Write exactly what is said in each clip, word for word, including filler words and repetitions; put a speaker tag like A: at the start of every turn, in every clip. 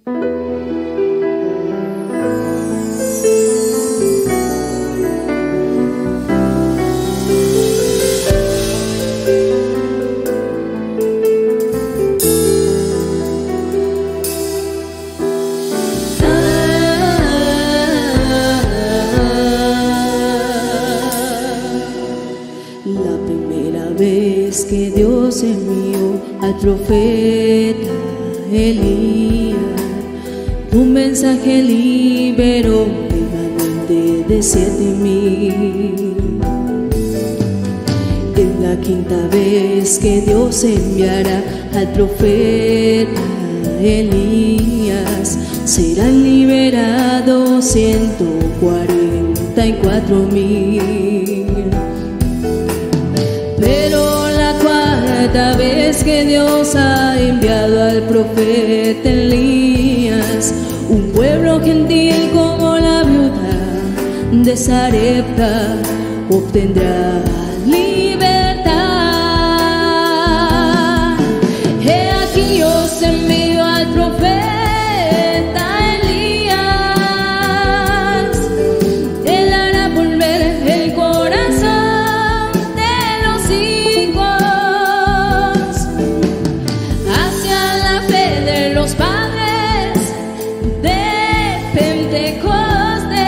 A: Que Dios envió al profeta Elías, un mensaje liberó remanente de siete mil. Es la quinta vez que Dios enviará al profeta Elías, serán liberados ciento cuarenta y cuatro mil. Pero la cuarta vez que Dios ha enviado al profeta Elías, un pueblo gentil como la viuda de Sarepta obtendrá libertad. He aquí yo os envío al profeta Elías, él hará volver el corazón de los hijos hacia la fe de los padres de Pentecostés.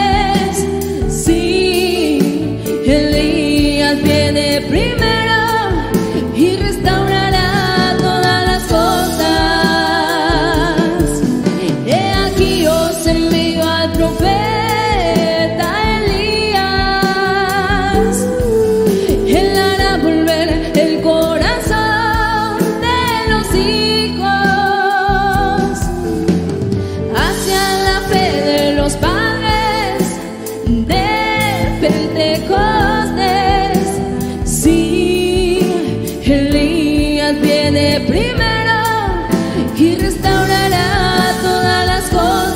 A: Sí, Elías viene primero y restaurará todas las cosas. He aquí os envío al profeta Elías, él hará volver el corazón de los hijos hacia la fe de los padres de Pentecostés. Sí, Elías viene primero y restaurará todas las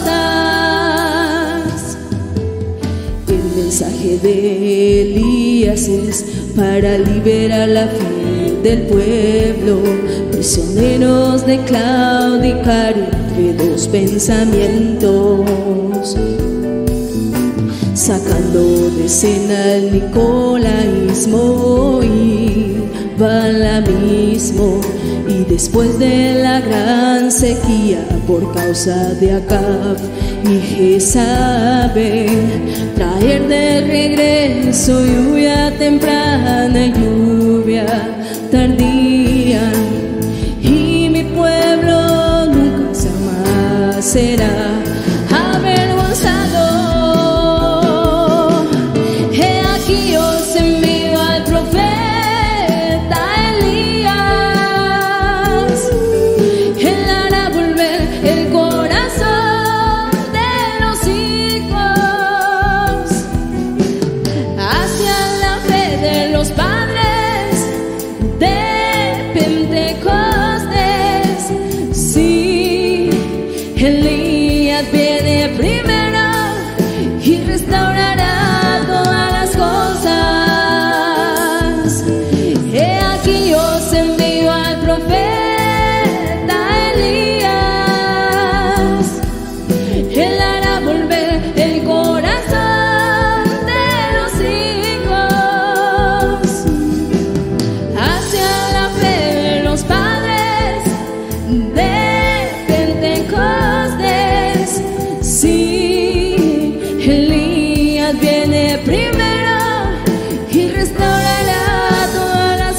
A: cosas. El mensaje de Elías es para liberar la fe del pueblo, prisioneros de claudicar entre dos pensamientos, sacando de escena el nicolaísmo y balamismo, y después de la gran sequía por causa de Acab y Jezabel, traer de regreso lluvia temprana y lluvia tardía, y mi pueblo nunca jamás será avergonzado. He aquí os envío al profeta Elías, él hará volver el corazón de los hijos hacia la fe de los padres de Pentecostés. Sí, Elías viene primero y restaurará todas las cosas. He aquí os envío al profeta Elías, él hará volver el corazón de los hijos hacia la fe de los padres de Pentecostés. Sí, Elías viene primero y restaurará todas las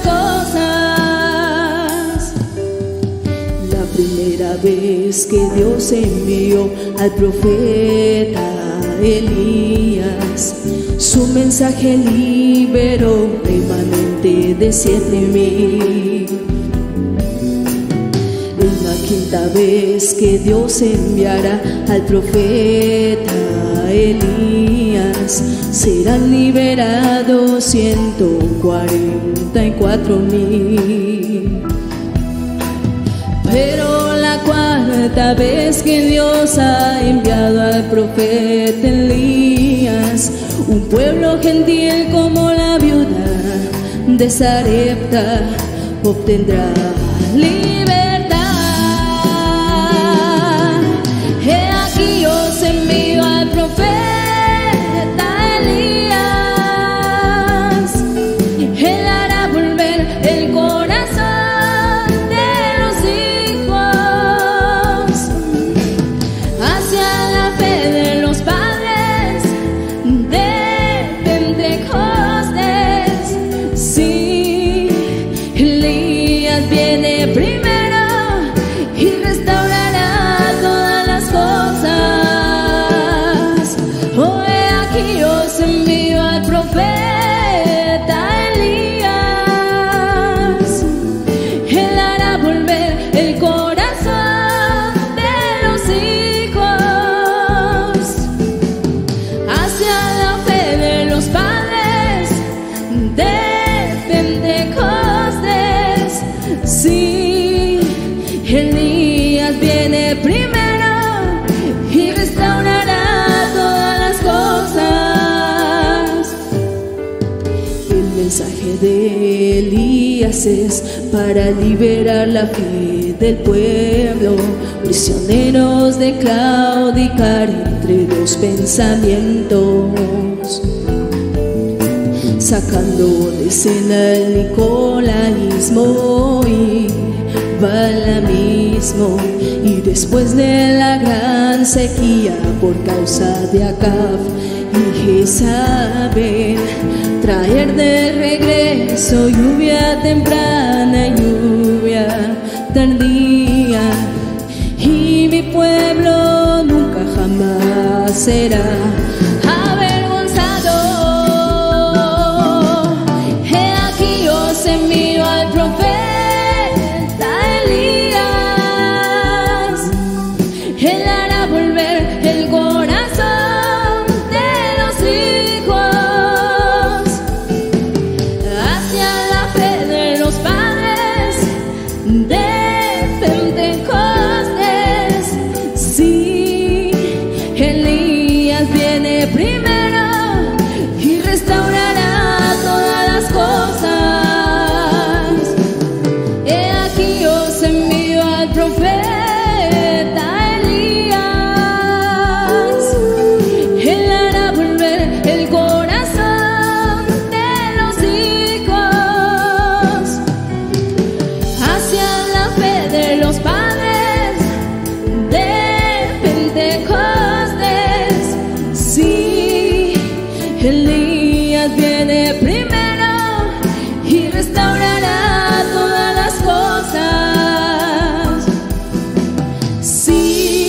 A: cosas. La primera vez que Dios envió al profeta Elías, su mensaje liberó remanente de siete mil. Es la quinta vez que Dios enviará al profeta Elías, serán liberados ciento cuarenta y cuatro mil. Pero la cuarta vez que Dios ha enviado al profeta Elías, un pueblo gentil como la viuda de Sarepta obtendrá libertad. mensaje de Elías es para liberar la fe del pueblo, prisioneros de claudicar entre dos pensamientos, sacando de escena el nicolaísmo y balamismo, y después de la gran sequía por causa de Acab y Jezabel, traer de regreso lluvia temprana y lluvia tardía, y mi pueblo nunca jamás será avergonzado. He aquí os envío al profeta Elías, él hará volver el corazón de los hijos hacia la fe de los padres de Pentecostés. Sí, Elías viene primero y restaurará todas las cosas. He aquí os envío al profeta Elías, él hará volver el corazón de los hijos hacia la fe de los padres de Pentecostés. Sí, Elías viene primero y restaurará todas las cosas. Sí,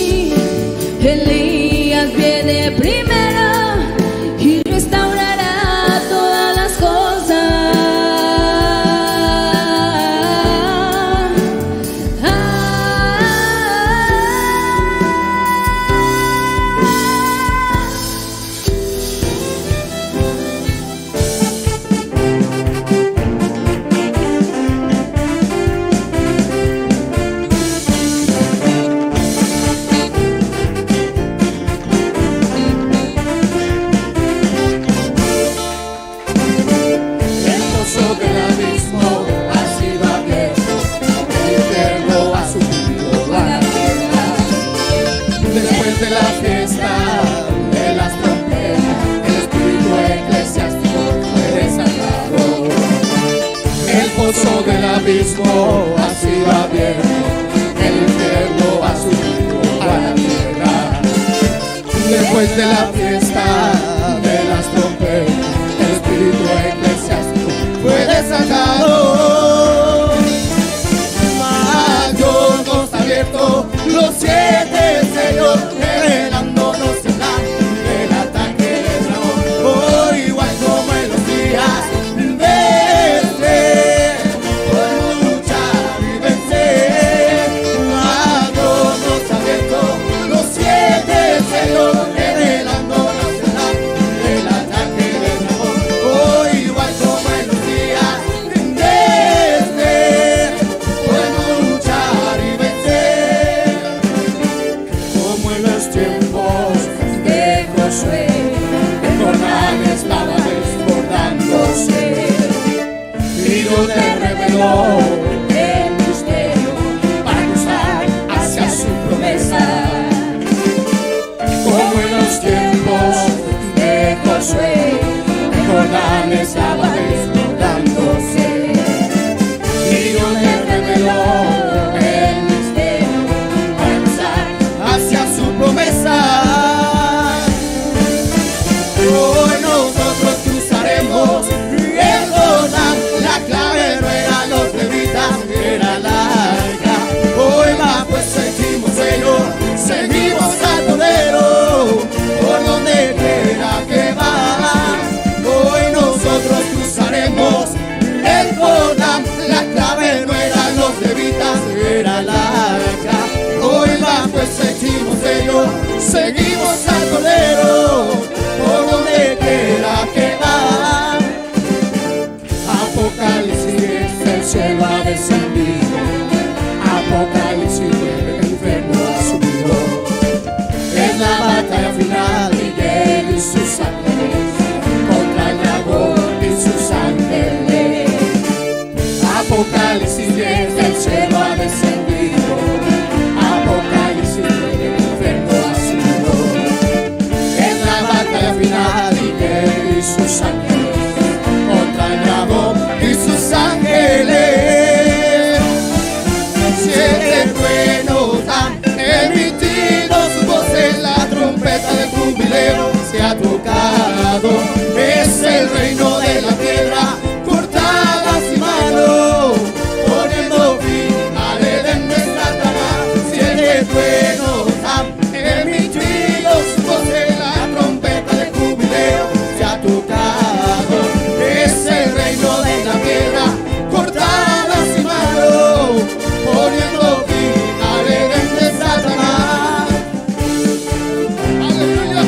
A: Elías viene primero y restaurará todas las cosas. Ah,
B: El pozo del abismo ha sido abierto, el infierno ha subido a la tierra. Después de la fiesta de las trompetas, el espíritu eclesiástico fue desatado. El pozo del abismo ha sido abierto, el infierno ha subido a la tierra. Después de la fiesta de las trompetas, el espíritu eclesiástico fue desatado. Mas Dios nos ha abierto los siete sellos, revelándonos el plan del ataque del dragón. Oh, igual como en los días de Esther, podemos luchar y vencer. Mas Dios nos ha abierto los siete sellos, revelándonos el plan del ataque del dragón. Oh, igual como en los días de Esther, podemos luchar y vencer. Como en los tiempos de Josué, el Jordán estaba desbordándose, y Dios le reveló el misterio para cruzar hacia su promesa. Como en los tiempos de Josué, el Jordán estaba desbordándose, y Dios le reveló el misterio para cruzar hacia su promesa. Hoy nosotros cruzaremos el Jordán, la clave no era los levitas, era la arca. Hoy más pues seguimos ellos, seguimos al Cordero, por donde quiera que va. Hoy nosotros cruzaremos el Jordán, la clave no eran los levitas, era la arca. Hoy más pues seguimos ellos, seguimos al Cordero, por donde quiera que va. Apocalipsis, el cielo ha descendido. Apocalipsis, el infierno ha subido. Es la batalla final, Miguel y sus ángeles contra el dragón y sus ángeles. Apocalipsis diez, del cielo ha descendido. Apocalipsis nueve, el infierno ha subido. En la batalla final, Miguel y sus ángeles contra el dragón y sus ángeles. Siete truenos han emitido su voz en la trompeta del jubileo. Se ha tocado, es el reino de la tierra, cortadas y manos, poniendo fin al Edén de Satanás. Siete truenos han emitido su voz en la trompeta del jubileo. Se ha tocado, es el reino de la tierra, cortadas y manos, poniendo fin al Edén de Satanás. Aleluya.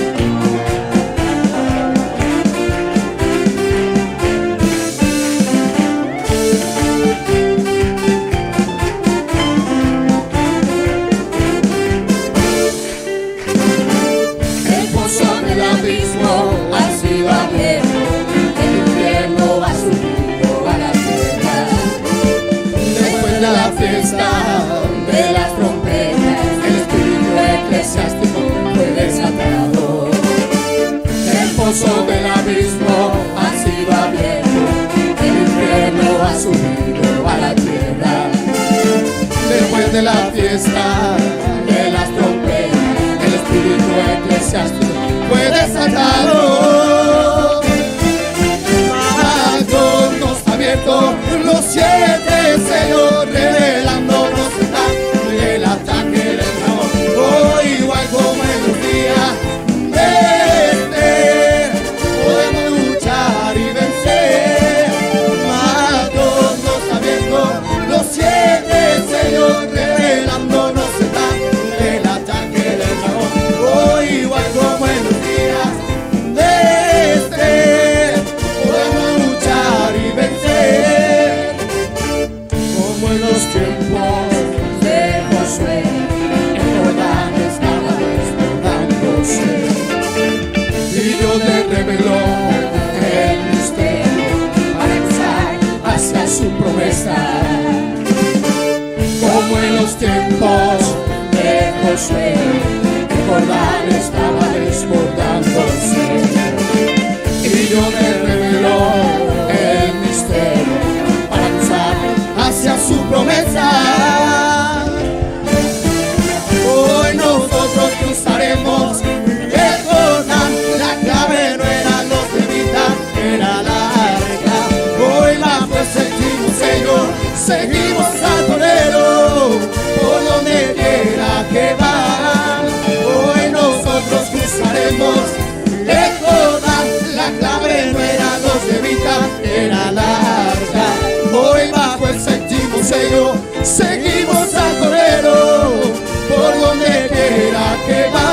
B: El pozo del abismo ha sido abierto, el infierno ha subido a la tierra. Después de la fiesta de las trompetas, el espíritu eclesiástico fue desatado. El pozo del abismo ha sido abierto, el infierno ha subido a la tierra. Después de la fiesta de las trompetas, el espíritu eclesiástico fue desatado. Dios nos ha abierto los siete sellos, revelándonos el plan del ataque del dragón. Hoy, igual como en los días de este, podemos luchar y vencer. Mas Dios nos ha abierto los siete sellos, revelándonos el plan del ataque del dragón. Hoy, igual como en los días de este, podemos luchar y vencer. Como en los tiempos de Josué, el Jordán estaba desbordándose, y Dios le reveló el misterio para cruzar hacia su promesa. Como en los tiempos de Josué, el Jordán estaba desbordándose, y Dios le reveló el misterio para cruzar hacia su promesa. Hoy nosotros cruzaremos el Jordán. La clave no eran los levitas, era la arca. Hoy bajo el séptimo sello seguimos al torero por donde quiera que va. Hoy nosotros cruzaremos el Jordán. La clave no eran los levitas, era la arca. Hoy bajo el séptimo sello seguimos al torero por donde quiera que va.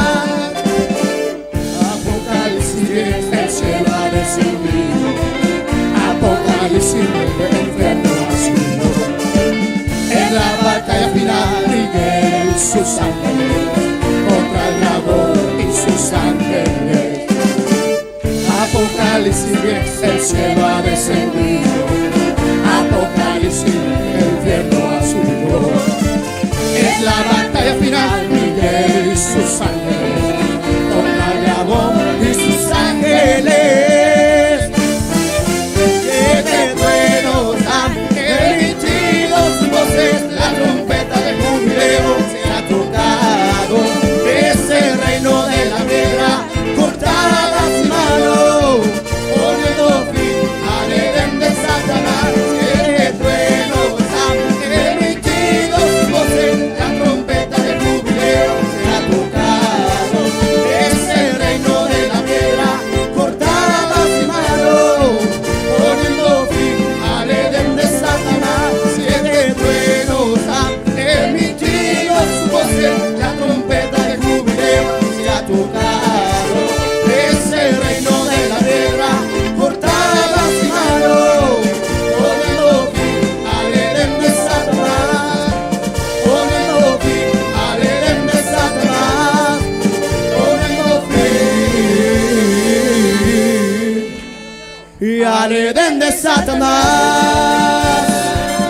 B: Apocalipsis diez, el cielo ha descendido. Apocalipsis nueve, el infierno ha subido. En la batalla final, Miguel y sus ángeles contra el dragón y sus ángeles. Apocalipsis diez, el cielo ha descendido. Apocalipsis, el infierno ha subido. Es la batalla final, Miguel y sus ángeles contra el dragón y sus ángeles. Siete truenos han emitido sus voces, la trompeta del jubileo se ha tocado. Es el reino de la tierra, cortadas y manos, poniendo fin al Edén de Satanás. Siete truenos han emitido sus voces, la trompeta del jubileo se ha tocado. Es el reino de la tierra, cortadas y manos, poniendo fin al Edén de Satanás. Siete truenos han emitido sus voces, la trompeta del jubileo se ha tocado. Es el reino de la tierra, cortadas y manos, poniendo fin al Edén de Satanás. Poniendo fin al Edén de Satanás. Poniendo fin y al Edén de Satanás.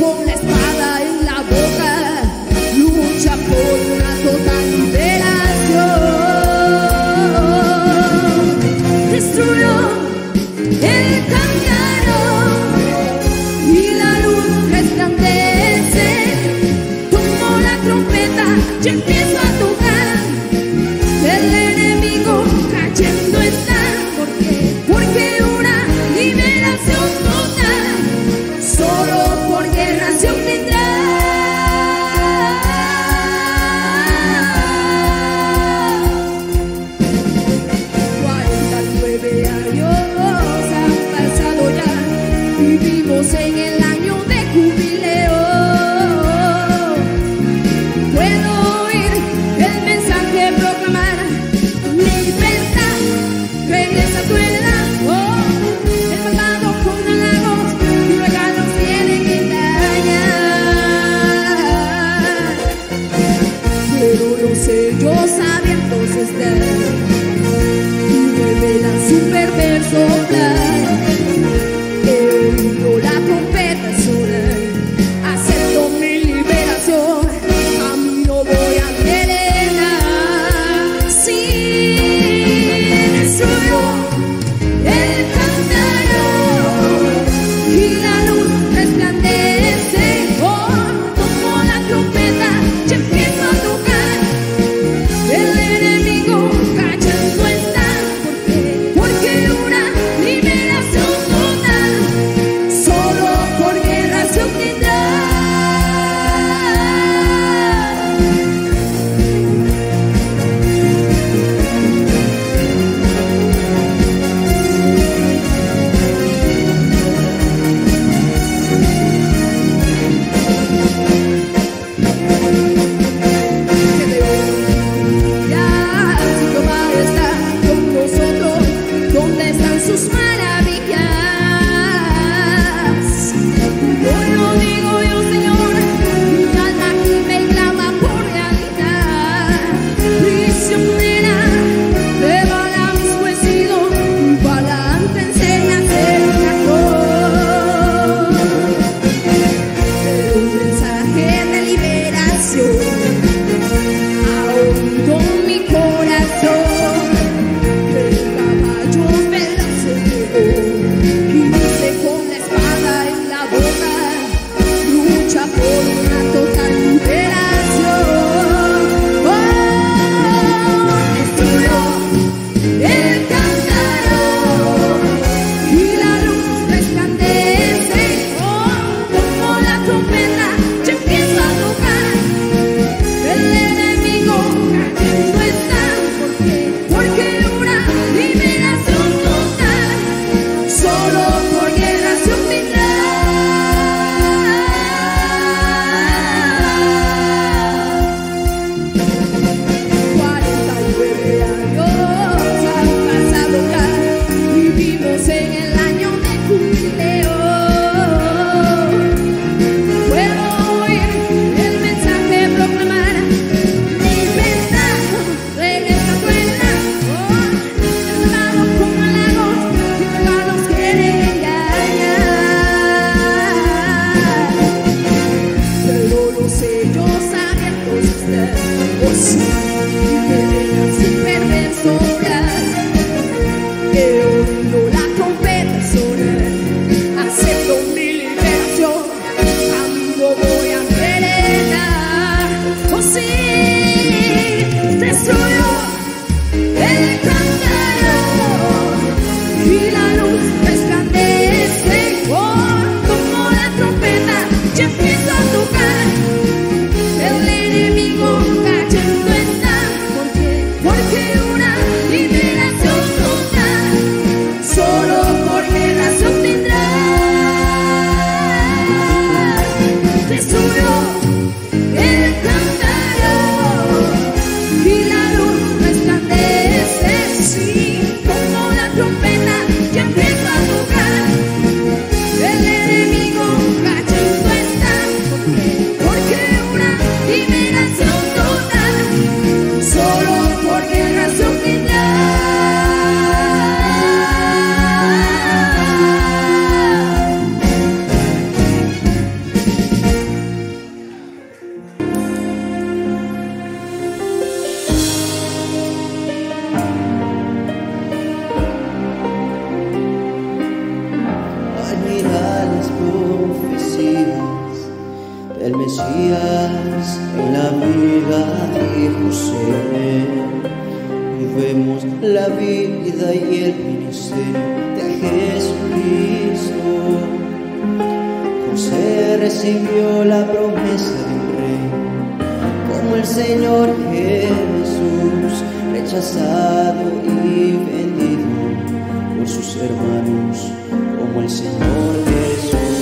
A: con la espada en la boca, lucha por una total liberación. Destruyó el cántaro y la luz resplandece. Tomo la trompeta y empiezo a tocar. El enemigo cayendo está. ¿Por qué? Porque una liberación total solo por guerra se obtendrá. cuarenta y nueve años han pasado ya, vivimos en el año de jubileo. Puedo oír el mensaje proclamar: libertad, regresa tu heredad. Oh, el pasado con halagos y regalos vienen a engañar. Pero los sellos abiertos están y revelan su perverso plan. He oído la trompeta sonar, acepto mi liberación. A mí no voy a envenenar. Sí, destruyó el cántaro y la luz resplandece. Oh, tomo la trompeta y empiezo a tocar. El enemigo cayendo está. ¿Por qué? Porque una liberación total solo por guerra se obtendrá. Ya, si Jehová está con nosotros, ¿dónde están sus maravillas? No lo digo yo, Señor, mi alma gime y clama por realidad. Prisionera de Balaam fue sido, y Balaam te enseña a ser un actor. Pero un mensaje de liberación ha oído mi corazón. El caballo veloz se llegó y dice con la espada en la boca, lucha por una total liberación. Oh, destruyó el cántaro y la luz resplandece. Oh, tomo la trompeta y empiezo a tocar. El enemigo cayendo está. ¿Por qué? Porque una liberación total solo por guerra se obtendrá. cuarenta y nueve años han pasado ya, vivimos en el año de jubileo. Puedo oír el mensaje proclamar: libertad, regresa tu heredad. Oh, el pasado con halagos y regalos quieren engañar. Pero los sellos abiertos están, oh sí, y revelan su perverso plan. He oído la trompeta sonar, acepto mi liberación. A mí no voy a envenenar. Oh sí, destruyó el cántaro y la luz resplandece. Oh, tomo la trompeta y empiezo a tocar. El enemigo cayendo está. ¿Por qué? Porque una liberación total solo por guerra se obtendrá. Destruyó el cántaro y la luz resplandece. Sí, tomo la trompeta y empiezo a tocar. El enemigo cayendo está. ¿Por qué? Porque una liberación total solo por guerra se obtendrá.
C: Mesías en la vida de José. Vemos la vida y el ministerio de Jesucristo. José recibió la promesa de un rey, como el Señor Jesús, rechazado y vendido por sus hermanos, como el Señor Jesús.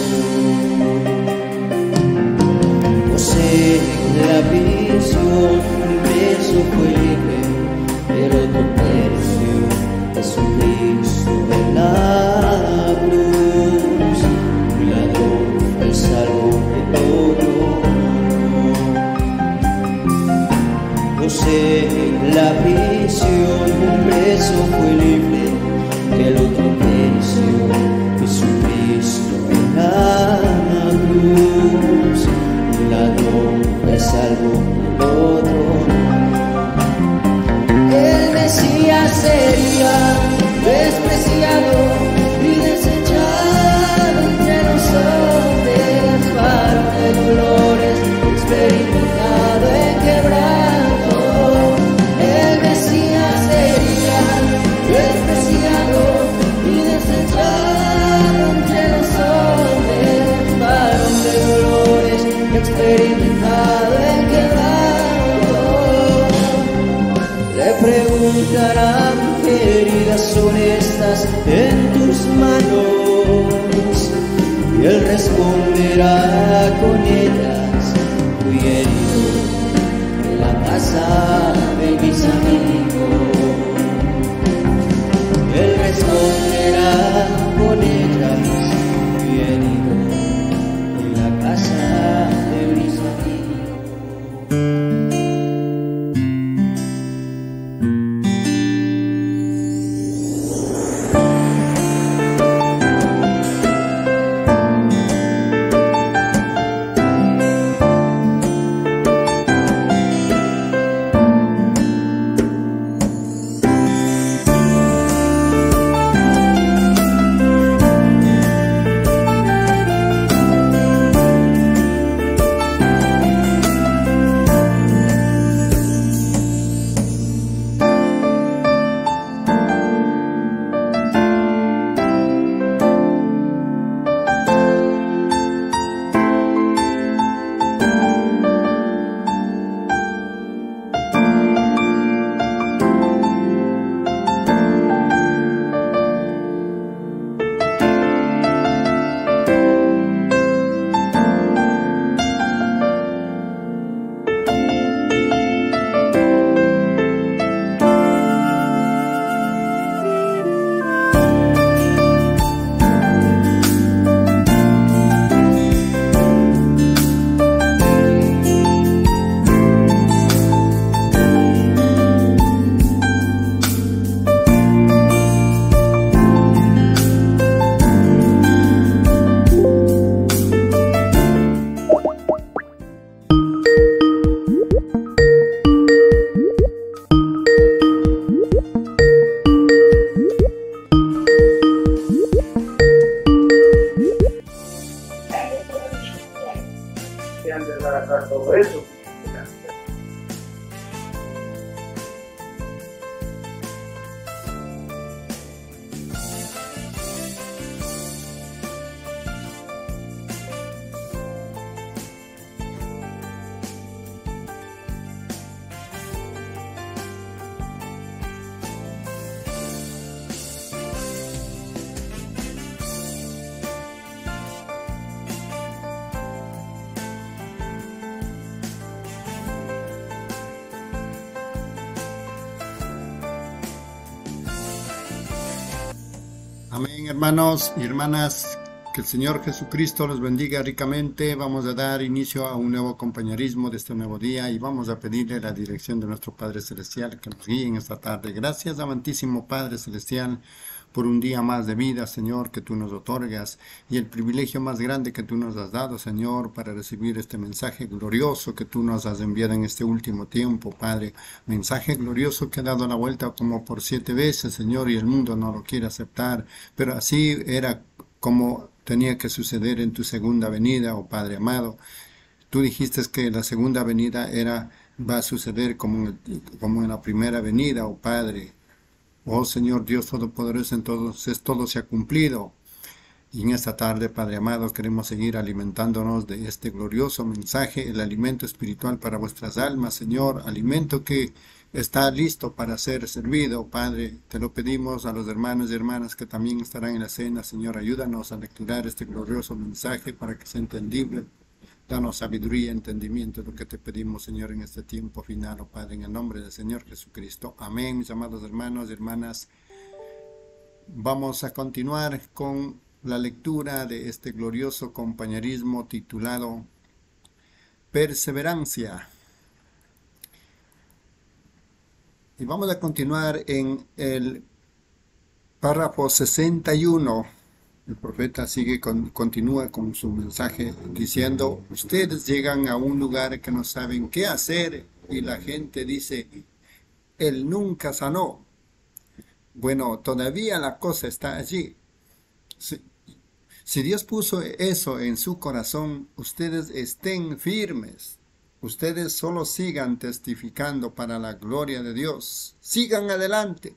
C: José en la visión, un preso fue libre, el otro tercio, Jesucristo en la cruz. Un ladrón fue salvo de todo. José en la prisión, un preso fue libre, el otro tercio, Jesucristo en la cruz. Un ladrón fue salvo del otro. El Mesías sería despreciado y desechado entre los hombres, varón de dolores, experimentado en quebranto. El Mesías sería despreciado y desechado entre los hombres, varón de dolores, experimentado en quebranto. Le preguntarán qué heridas son estas en tus manos, y él responderá con ellas: fui herido en la casa de mis amigos. Él responderá con ellas: fui herido en la casa de mis amigos.
D: Todo eso.
B: Amén, hermanos y hermanas, que el Señor Jesucristo los bendiga ricamente. Vamos a dar inicio a un nuevo compañerismo de este nuevo día y vamos a pedirle la dirección de nuestro Padre Celestial que nos guíe en esta tarde. Gracias, amantísimo Padre Celestial, por un día más de vida, Señor, que tú nos otorgas, y el privilegio más grande que tú nos has dado, Señor, para recibir este mensaje glorioso que tú nos has enviado en este último tiempo, Padre. Mensaje glorioso que ha dado la vuelta como por siete veces, Señor, y el mundo no lo quiere aceptar, pero así era como tenía que suceder en tu segunda venida, oh Padre amado.
E: Tú dijiste que la segunda venida era, va a suceder como en, el- como en la primera venida, oh Padre. Oh Señor Dios Todopoderoso, entonces todo se ha cumplido. Y en esta tarde, Padre amado, queremos seguir alimentándonos de este glorioso mensaje, el alimento espiritual para vuestras almas, Señor, alimento que está listo para ser servido, Padre. Te lo pedimos a los hermanos y hermanas que también estarán en la cena, Señor, ayúdanos a lecturar este glorioso mensaje para que sea entendible. Danos sabiduría y entendimiento de lo que te pedimos, Señor, en este tiempo final, oh Padre, en el nombre del Señor Jesucristo. Amén, mis amados hermanos y hermanas. Vamos a continuar con la lectura de este glorioso compañerismo titulado Perseverancia. Y vamos a continuar en el párrafo sesenta y uno. El profeta sigue, con, continúa con su mensaje diciendo: ustedes llegan a un lugar que no saben qué hacer y la gente dice, él nunca sanó. Bueno, todavía la cosa está allí. Si, si Dios puso eso en su corazón, ustedes estén firmes. Ustedes solo sigan testificando para la gloria de Dios. Sigan adelante.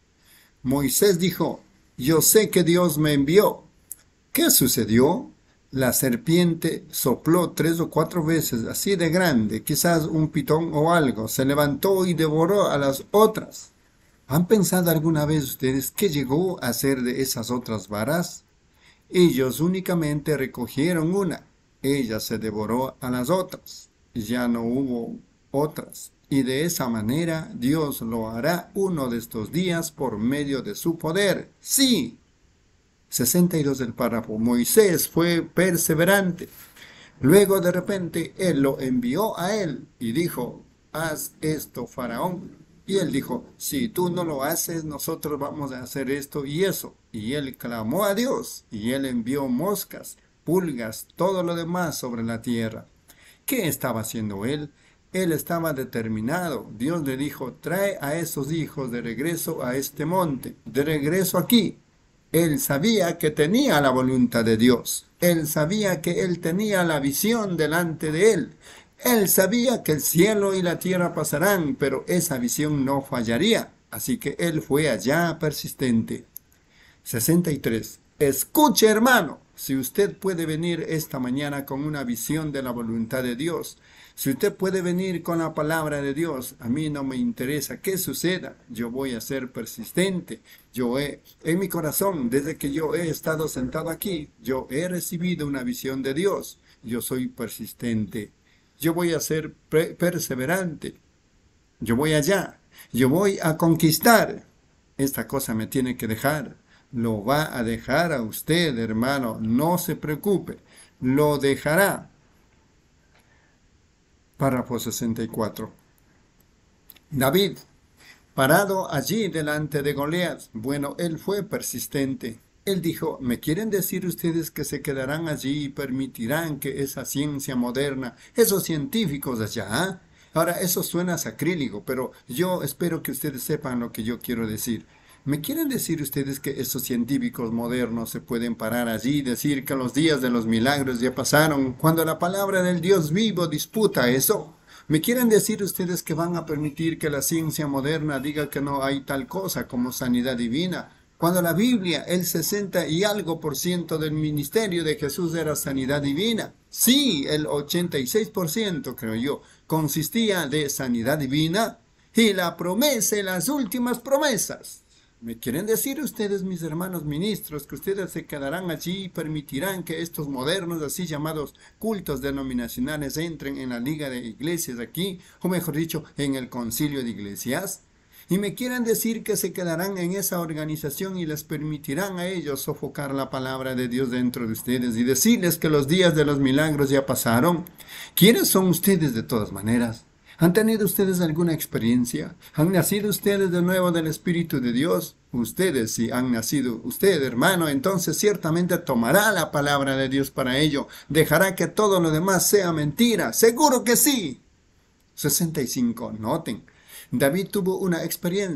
E: Moisés dijo: yo sé que Dios me envió. ¿Qué sucedió? La serpiente sopló tres o cuatro veces, así de grande, quizás un pitón o algo. Se levantó y devoró a las otras. ¿Han pensado alguna vez ustedes qué llegó a hacer de esas otras varas? Ellos únicamente recogieron una. Ella se devoró a las otras. Ya no hubo otras. Y de esa manera Dios lo hará uno de estos días por medio de su poder. Sí. sesenta y dos del párrafo. Moisés fue perseverante. Luego de repente él lo envió a él y dijo: haz esto, Faraón. Y él dijo: si tú no lo haces, nosotros vamos a hacer esto y eso. Y él clamó a Dios, y él envió moscas, pulgas, todo lo demás sobre la tierra. ¿Qué estaba haciendo él? Él estaba determinado. Dios le dijo: trae a esos hijos de regreso a este monte, de regreso aquí. Él sabía que tenía la voluntad de Dios. Él sabía que él tenía la visión delante de él. Él sabía que el cielo y la tierra pasarán, pero esa visión no fallaría. Así que él fue allá persistente. sesenta y tres. Escuche, hermano, si usted puede venir esta mañana con una visión de la voluntad de Dios, si usted puede venir con la palabra de Dios, a mí no me interesa qué suceda, yo voy a ser persistente. Yo he, en mi corazón, desde que yo he estado sentado aquí, yo he recibido una visión de Dios. Yo soy persistente. Yo voy a ser perseverante. Yo voy allá. Yo voy a conquistar. Esta cosa me tiene que dejar. Lo va a dejar a usted, hermano. No se preocupe. Lo dejará. Párrafo sesenta y cuatro. David, parado allí delante de Goliat. Bueno, él fue persistente. Él dijo: ¿me quieren decir ustedes que se quedarán allí y permitirán que esa ciencia moderna, esos científicos allá? Ahora, eso suena sacrílego, pero yo espero que ustedes sepan lo que yo quiero decir. ¿Me quieren decir ustedes que esos científicos modernos se pueden parar allí y decir que los días de los milagros ya pasaron, cuando la palabra del Dios vivo disputa eso? ¿Me quieren decir ustedes que van a permitir que la ciencia moderna diga que no hay tal cosa como sanidad divina, cuando la Biblia, el sesenta y algo por ciento del ministerio de Jesús era sanidad divina? Sí, el ochenta y seis por ciento, creo yo, consistía de sanidad divina, y la promesa y las últimas promesas. ¿Me quieren decir ustedes, mis hermanos ministros, que ustedes se quedarán allí y permitirán que estos modernos, así llamados cultos denominacionales, entren en la liga de iglesias aquí, o mejor dicho, en el concilio de iglesias? ¿Y me quieren decir que se quedarán en esa organización y les permitirán a ellos sofocar la palabra de Dios dentro de ustedes y decirles que los días de los milagros ya pasaron? ¿Quiénes son ustedes de todas maneras? ¿Han tenido ustedes alguna experiencia? ¿Han nacido ustedes de nuevo del Espíritu de Dios? Ustedes, si han nacido usted, hermano, entonces ciertamente tomará la palabra de Dios para ello. Dejará que todo lo demás sea mentira. ¡Seguro que sí! sesenta y cinco. Noten. David tuvo una experiencia.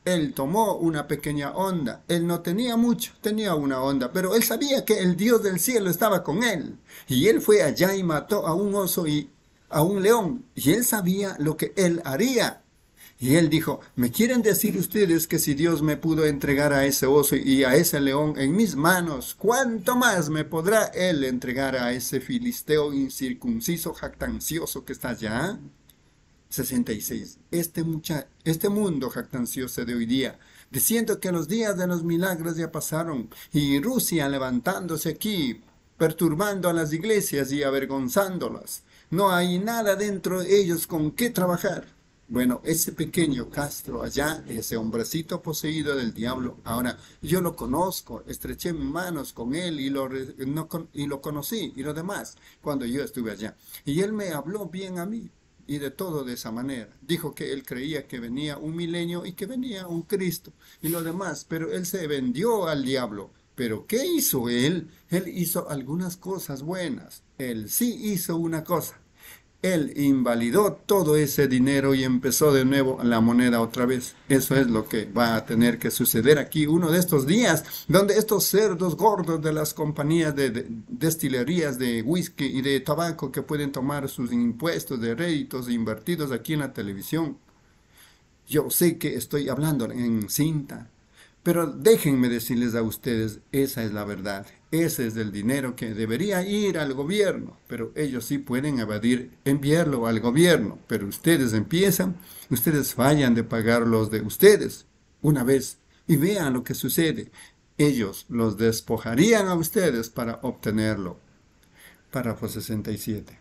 E: Él tomó una pequeña onda. Él no tenía mucho, tenía una onda, pero él sabía que el Dios del cielo estaba con él. Y él fue allá y mató a un oso y a un león. Y él sabía lo que él haría. Y él dijo, ¿me quieren decir ustedes que si Dios me pudo entregar a ese oso y a ese león en mis manos, cuánto más me podrá él entregar a ese filisteo incircunciso jactancioso que está allá? sesenta y seis. Este, mucha, este mundo jactancioso de hoy día, diciendo que los días de los milagros ya pasaron, y Rusia levantándose aquí, perturbando a las iglesias y avergonzándolas. No hay nada dentro de ellos con qué trabajar. Bueno, ese pequeño Castro allá, ese hombrecito poseído del diablo, ahora yo lo conozco, estreché mis manos con él y lo, no, y lo conocí y lo demás cuando yo estuve allá. Y él me habló bien a mí y de todo de esa manera. Dijo que él creía que venía un milenio y que venía un Cristo y lo demás, pero él se vendió al diablo. ¿Pero qué hizo él? Él hizo algunas cosas buenas. Él sí hizo una cosa. Él invalidó todo ese dinero y empezó de nuevo la moneda otra vez. Eso es lo que va a tener que suceder aquí uno de estos días, donde estos cerdos gordos de las compañías de, de destilerías de whisky y de tabaco que pueden tomar sus impuestos de réditos invertidos aquí en la televisión. Yo sé que estoy hablando en cinta, pero déjenme decirles a ustedes, esa es la verdad. Ese es el dinero que debería ir al gobierno, pero ellos sí pueden evadir, enviarlo al gobierno. Pero ustedes empiezan, ustedes fallan de pagar los de ustedes una vez y vean lo que sucede. Ellos los despojarían a ustedes para obtenerlo. Párrafo sesenta y siete.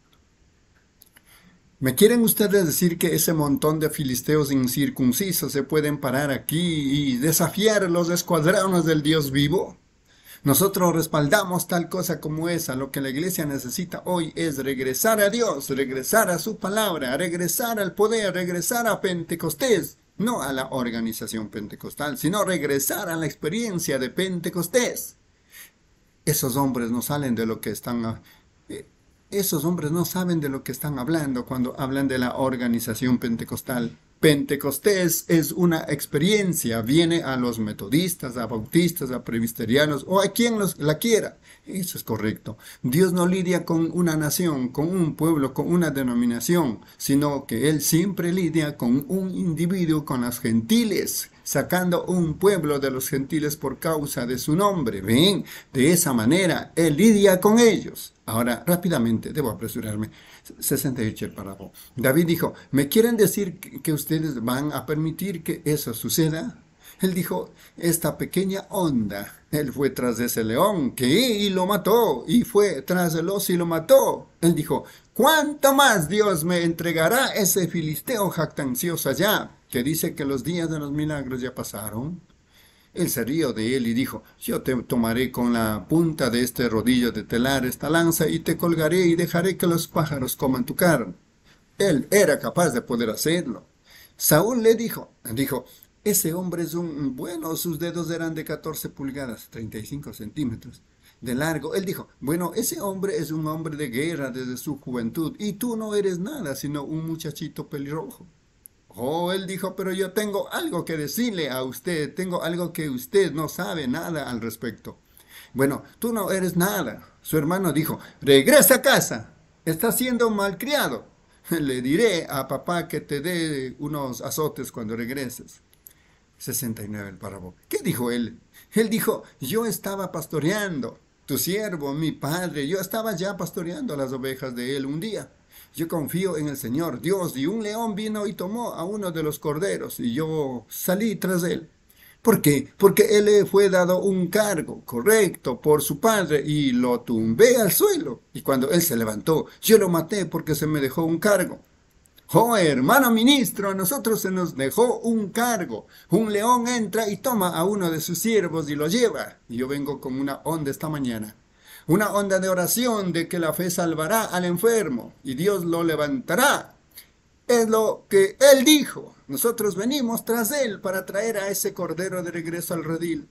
E: ¿Me quieren ustedes decir que ese montón de filisteos incircuncisos se pueden parar aquí y desafiar los escuadrones del Dios vivo? Nosotros respaldamos tal cosa como esa. Lo que la iglesia necesita hoy es regresar a Dios, regresar a su palabra, regresar al poder, regresar a Pentecostés. No a la organización pentecostal, sino regresar a la experiencia de Pentecostés. Esos hombres no salen de lo que están... Eh, esos hombres no saben de lo que están hablando cuando hablan de la organización pentecostal. Pentecostés es una experiencia, viene a los metodistas, a bautistas, a presbiterianos o a quien los, la quiera. Eso es correcto. Dios no lidia con una nación, con un pueblo, con una denominación, sino que Él siempre lidia con un individuo, con los gentiles, sacando un pueblo de los gentiles por causa de su nombre. ¿Ven? De esa manera Él lidia con ellos. Ahora, rápidamente, debo apresurarme. sesenta y ocho el párrafo. David dijo, ¿me quieren decir que ustedes van a permitir que eso suceda? Él dijo, esta pequeña onda, él fue tras de ese león, que y lo mató, y fue tras el oso y lo mató. Él dijo, ¿cuánto más Dios me entregará ese filisteo jactancioso allá, que dice que los días de los milagros ya pasaron? Él se rió de él y dijo, yo te tomaré con la punta de este rodillo de telar esta lanza y te colgaré y dejaré que los pájaros coman tu carne. Él era capaz de poder hacerlo. Saúl le dijo, dijo, ese hombre es un bueno, sus dedos eran de catorce pulgadas, treinta y cinco centímetros, de largo. Él dijo, bueno, ese hombre es un hombre de guerra desde su juventud y tú no eres nada sino un muchachito pelirrojo. Oh, él dijo, pero yo tengo algo que decirle a usted, tengo algo que usted no sabe nada al respecto. Bueno, tú no eres nada. Su hermano dijo, regresa a casa, estás siendo malcriado. Le diré a papá que te dé unos azotes cuando regreses. sesenta y nueve el párrafo. ¿Qué dijo él? Él dijo, yo estaba pastoreando, tu siervo, mi padre, yo estaba ya pastoreando las ovejas de él un día. Yo confío en el Señor Dios, y un león vino y tomó a uno de los corderos, y yo salí tras él. ¿Por qué? Porque él le fue dado un cargo correcto por su padre, y lo tumbé al suelo. Y cuando él se levantó, yo lo maté porque se me dejó un cargo. Oh, hermano ministro, a nosotros se nos dejó un cargo. Un león entra y toma a uno de sus siervos y lo lleva. Y yo vengo con una onda esta mañana. Una onda de oración de que la fe salvará al enfermo y Dios lo levantará. Es lo que Él dijo. Nosotros venimos tras Él para traer a ese cordero de regreso al redil.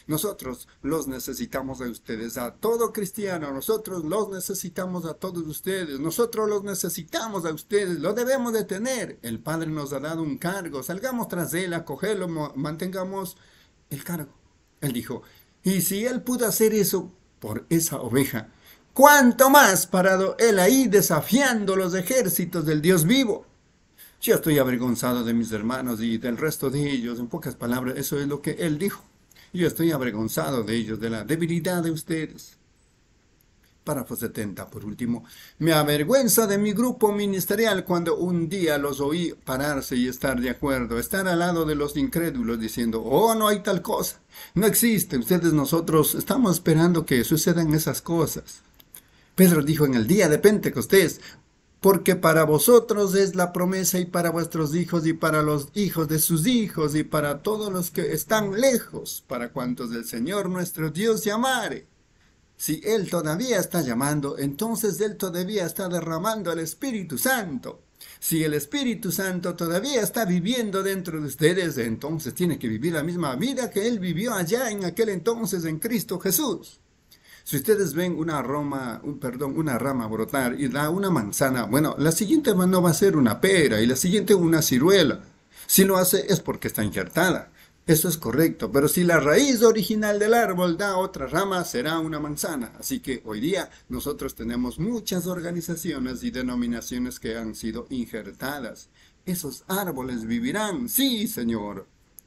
E: Nosotros los necesitamos a ustedes, a todo cristiano. Nosotros los necesitamos a todos ustedes. Nosotros los necesitamos a ustedes. Lo debemos de tener. El Padre nos ha dado un cargo. Salgamos tras él, acogelo, mantengamos el cargo. Él dijo, y si él pudo hacer eso por esa oveja, ¿cuánto más parado él ahí desafiando los ejércitos del Dios vivo? Yo estoy avergonzado de mis hermanos y del resto de ellos. En pocas palabras, eso es lo que él dijo. Yo estoy avergonzado de ellos, de la debilidad de ustedes. Párrafo setenta, por último. Me avergüenza de mi grupo ministerial cuando un día los oí pararse y estar de acuerdo, estar al lado de los incrédulos diciendo, oh, no hay tal cosa, no existe, ustedes nosotros estamos esperando que sucedan esas cosas. Pedro dijo en el día de Pentecostés, porque para vosotros es la promesa y para vuestros hijos y para los hijos de sus hijos y para todos los que están lejos, para cuantos el Señor nuestro Dios llamare. Si Él todavía está llamando, entonces Él todavía está derramando el Espíritu Santo. Si el Espíritu Santo todavía está viviendo dentro de ustedes, entonces tiene que vivir la misma vida que Él vivió allá en aquel entonces en Cristo Jesús. Si ustedes ven una rama, un, perdón, una rama brotar y da una manzana, bueno, la siguiente no va a ser una pera y la siguiente una ciruela. Si lo hace es porque está injertada. Eso es correcto, pero si la raíz original del árbol da otra rama, será una manzana. Así que hoy día nosotros tenemos muchas organizaciones y denominaciones que han sido injertadas. Esos árboles vivirán, sí, Señor.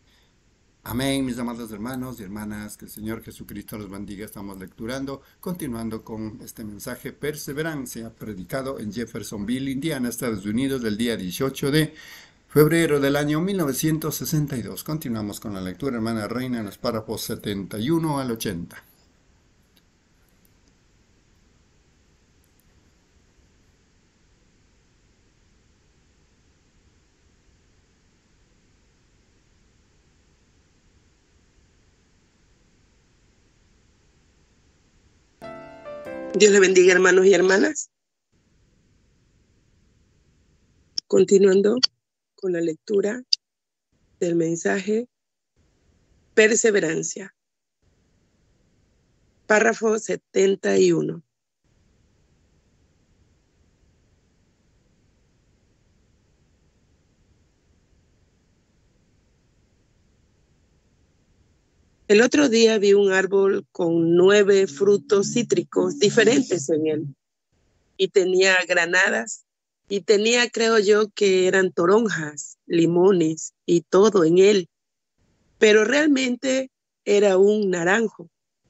E: Amén, mis amados hermanos y hermanas, que el Señor Jesucristo los bendiga. Estamos lecturando, continuando con este mensaje, perseverancia, predicado en Jeffersonville, Indiana, Estados Unidos, el día dieciocho de febrero del año mil novecientos sesenta y dos. Continuamos con la lectura, hermana Reina, en los párrafos setenta y uno al ochenta.
F: Dios le bendiga, hermanos y hermanas. Continuando con la lectura del mensaje, perseverancia. Párrafo setenta y uno. El otro día vi un árbol con nueve frutos cítricos diferentes en él. Y tenía granadas, y tenía, creo yo, que eran toronjas, limones y todo en él. Pero realmente era un naranjo.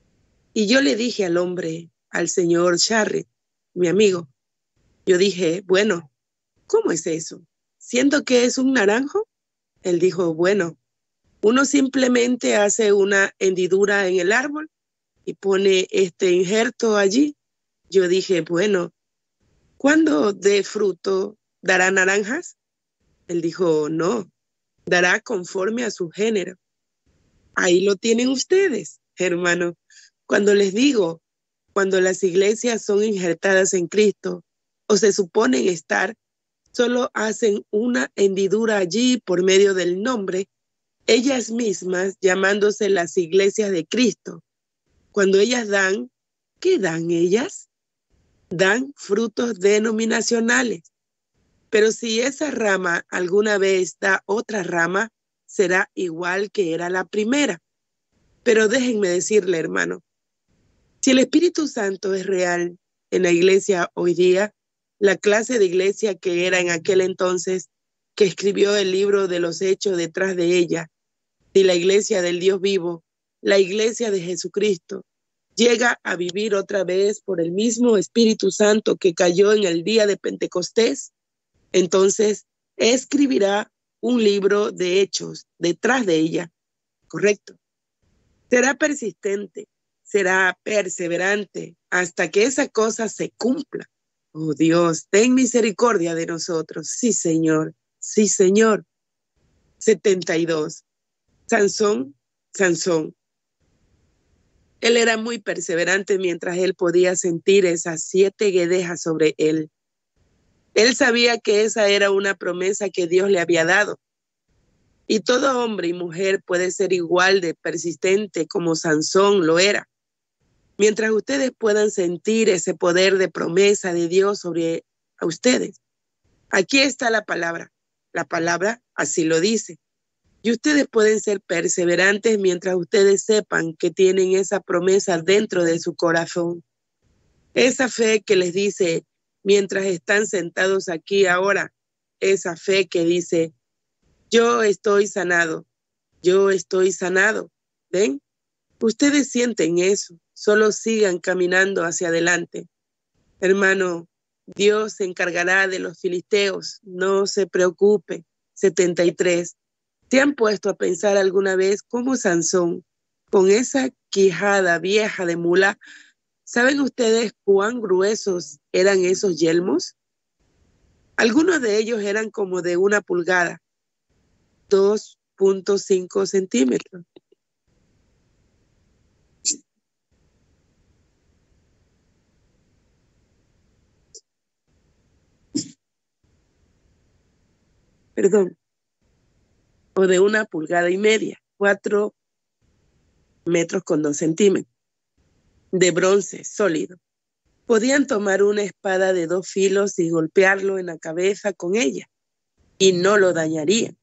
F: Y yo le dije al hombre, al señor Charret, mi amigo, yo dije, bueno, ¿cómo es eso? ¿Siendo que es un naranjo? Él dijo, bueno, uno simplemente hace una hendidura en el árbol y pone este injerto allí. Yo dije, bueno, ¿cuándo dé fruto dará naranjas? Él dijo, no, dará conforme a su género. Ahí lo tienen ustedes, hermano. Cuando les digo, cuando las iglesias son injertadas en Cristo o se suponen estar, solo hacen una hendidura allí por medio del nombre, ellas mismas llamándose las iglesias de Cristo. Cuando ellas dan, ¿qué dan ellas? Dan frutos denominacionales. Pero si esa rama alguna vez da otra rama, será igual que era la primera. Pero déjenme decirle, hermano, si el Espíritu Santo es real en la iglesia hoy día, la clase de iglesia que era en aquel entonces, que escribió el libro de los Hechos detrás de ella, de la iglesia del Dios vivo, la iglesia de Jesucristo, llega a vivir otra vez por el mismo Espíritu Santo que cayó en el día de Pentecostés, entonces escribirá un libro de hechos detrás de ella, ¿correcto? Será persistente, será perseverante hasta que esa cosa se cumpla. Oh Dios, ten misericordia de nosotros. Sí, Señor, sí, Señor. setenta y dos. Sansón, Sansón. Él era muy perseverante mientras él podía sentir esas siete guedejas sobre él. Él sabía que esa era una promesa que Dios le había dado. Y todo hombre y mujer puede ser igual de persistente como Sansón lo era. Mientras ustedes puedan sentir ese poder de promesa de Dios sobre a ustedes. Aquí está la palabra. La palabra así lo dice. Y ustedes pueden ser perseverantes mientras ustedes sepan que tienen esa promesa dentro de su corazón. Esa fe que les dice, mientras están sentados aquí ahora, esa fe que dice, yo estoy sanado, yo estoy sanado. ¿Ven? Ustedes sienten eso, solo sigan caminando hacia adelante. Hermano, Dios se encargará de los filisteos, no se preocupe. setenta y tres. ¿Se han puesto a pensar alguna vez cómo Sansón, con esa quijada vieja de mula, ¿saben ustedes cuán gruesos eran esos yelmos? Algunos de ellos eran como de una pulgada, dos punto cinco centímetros. Perdón, o de una pulgada y media, cuatro metros con dos centímetros, de bronce sólido. Podían tomar una espada de dos filos y golpearlo en la cabeza con ella, y no lo dañarían,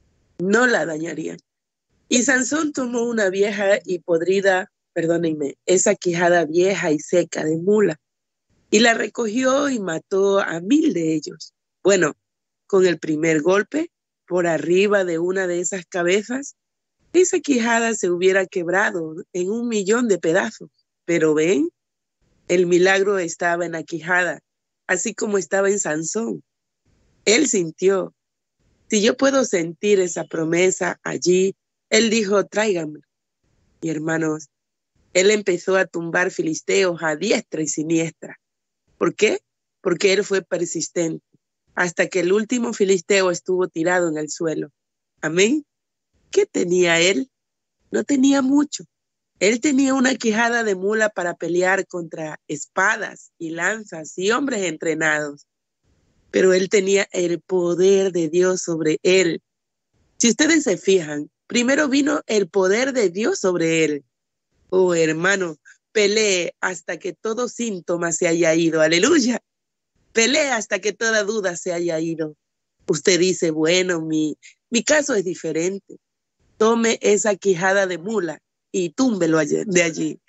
F: no la dañarían. Y Sansón tomó una vieja y podrida, perdónenme, esa quijada vieja y seca de mula, y la recogió y mató a mil de ellos. Bueno, con el primer golpe, por arriba de una de esas cabezas, esa quijada se hubiera quebrado en un millón de pedazos. Pero ven, el milagro estaba en la quijada, así como estaba en Sansón. Él sintió. Si yo puedo sentir esa promesa allí, él dijo, tráiganme. Y hermanos, él empezó a tumbar filisteos a diestra y siniestra. ¿Por qué? Porque él fue persistente, hasta que el último filisteo estuvo tirado en el suelo. Amén. ¿Qué tenía él? No tenía mucho. Él tenía una quijada de mula para pelear contra espadas y lanzas y hombres entrenados. Pero él tenía el poder de Dios sobre él. Si ustedes se fijan, primero vino el poder de Dios sobre él. Oh, hermano, pelee hasta que todo síntoma se haya ido. Aleluya. Pelee hasta que toda duda se haya ido. Usted dice, bueno, mi, mi caso es diferente. Tome esa quijada de mula y túmbelo de allí.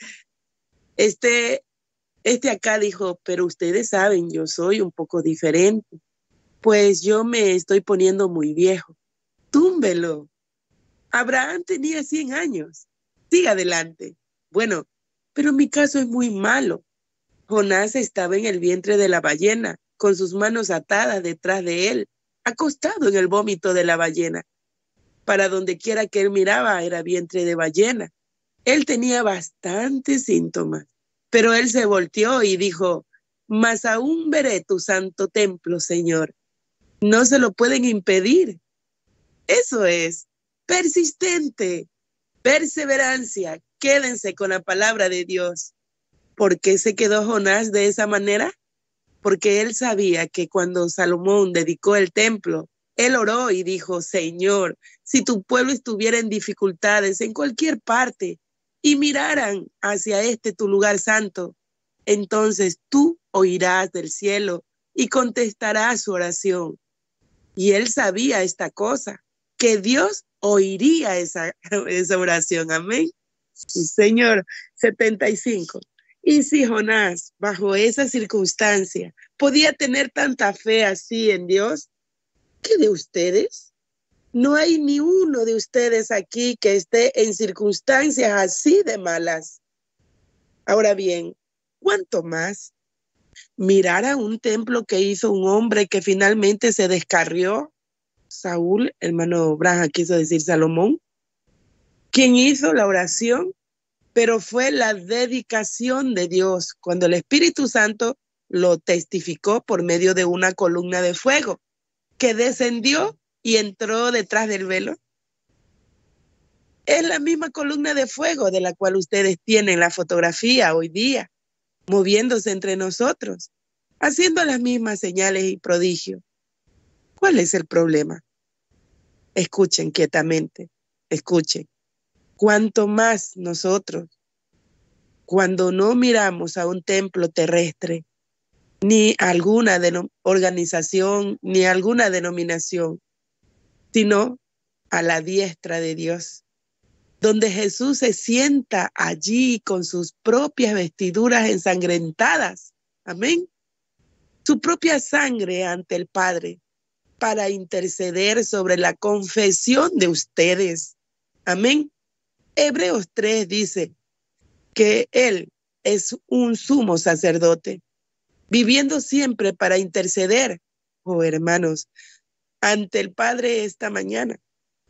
F: Este, este acá dijo, pero ustedes saben, yo soy un poco diferente. Pues yo me estoy poniendo muy viejo. Túmbelo. Abraham tenía cien años. Siga adelante. Bueno, pero mi caso es muy malo. Jonás estaba en el vientre de la ballena, con sus manos atadas detrás de él, acostado en el vómito de la ballena. Para donde quiera que él miraba era vientre de ballena. Él tenía bastantes síntomas, pero él se volteó y dijo, mas aún veré tu santo templo, Señor. No se lo pueden impedir. Eso es, persistente, perseverancia. Quédense con la palabra de Dios. ¿Por qué se quedó Jonás de esa manera? Porque él sabía que cuando Salomón dedicó el templo, él oró y dijo, Señor, si tu pueblo estuviera en dificultades en cualquier parte y miraran hacia este tu lugar santo, entonces tú oirás del cielo y contestarás su oración. Y él sabía esta cosa, que Dios oiría esa, esa oración. Amén. Señor, setenta y cinco. Y si Jonás, bajo esa circunstancia, podía tener tanta fe así en Dios, ¿qué de ustedes? No hay ni uno de ustedes aquí que esté en circunstancias así de malas. Ahora bien, ¿cuánto más? Mirar a un templo que hizo un hombre que finalmente se descarrió, Saúl, hermano Branham quiso decir Salomón, quien hizo la oración, pero fue la dedicación de Dios, cuando el Espíritu Santo lo testificó por medio de una columna de fuego que descendió y entró detrás del velo. Es la misma columna de fuego de la cual ustedes tienen la fotografía hoy día, moviéndose entre nosotros, haciendo las mismas señales y prodigios. ¿Cuál es el problema? Escuchen quietamente, escuchen. Cuanto más nosotros, cuando no miramos a un templo terrestre, ni a alguna organización, ni a alguna denominación, sino a la diestra de Dios, donde Jesús se sienta allí con sus propias vestiduras ensangrentadas, amén, su propia sangre ante el Padre, para interceder sobre la confesión de ustedes, amén. Hebreos tres dice que Él es un sumo sacerdote, viviendo siempre para interceder, oh hermanos, ante el Padre esta mañana.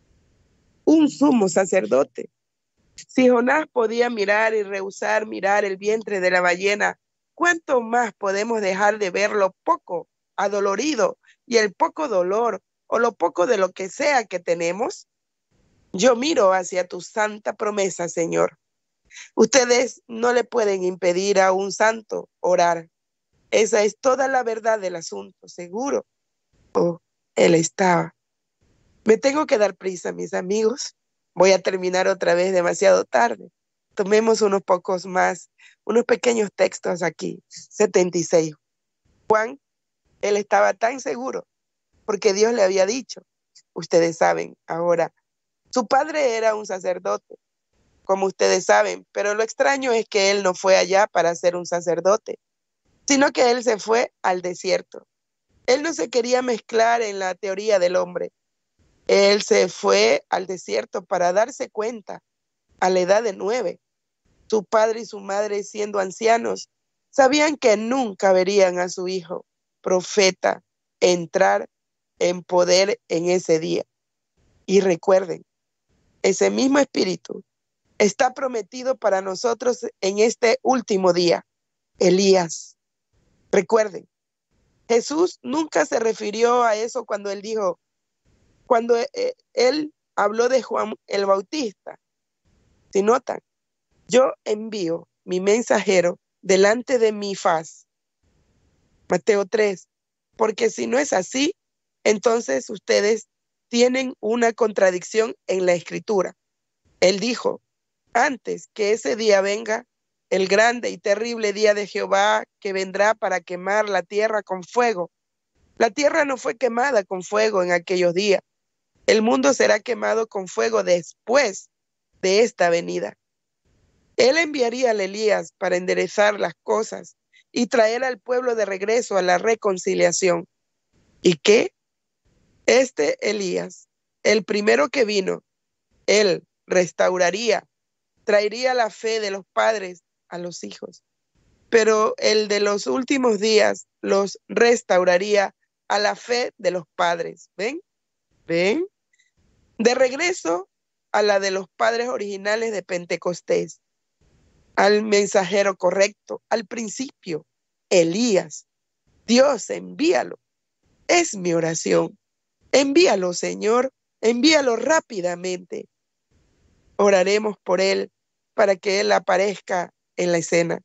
F: Un sumo sacerdote. Si Jonás podía mirar y rehusar mirar el vientre de la ballena, ¿cuánto más podemos dejar de ver lo poco adolorido y el poco dolor o lo poco de lo que sea que tenemos? Yo miro hacia tu santa promesa, Señor. Ustedes no le pueden impedir a un santo orar. Esa es toda la verdad del asunto, seguro. Oh, él estaba. Me tengo que dar prisa, mis amigos. Voy a terminar otra vez demasiado tarde. Tomemos unos pocos más, unos pequeños textos aquí. setenta y seis. Juan, él estaba tan seguro, porque Dios le había dicho. Ustedes saben ahora, su padre era un sacerdote, como ustedes saben, pero lo extraño es que él no fue allá para ser un sacerdote, sino que él se fue al desierto. Él no se quería mezclar en la teoría del hombre. Él se fue al desierto para darse cuenta, a la edad de nueve. Su padre y su madre, siendo ancianos, sabían que nunca verían a su hijo, profeta, entrar en poder en ese día. Y recuerden, ese mismo espíritu está prometido para nosotros en este último día. Elías. Recuerden, Jesús nunca se refirió a eso cuando él dijo, cuando eh, él habló de Juan el Bautista. Si notan, yo envío mi mensajero delante de mi faz. Mateo tres. Porque si no es así, entonces ustedes tienen una contradicción en la escritura. Él dijo, antes que ese día venga, el grande y terrible día de Jehová que vendrá para quemar la tierra con fuego. La tierra no fue quemada con fuego en aquellos días. El mundo será quemado con fuego después de esta venida. Él enviaría a Elías para enderezar las cosas y traer al pueblo de regreso a la reconciliación. ¿Y qué? Este Elías, el primero que vino, él restauraría, traería la fe de los padres a los hijos. Pero el de los últimos días los restauraría a la fe de los padres. ¿Ven? ¿Ven? De regreso a la de los padres originales de Pentecostés, al mensajero correcto, al principio, Elías. Dios, envíalo. Es mi oración. Envíalo, Señor, envíalo rápidamente. Oraremos por él para que él aparezca en la escena.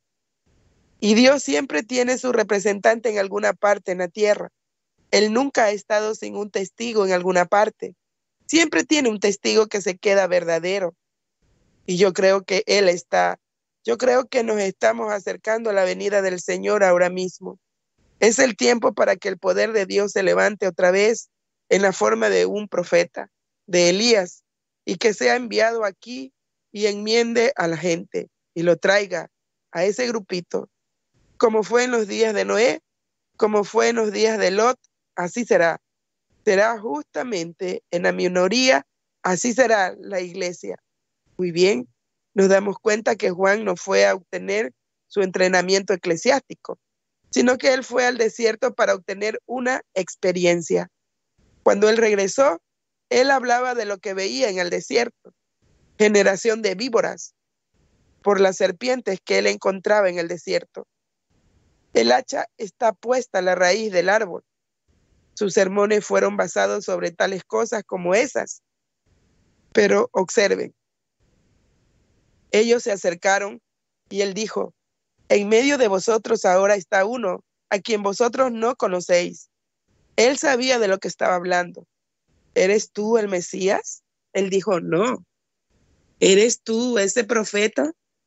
F: Y Dios siempre tiene su representante en alguna parte en la tierra. Él nunca ha estado sin un testigo en alguna parte. Siempre tiene un testigo que se queda verdadero. Y yo creo que Él está. Yo creo que nos estamos acercando a la venida del Señor ahora mismo. Es el tiempo para que el poder de Dios se levante otra vez en la forma de un profeta, de Elías, y que sea enviado aquí y enmiende a la gente y lo traiga a ese grupito. Como fue en los días de Noé, como fue en los días de Lot, así será. Será justamente en la minoría, así será la iglesia. Muy bien, nos damos cuenta que Juan no fue a obtener su entrenamiento eclesiástico, sino que él fue al desierto para obtener una experiencia. Cuando él regresó, él hablaba de lo que veía en el desierto, generación de víboras, por las serpientes que él encontraba en el desierto. El hacha está puesta a la raíz del árbol. Sus sermones fueron basados sobre tales cosas como esas. Pero observen, ellos se acercaron y él dijo, en medio de vosotros ahora está uno a quien vosotros no conocéis. Él sabía de lo que estaba hablando. ¿eres tú el Mesías? Él dijo, no. ¿Eres tú ese profeta?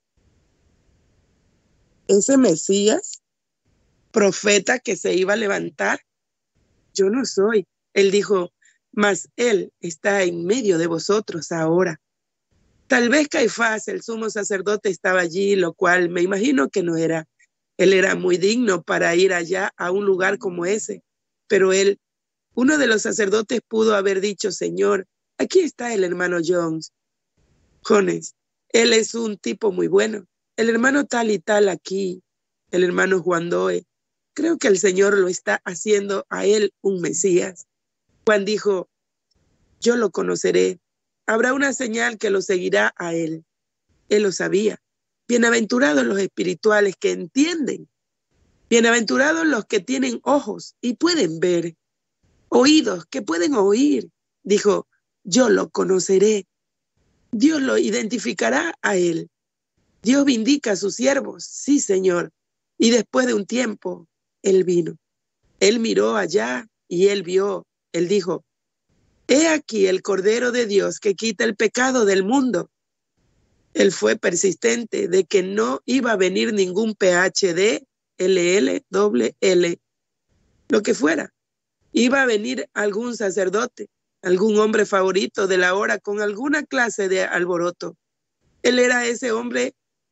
F: ¿Ese Mesías? ¿Profeta que se iba a levantar? Yo no soy. Él dijo, mas él está en medio de vosotros ahora. Tal vez Caifás, el sumo sacerdote, estaba allí, lo cual me imagino que no era. Él era muy digno para ir allá a un lugar como ese. Pero él, uno de los sacerdotes, pudo haber dicho, Señor, aquí está el hermano Jones. Jones, él es un tipo muy bueno. El hermano tal y tal aquí, el hermano Juan Doe. Creo que el Señor lo está haciendo a él un Mesías. Juan dijo, yo lo conoceré. Habrá una señal que lo seguirá a él. Él lo sabía. Bienaventurados los espirituales que entienden. Bienaventurados los que tienen ojos y pueden ver. Oídos que pueden oír. Dijo, yo lo conoceré. Dios lo identificará a él. Dios vindica a sus siervos. Sí, Señor. Y después de un tiempo, él vino. Él miró allá y él vio. Él dijo, he aquí el Cordero de Dios que quita el pecado del mundo. Él fue persistente de que no iba a venir ningún P H D, L L, doble L, lo que fuera. Iba a venir algún sacerdote, algún hombre favorito de la hora con alguna clase de alboroto. Él era ese hombre.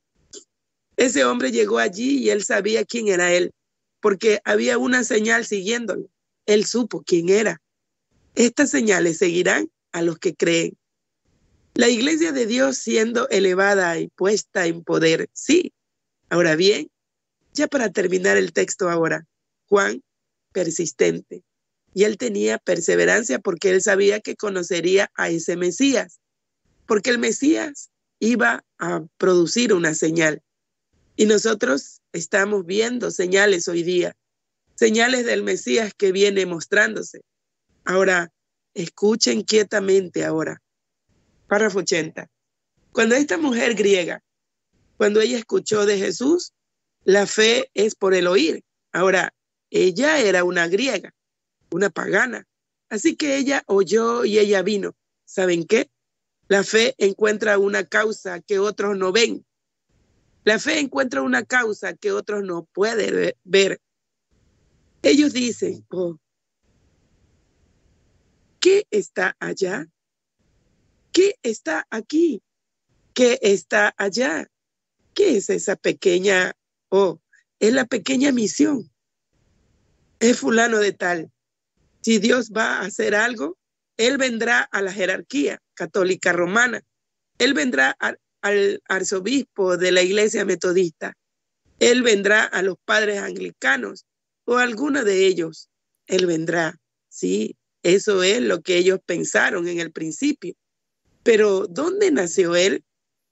F: Ese hombre llegó allí y él sabía quién era él, porque había una señal siguiéndolo. Él supo quién era. Estas señales seguirán a los que creen. La iglesia de Dios siendo elevada y puesta en poder, sí. Ahora bien, ya para terminar el texto ahora, Juan, persistente. Y él tenía perseverancia porque él sabía que conocería a ese Mesías, porque el Mesías iba a producir una señal. Y nosotros estamos viendo señales hoy día, señales del Mesías que viene mostrándose. Ahora, escuchen quietamente ahora. Párrafo ochenta. Cuando esta mujer griega, cuando ella escuchó de Jesús, la fe es por el oír. Ahora, ella era una griega, una pagana. Así que ella oyó y ella vino. ¿Saben qué? La fe encuentra una causa que otros no ven. La fe encuentra una causa que otros no pueden ver. Ellos dicen, oh, ¿qué está allá? ¿Qué está aquí? ¿Qué está allá? ¿Qué es esa pequeña? Oh, es la pequeña misión. Es fulano de tal. Si Dios va a hacer algo, Él vendrá a la jerarquía católica romana. Él vendrá a, al arzobispo de la iglesia metodista. Él vendrá a los padres anglicanos o a alguno de ellos. Él vendrá. Sí, eso es lo que ellos pensaron en el principio. Pero ¿dónde nació Él?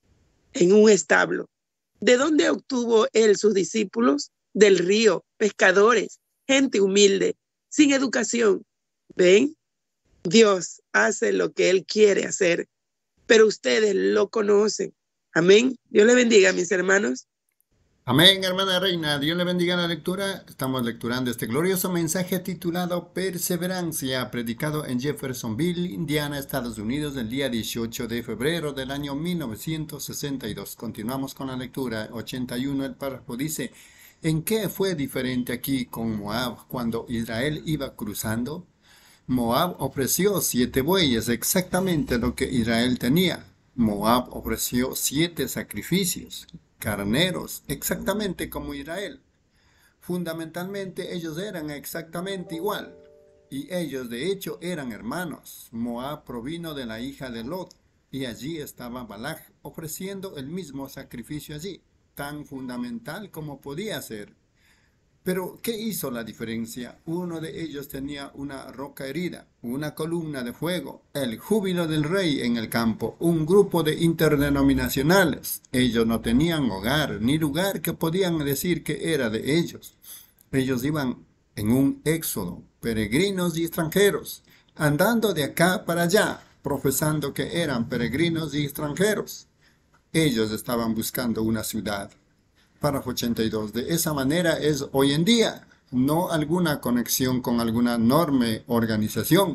F: En un establo. ¿De dónde obtuvo Él sus discípulos? Del río, pescadores, gente humilde, sin educación. ¿Ven? Dios hace lo que Él quiere hacer, pero ustedes lo conocen. Amén. Dios le bendiga, mis hermanos.
E: Amén, hermana Reina. Dios le bendiga la lectura. Estamos lecturando este glorioso mensaje titulado Perseverancia, predicado en Jeffersonville, Indiana, Estados Unidos, el día dieciocho de febrero del año mil novecientos sesenta y dos. Continuamos con la lectura. ochenta y uno, el párrafo dice, ¿en qué fue diferente aquí con Moab cuando Israel iba cruzando? Moab ofreció siete bueyes, exactamente lo que Israel tenía. Moab ofreció siete sacrificios, carneros, exactamente como Israel. Fundamentalmente ellos eran exactamente igual, y ellos de hecho eran hermanos. Moab provino de la hija de Lot, y allí estaba Balak ofreciendo el mismo sacrificio allí, tan fundamental como podía ser. Pero, ¿qué hizo la diferencia? Uno de ellos tenía una roca herida, una columna de fuego, el júbilo del rey en el campo, un grupo de interdenominacionales. Ellos no tenían hogar ni lugar que podían decir que era de ellos. Ellos iban en un éxodo, peregrinos y extranjeros, andando de acá para allá, profesando que eran peregrinos y extranjeros. Ellos estaban buscando una ciudad. Párrafo ochenta y dos. De esa manera es hoy en día, no alguna conexión con alguna enorme organización.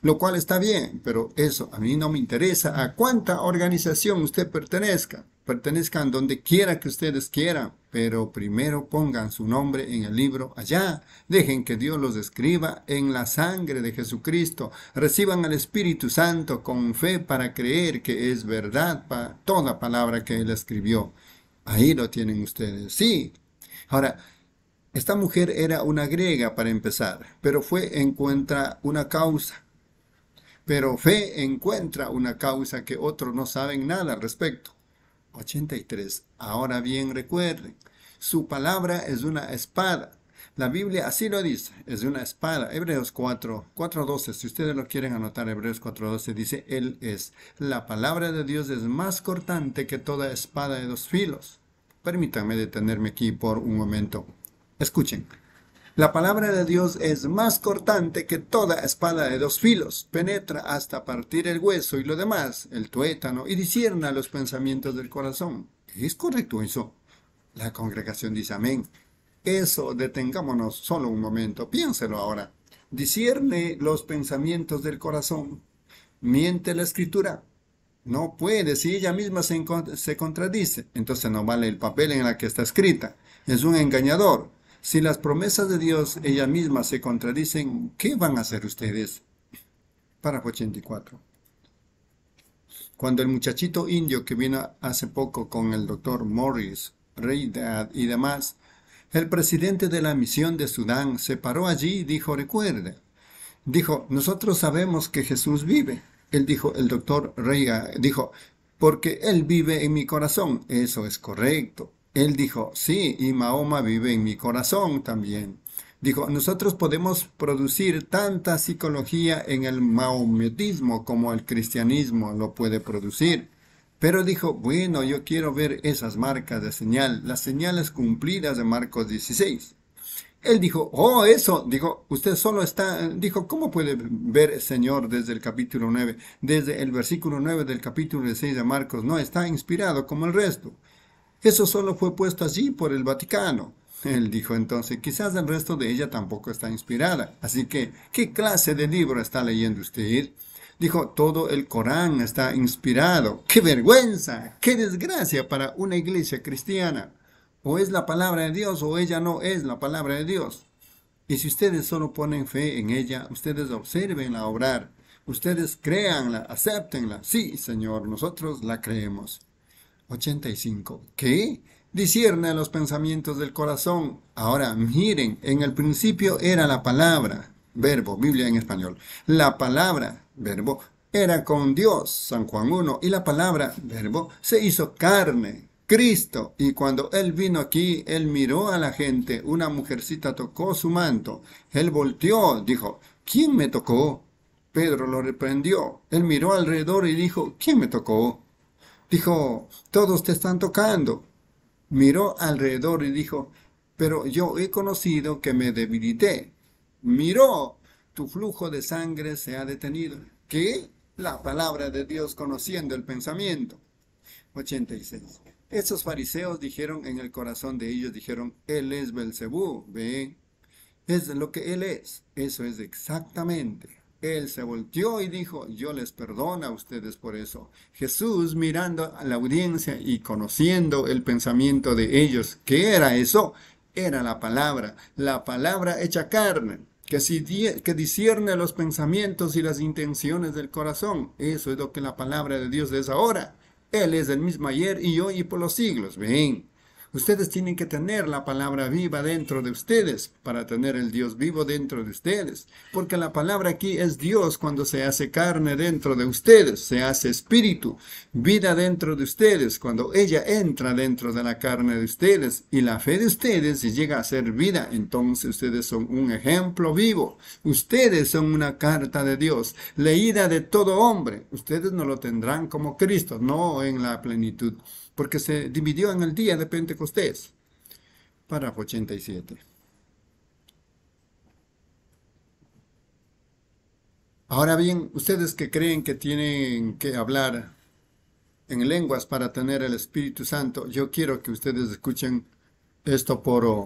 E: lo cual está bien, pero eso a mí no me interesa a cuánta organización usted pertenezca. Pertenezcan donde quiera que ustedes quieran, pero primero pongan su nombre en el libro allá. Dejen que Dios los escriba en la sangre de Jesucristo. Reciban al Espíritu Santo con fe para creer que es verdad para toda palabra que Él escribió. Ahí lo tienen ustedes, sí. Ahora, esta mujer era una griega para empezar, pero fue encuentra una causa. Pero fe encuentra una causa que otros no saben nada al respecto. ochenta y tres. Ahora bien, recuerden, su palabra es una espada. La Biblia así lo dice, es una espada. Hebreos cuatro, cuatro doce, si ustedes lo quieren anotar, Hebreos cuatro doce dice, Él es. La palabra de Dios es más cortante que toda espada de dos filos. Permítanme detenerme aquí por un momento. Escuchen. La palabra de Dios es más cortante que toda espada de dos filos, penetra hasta partir el hueso y lo demás, el tuétano, y discierna los pensamientos del corazón. ¿Es correcto eso? La congregación dice amén. Eso, detengámonos solo un momento, piénselo ahora. Discierne los pensamientos del corazón. ¿Miente la escritura? No puede, si ella misma se, se contradice, entonces no vale el papel en el que está escrita. Es un engañador. Si las promesas de Dios ellas mismas se contradicen, ¿qué van a hacer ustedes? Párrafo ochenta y cuatro. Cuando el muchachito indio que vino hace poco con el doctor Morris, Reid y demás, el presidente de la misión de Sudán se paró allí y dijo, recuerde, dijo, nosotros sabemos que Jesús vive. Él dijo, el doctor Reid dijo, porque Él vive en mi corazón. Eso es correcto. Él dijo, sí, y Mahoma vive en mi corazón también. Dijo, nosotros podemos producir tanta psicología en el mahometismo como el cristianismo lo puede producir. Pero dijo, bueno, yo quiero ver esas marcas de señal, las señales cumplidas de Marcos dieciséis. Él dijo, oh, eso, dijo, usted solo está, dijo, ¿cómo puede ver, Señor, desde el capítulo nueve? Desde el versículo nueve del capítulo dieciséis de Marcos, no está inspirado como el resto. Eso solo fue puesto allí por el Vaticano. Él dijo entonces, quizás el resto de ella tampoco está inspirada. Así que, ¿qué clase de libro está leyendo usted? Dijo, todo el Corán está inspirado. ¡Qué vergüenza! ¡Qué desgracia para una iglesia cristiana! O es la palabra de Dios o ella no es la palabra de Dios. Y si ustedes solo ponen fe en ella, ustedes observenla obrar. Ustedes créanla, acéptenla. Sí, Señor, nosotros la creemos. ochenta y cinco. ¿Qué? Discierne los pensamientos del corazón. Ahora, miren, en el principio era la palabra, verbo, Biblia en español. La palabra, verbo, era con Dios, San Juan uno, y la palabra, verbo, se hizo carne, Cristo. Y cuando Él vino aquí, Él miró a la gente, una mujercita tocó su manto. Él volteó, dijo, ¿quién me tocó? Pedro lo reprendió. Él miró alrededor y dijo, ¿quién me tocó? Dijo, todos te están tocando. Miró alrededor y dijo, pero yo he conocido que me debilité. Miró, tu flujo de sangre se ha detenido. ¿Qué? La palabra de Dios conociendo el pensamiento. ochenta y seis. Esos fariseos dijeron en el corazón de ellos, dijeron, Él es Belcebú, ¿ve? Es lo que Él es. Eso es exactamente. Él se volteó y dijo, yo les perdono a ustedes por eso. Jesús mirando a la audiencia y conociendo el pensamiento de ellos. ¿Qué era eso? Era la palabra, la palabra hecha carne, que, si, que discierne los pensamientos y las intenciones del corazón. Eso es lo que la palabra de Dios es ahora. Él es el mismo ayer y hoy y por los siglos. Ven. Ustedes tienen que tener la palabra viva dentro de ustedes para tener el Dios vivo dentro de ustedes. Porque la palabra aquí es Dios cuando se hace carne dentro de ustedes, se hace espíritu, vida dentro de ustedes, cuando ella entra dentro de la carne de ustedes y la fe de ustedes llega a ser vida, entonces ustedes son un ejemplo vivo. Ustedes son una carta de Dios, leída de todo hombre. Ustedes no lo tendrán como Cristo, no en la plenitud, porque se dividió en el día de Pentecostés. Párrafo ochenta y siete. Ahora bien, ustedes que creen que tienen que hablar en lenguas para tener el Espíritu Santo, yo quiero que ustedes escuchen esto por...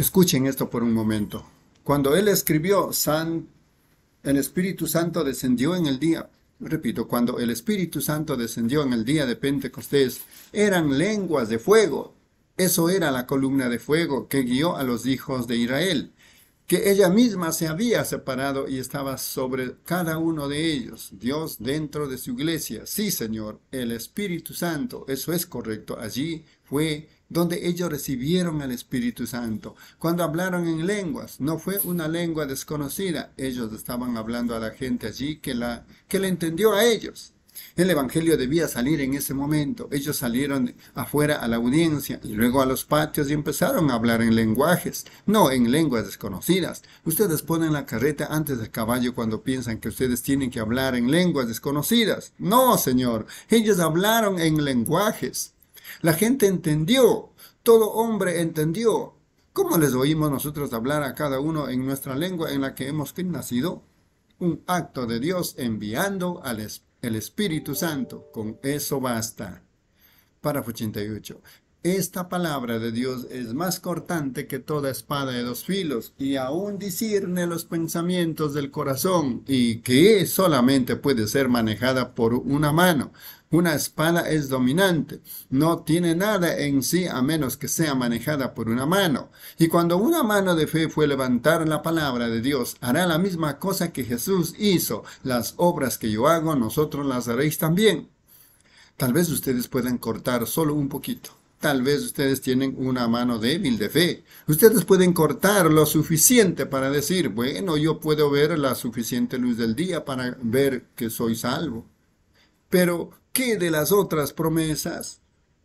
E: Escuchen esto por un momento. Cuando él escribió, San, el Espíritu Santo descendió en el día, repito, cuando el Espíritu Santo descendió en el día de Pentecostés, eran lenguas de fuego. Eso era la columna de fuego que guió a los hijos de Israel, que ella misma se había separado y estaba sobre cada uno de ellos. Dios dentro de su iglesia. Sí, Señor, el Espíritu Santo, eso es correcto. Allí fue donde ellos recibieron el Espíritu Santo. Cuando hablaron en lenguas, no fue una lengua desconocida. Ellos estaban hablando a la gente allí que la, que la entendió a ellos. El evangelio debía salir en ese momento. Ellos salieron afuera a la audiencia y luego a los patios y empezaron a hablar en lenguajes, no en lenguas desconocidas. Ustedes ponen la carreta antes del caballo cuando piensan que ustedes tienen que hablar en lenguas desconocidas. No, Señor, ellos hablaron en lenguajes. La gente entendió, todo hombre entendió. ¿Cómo les oímos nosotros hablar a cada uno en nuestra lengua en la que hemos nacido? Un acto de Dios enviando al Espíritu. El Espíritu Santo, con eso basta. Párrafo ochenta y ocho. Esta palabra de Dios es más cortante que toda espada de dos filos, y aún discierne los pensamientos del corazón, y que solamente puede ser manejada por una mano. Una espada es dominante, no tiene nada en sí a menos que sea manejada por una mano. Y cuando una mano de fe fue levantar la palabra de Dios, hará la misma cosa que Jesús hizo. Las obras que yo hago, nosotros las haréis también. Tal vez ustedes puedan cortar solo un poquito. Tal vez ustedes tienen una mano débil de fe. Ustedes pueden cortar lo suficiente para decir, bueno, yo puedo ver la suficiente luz del día para ver que soy salvo. Pero, ¿qué de las otras promesas?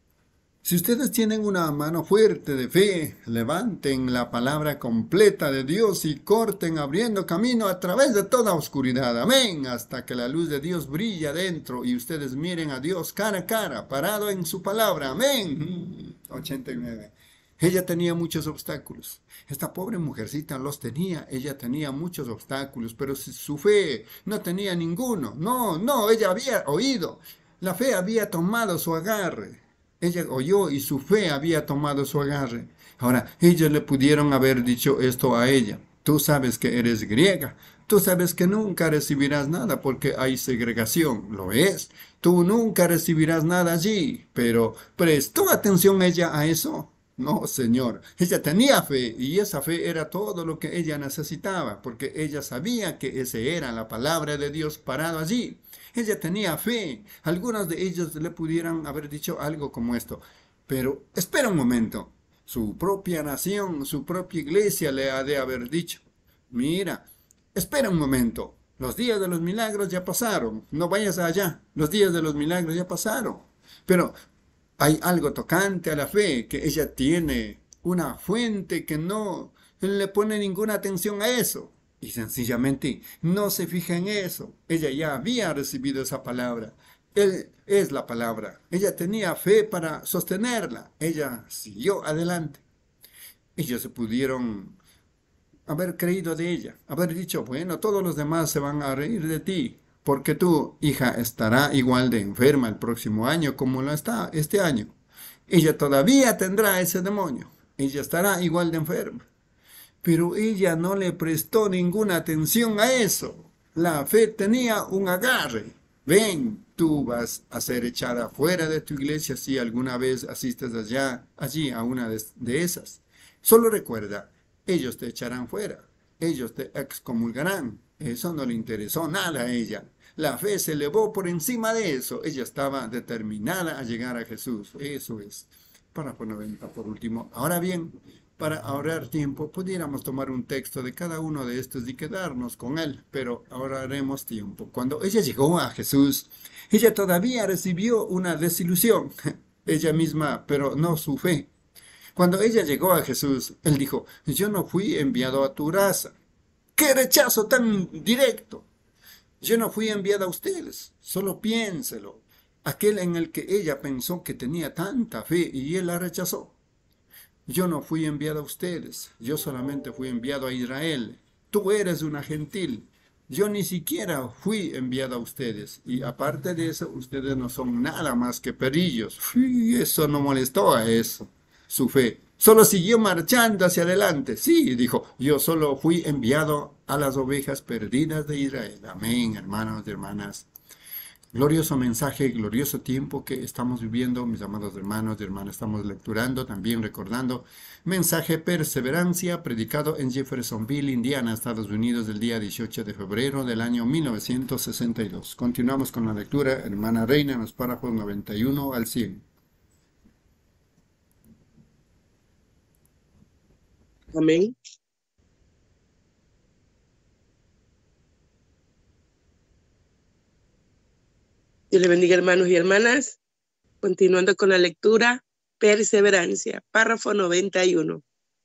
E: Si ustedes tienen una mano fuerte de fe, levanten la palabra completa de Dios y corten abriendo camino a través de toda oscuridad. Amén. Hasta que la luz de Dios brille adentro y ustedes miren a Dios cara a cara, parado en su palabra. Amén. ochenta y nueve. Ella tenía muchos obstáculos. Esta pobre mujercita los tenía. Ella tenía muchos obstáculos, pero su fe no tenía ninguno. No, no, ella había oído. La fe había tomado su agarre. Ella oyó y su fe había tomado su agarre. Ahora, ellos le pudieron haber dicho esto a ella. Tú sabes que eres griega. Tú sabes que nunca recibirás nada porque hay segregación. Lo es. Tú nunca recibirás nada allí. Pero, ¿prestó atención ella a eso? No, Señor. Ella tenía fe y esa fe era todo lo que ella necesitaba porque ella sabía que esa era la palabra de Dios parado allí. Ella tenía fe. Algunos de ellos le pudieran haber dicho algo como esto. Pero, espera un momento. Su propia nación, su propia iglesia le ha de haber dicho. Mira, espera un momento. Los días de los milagros ya pasaron. No vayas allá. Los días de los milagros ya pasaron. Pero hay algo tocante a la fe, que ella tiene una fuente que no le pone ninguna atención a eso. Y sencillamente no se fija en eso. Ella ya había recibido esa palabra. Él es la palabra. Ella tenía fe para sostenerla. Ella siguió adelante. Ellos se pudieron haber creído de ella. Haber dicho, bueno, todos los demás se van a reír de ti. Porque tu hija estará igual de enferma el próximo año como lo está este año. Ella todavía tendrá ese demonio. Ella estará igual de enferma. Pero ella no le prestó ninguna atención a eso. La fe tenía un agarre. Ven, tú vas a ser echada fuera de tu iglesia si alguna vez asistes allá, allí a una de, de esas. Solo recuerda, ellos te echarán fuera. Ellos te excomulgarán. Eso no le interesó nada a ella. La fe se elevó por encima de eso. Ella estaba determinada a llegar a Jesús. Eso es. Párrafo noventa por último. Ahora bien, para ahorrar tiempo, pudiéramos tomar un texto de cada uno de estos y quedarnos con él, pero ahorraremos tiempo. Cuando ella llegó a Jesús, ella todavía recibió una desilusión, ella misma, pero no su fe. Cuando ella llegó a Jesús, él dijo, yo no fui enviado a tu raza. ¡Qué rechazo tan directo! Yo no fui enviada a ustedes, solo piénselo. Aquel en el que ella pensó que tenía tanta fe y él la rechazó. Yo no fui enviado a ustedes, yo solamente fui enviado a Israel. Tú eres una gentil. Yo ni siquiera fui enviado a ustedes. Y aparte de eso, ustedes no son nada más que perillos. Y eso no molestó a eso, su fe. Solo siguió marchando hacia adelante. Sí, dijo, yo solo fui enviado a las ovejas perdidas de Israel. Amén, hermanos y hermanas. Glorioso mensaje, glorioso tiempo que estamos viviendo, mis amados hermanos y hermanas. Estamos lecturando, también recordando, mensaje Perseverancia, predicado en Jeffersonville, Indiana, Estados Unidos, el día dieciocho de febrero del año mil novecientos sesenta y dos. Continuamos con la lectura, hermana Reina, en los párrafos noventa y uno al cien.
F: Amén. Dios le bendiga, hermanos y hermanas. Continuando con la lectura, Perseverancia, párrafo noventa y uno.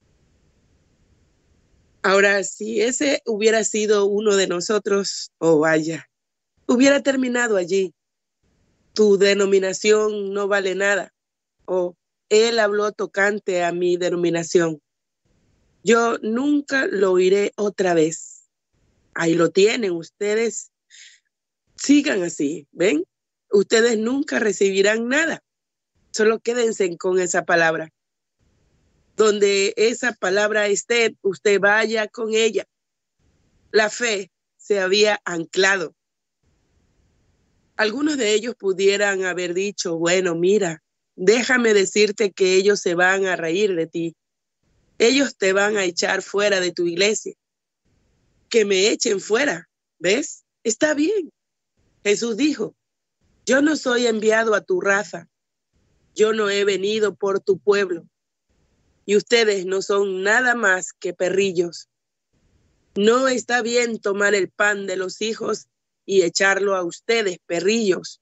F: Ahora, si ese hubiera sido uno de nosotros, oh vaya, hubiera terminado allí. Tu denominación no vale nada. Oh, él habló tocante a mi denominación. Yo nunca lo oiré otra vez. Ahí lo tienen ustedes. Sigan así, ¿ven? Ustedes nunca recibirán nada. Solo quédense con esa palabra. Donde esa palabra esté, usted vaya con ella. La fe se había anclado. Algunos de ellos pudieran haber dicho, bueno, mira, déjame decirte que ellos se van a reír de ti. Ellos te van a echar fuera de tu iglesia. Que me echen fuera, ¿ves? Está bien. Jesús dijo, yo no soy enviado a tu raza, yo no he venido por tu pueblo, y ustedes no son nada más que perrillos. No está bien tomar el pan de los hijos y echarlo a ustedes, perrillos.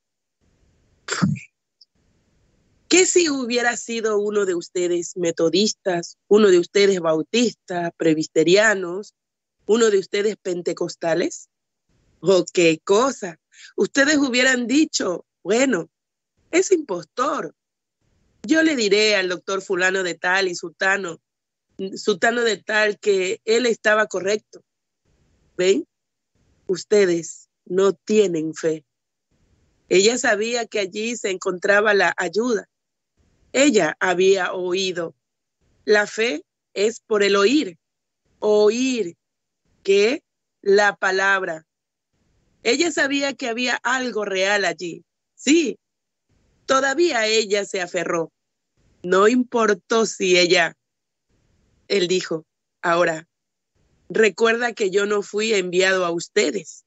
F: ¿Qué si hubiera sido uno de ustedes metodistas, uno de ustedes bautistas, presbiterianos, uno de ustedes pentecostales? ¿O qué cosa? Ustedes hubieran dicho, bueno, es impostor. Yo le diré al doctor fulano de tal y sutano, sutano de tal que él estaba correcto. ¿Ven? Ustedes no tienen fe. Ella sabía que allí se encontraba la ayuda. Ella había oído. La fe es por el oír. Oír que la palabra. Ella sabía que había algo real allí. Sí, todavía ella se aferró. No importó si ella... Él dijo, ahora, recuerda que yo no fui enviado a ustedes.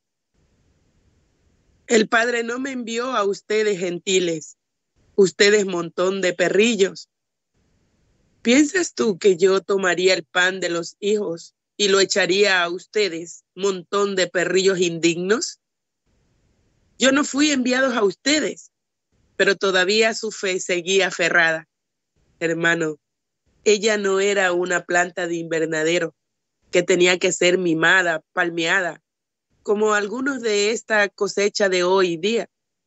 F: El Padre no me envió a ustedes gentiles, ustedes montón de perrillos. ¿Piensas tú que yo tomaría el pan de los hijos y lo echaría a ustedes, montón de perrillos indignos? Yo no fui enviado a ustedes, pero todavía su fe seguía aferrada. Hermano, ella no era una planta de invernadero que tenía que ser mimada, palmeada, como algunos de esta cosecha de hoy día.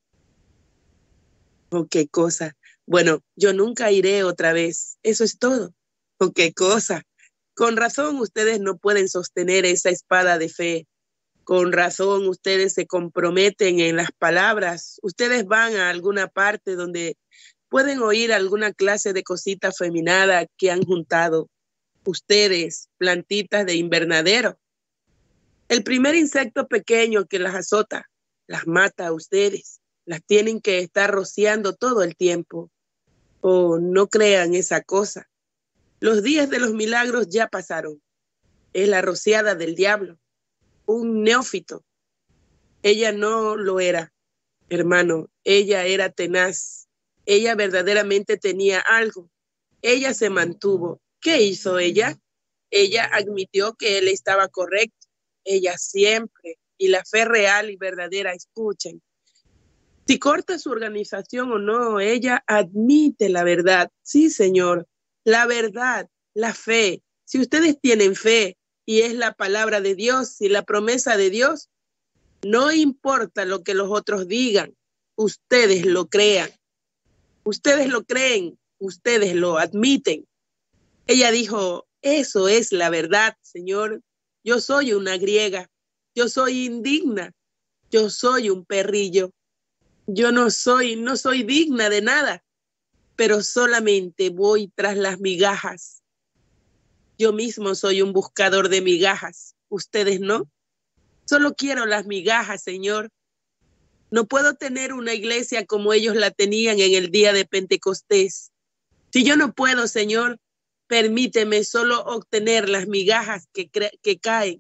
F: ¿O qué cosa? Bueno, yo nunca iré otra vez. Eso es todo. ¿O qué cosa? Con razón ustedes no pueden sostener esa espada de fe. Con razón ustedes se comprometen en las palabras. Ustedes van a alguna parte donde pueden oír alguna clase de cosita feminada que han juntado. Ustedes, plantitas de invernadero. El primer insecto pequeño que las azota, las mata a ustedes. Las tienen que estar rociando todo el tiempo. Oh, no crean esa cosa. Los días de los milagros ya pasaron. Es la rociada del diablo. Un neófito. Ella no lo era, hermano. Ella era tenaz. Ella verdaderamente tenía algo. Ella se mantuvo. ¿Qué hizo ella? Ella admitió que él estaba correcto. Ella siempre, y la fe real y verdadera, escuchen. Si corta su organización o no, ella admite la verdad. Sí, Señor, la verdad, la fe. Si ustedes tienen fe y es la palabra de Dios y la promesa de Dios, no importa lo que los otros digan, ustedes lo crean. Ustedes lo creen, ustedes lo admiten. Ella dijo, eso es la verdad, Señor. Yo soy una griega, yo soy indigna, yo soy un perrillo. Yo no soy, no soy digna de nada. pero solamente voy tras las migajas. Yo mismo soy un buscador de migajas, ustedes no. Solo quiero las migajas, Señor. No puedo tener una iglesia como ellos la tenían en el día de Pentecostés. Si yo no puedo, Señor, permíteme solo obtener las migajas que, que caen.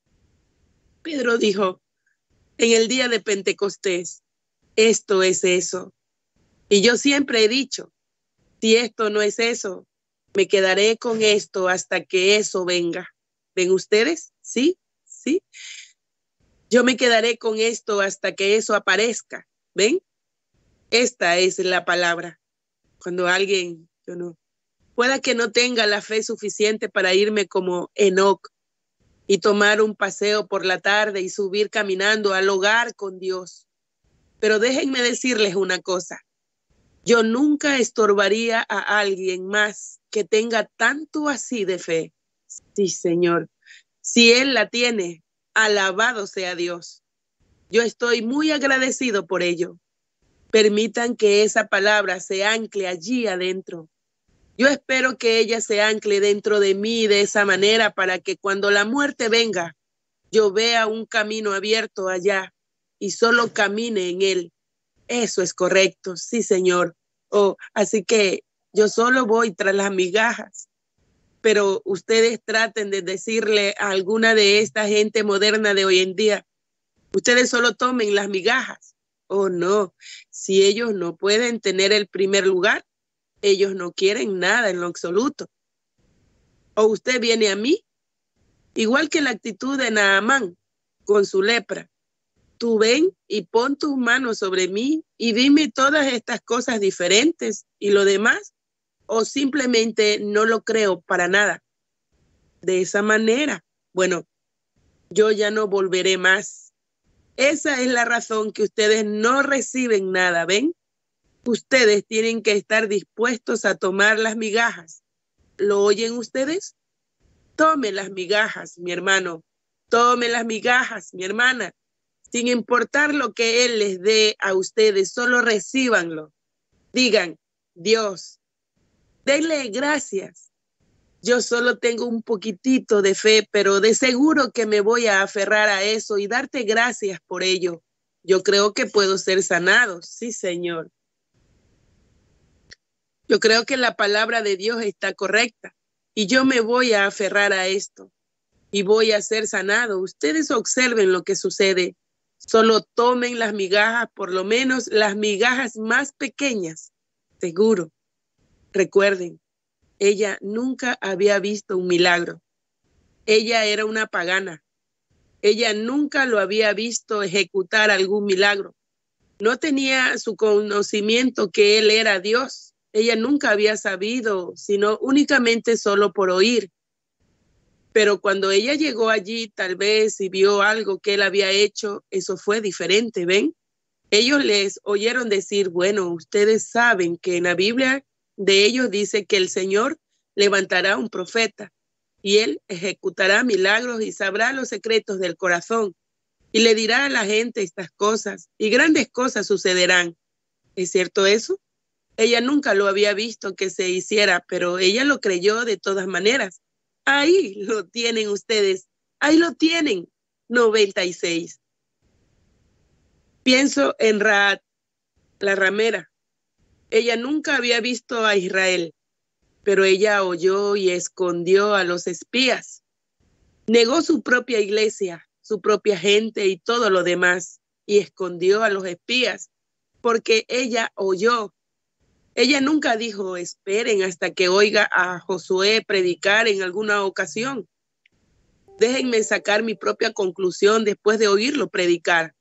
F: Pedro dijo, en el día de Pentecostés, esto es eso. Y yo siempre he dicho, si esto no es eso, me quedaré con esto hasta que eso venga. ¿Ven ustedes? ¿Sí? ¿Sí? Yo me quedaré con esto hasta que eso aparezca. ¿Ven? Esta es la palabra. Cuando alguien, yo no, pueda que no tenga la fe suficiente para irme como Enoc y tomar un paseo por la tarde y subir caminando al hogar con Dios. Pero déjenme decirles una cosa. Yo nunca estorbaría a alguien más que tenga tanto así de fe. Sí, Señor. Si Él la tiene, alabado sea Dios. Yo estoy muy agradecido por ello. Permitan que esa palabra se ancle allí adentro. Yo espero que ella se ancle dentro de mí de esa manera para que cuando la muerte venga, yo vea un camino abierto allá y solo camine en él. Eso es correcto, sí, Señor. Oh, así que yo solo voy tras las migajas. Pero ustedes traten de decirle a alguna de esta gente moderna de hoy en día, ustedes solo tomen las migajas. Oh, no. Si ellos no pueden tener el primer lugar, ellos no quieren nada en lo absoluto. O usted viene a mí, igual que la actitud de Naamán con su lepra. Tú ven y pon tus manos sobre mí y dime todas estas cosas diferentes y lo demás, o simplemente no lo creo para nada. De esa manera, bueno, yo ya no volveré más. Esa es la razón que ustedes no reciben nada, ¿ven? Ustedes tienen que estar dispuestos a tomar las migajas. ¿Lo oyen ustedes? Tome las migajas, mi hermano. Tome las migajas, mi hermana. Sin importar lo que Él les dé a ustedes, solo recíbanlo. Digan, Dios, denle gracias. Yo solo tengo un poquitito de fe, pero de seguro que me voy a aferrar a eso y darte gracias por ello. Yo creo que puedo ser sanado. Sí, Señor. Yo creo que la palabra de Dios está correcta y yo me voy a aferrar a esto y voy a ser sanado. Ustedes observen lo que sucede. Solo tomen las migajas, por lo menos las migajas más pequeñas. Seguro. Recuerden, ella nunca había visto un milagro. Ella era una pagana. Ella nunca lo había visto ejecutar algún milagro. No tenía su conocimiento que Él era Dios. Ella nunca había sabido, sino únicamente solo por oír. Pero cuando ella llegó allí, tal vez y vio algo que Él había hecho, eso fue diferente, ¿ven? Ellos les oyeron decir, bueno, ustedes saben que en la Biblia de ellos dice que el Señor levantará un profeta y Él ejecutará milagros y sabrá los secretos del corazón y le dirá a la gente estas cosas y grandes cosas sucederán. ¿Es cierto eso? Ella nunca lo había visto que se hiciera, pero ella lo creyó de todas maneras. Ahí lo tienen ustedes, ahí lo tienen, noventa y seis. Pienso en Rahab, la ramera. Ella nunca había visto a Israel, pero ella oyó y escondió a los espías. Negó su propia iglesia, su propia gente y todo lo demás, y escondió a los espías, porque ella oyó. Ella nunca dijo, esperen hasta que oiga a Josué predicar en alguna ocasión. Déjenme sacar mi propia conclusión después de oírlo predicar.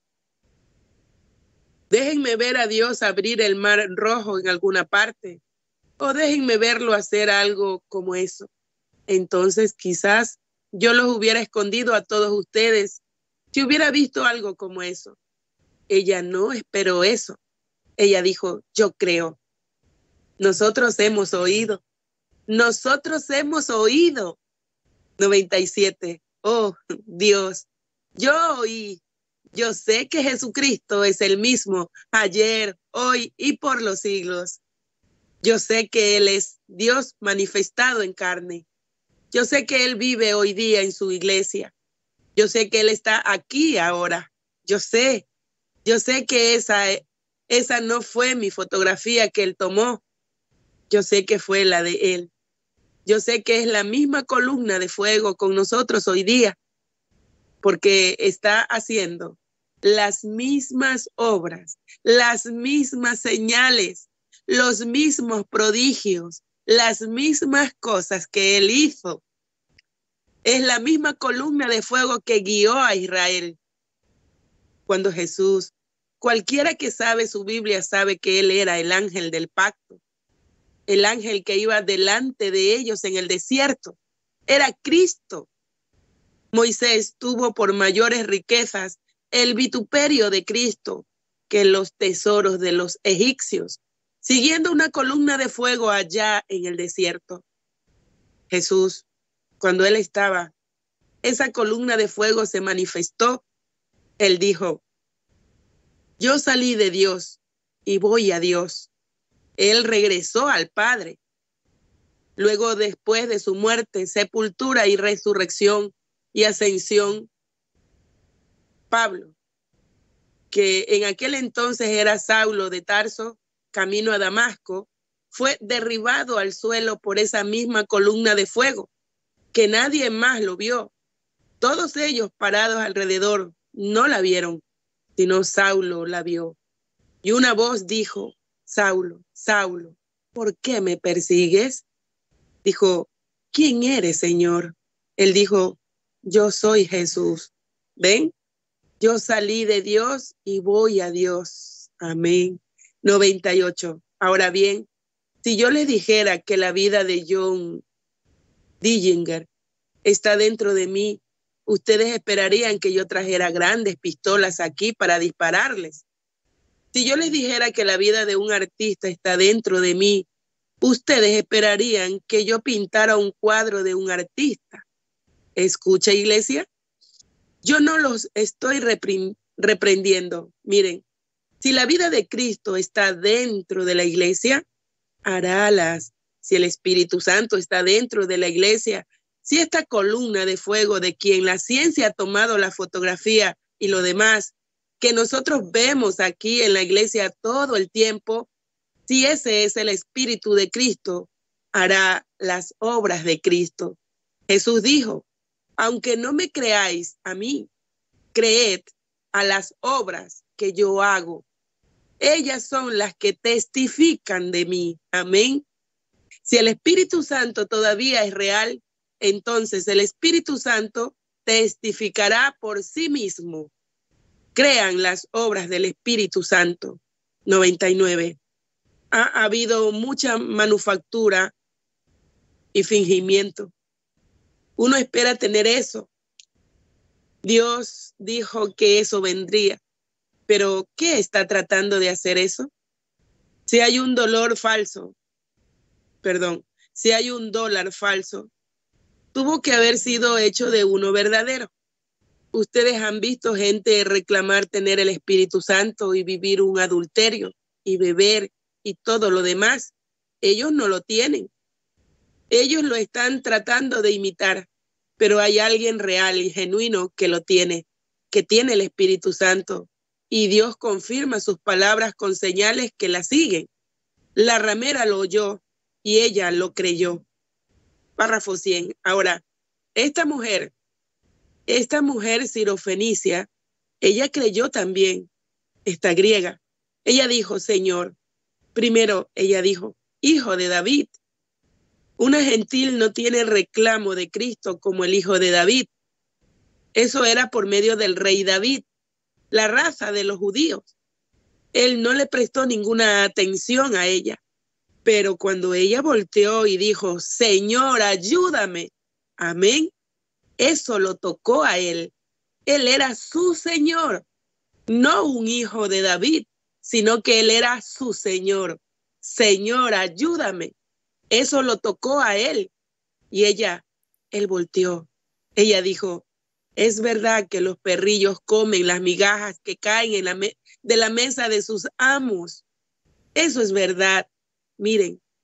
F: Déjenme ver a Dios abrir el mar rojo en alguna parte. O déjenme verlo hacer algo como eso. Entonces quizás yo los hubiera escondido a todos ustedes si hubiera visto algo como eso. Ella no esperó eso. Ella dijo, yo creo. Nosotros hemos oído. Nosotros hemos oído. noventa y siete. Oh, Dios, yo oí. Yo sé que Jesucristo es el mismo ayer, hoy y por los siglos. Yo sé que Él es Dios manifestado en carne. Yo sé que Él vive hoy día en su iglesia. Yo sé que Él está aquí ahora. Yo sé, yo sé que esa, esa no fue mi fotografía que Él tomó. Yo sé que fue la de Él. Yo sé que es la misma columna de fuego con nosotros hoy día, porque está haciendo las mismas obras, las mismas señales, los mismos prodigios, las mismas cosas que Él hizo. Es la misma columna de fuego que guió a Israel. Cuando Jesús, cualquiera que sabe su Biblia sabe que Él era el ángel del pacto, el ángel que iba delante de ellos en el desierto. Era Cristo. Moisés tuvo por mayores riquezas el vituperio de Cristo que los tesoros de los egipcios, siguiendo una columna de fuego allá en el desierto. Jesús, cuando Él estaba, esa columna de fuego se manifestó. Él dijo, yo salí de Dios y voy a Dios. Él regresó al Padre. Luego, después de su muerte, sepultura y resurrección y ascensión, Pablo, que en aquel entonces era Saulo de Tarso, camino a Damasco, fue derribado al suelo por esa misma columna de fuego, que nadie más lo vio. Todos ellos parados alrededor no la vieron, sino Saulo la vio. Y una voz dijo, Saulo, Saulo, ¿por qué me persigues? Dijo, ¿quién eres, Señor? Él dijo, yo soy Jesús. ¿Ven? Yo salí de Dios y voy a Dios. Amén. noventa y ocho. Ahora bien, si yo les dijera que la vida de John Dillinger está dentro de mí, ustedes esperarían que yo trajera grandes pistolas aquí para dispararles. Si yo les dijera que la vida de un artista está dentro de mí, ustedes esperarían que yo pintara un cuadro de un artista. Escucha, iglesia, yo no los estoy reprendiendo. Miren, si la vida de Cristo está dentro de la iglesia, harálas. Si el Espíritu Santo está dentro de la iglesia, si esta columna de fuego de quien la ciencia ha tomado la fotografía y lo demás, que nosotros vemos aquí en la iglesia todo el tiempo, si ese es el Espíritu de Cristo, hará las obras de Cristo. Jesús dijo, aunque no me creáis a mí, creed a las obras que yo hago. Ellas son las que testifican de mí. Amén. Si el Espíritu Santo todavía es real, entonces el Espíritu Santo testificará por sí mismo. Crean las obras del Espíritu Santo. noventa y nueve. Ha habido mucha manufactura y fingimiento. Uno espera tener eso. Dios dijo que eso vendría. Pero, ¿qué está tratando de hacer eso? Si hay un dolor falso, perdón, si hay un dólar falso, tuvo que haber sido hecho de uno verdadero. Ustedes han visto gente reclamar tener el Espíritu Santo y vivir un adulterio y beber y todo lo demás. Ellos no lo tienen. Ellos lo están tratando de imitar, pero hay alguien real y genuino que lo tiene, que tiene el Espíritu Santo, y Dios confirma sus palabras con señales que la siguen. La ramera lo oyó y ella lo creyó. Párrafo cien. Ahora, esta mujer, esta mujer sirofenicia, ella creyó también, esta griega. Ella dijo, Señor, primero ella dijo, Hijo de David. Una gentil no tiene reclamo de Cristo como el Hijo de David. Eso era por medio del rey David, la raza de los judíos. Él no le prestó ninguna atención a ella. Pero cuando ella volteó y dijo, Señor, ayúdame, amén, eso lo tocó a él. Él era su Señor, no un hijo de David, sino que él era su Señor. Señor, ayúdame. Eso lo tocó a él. Y ella, él volteó. Ella dijo, es verdad que los perrillos comen las migajas que caen en la me- de la mesa de sus amos. Eso es verdad. Miren,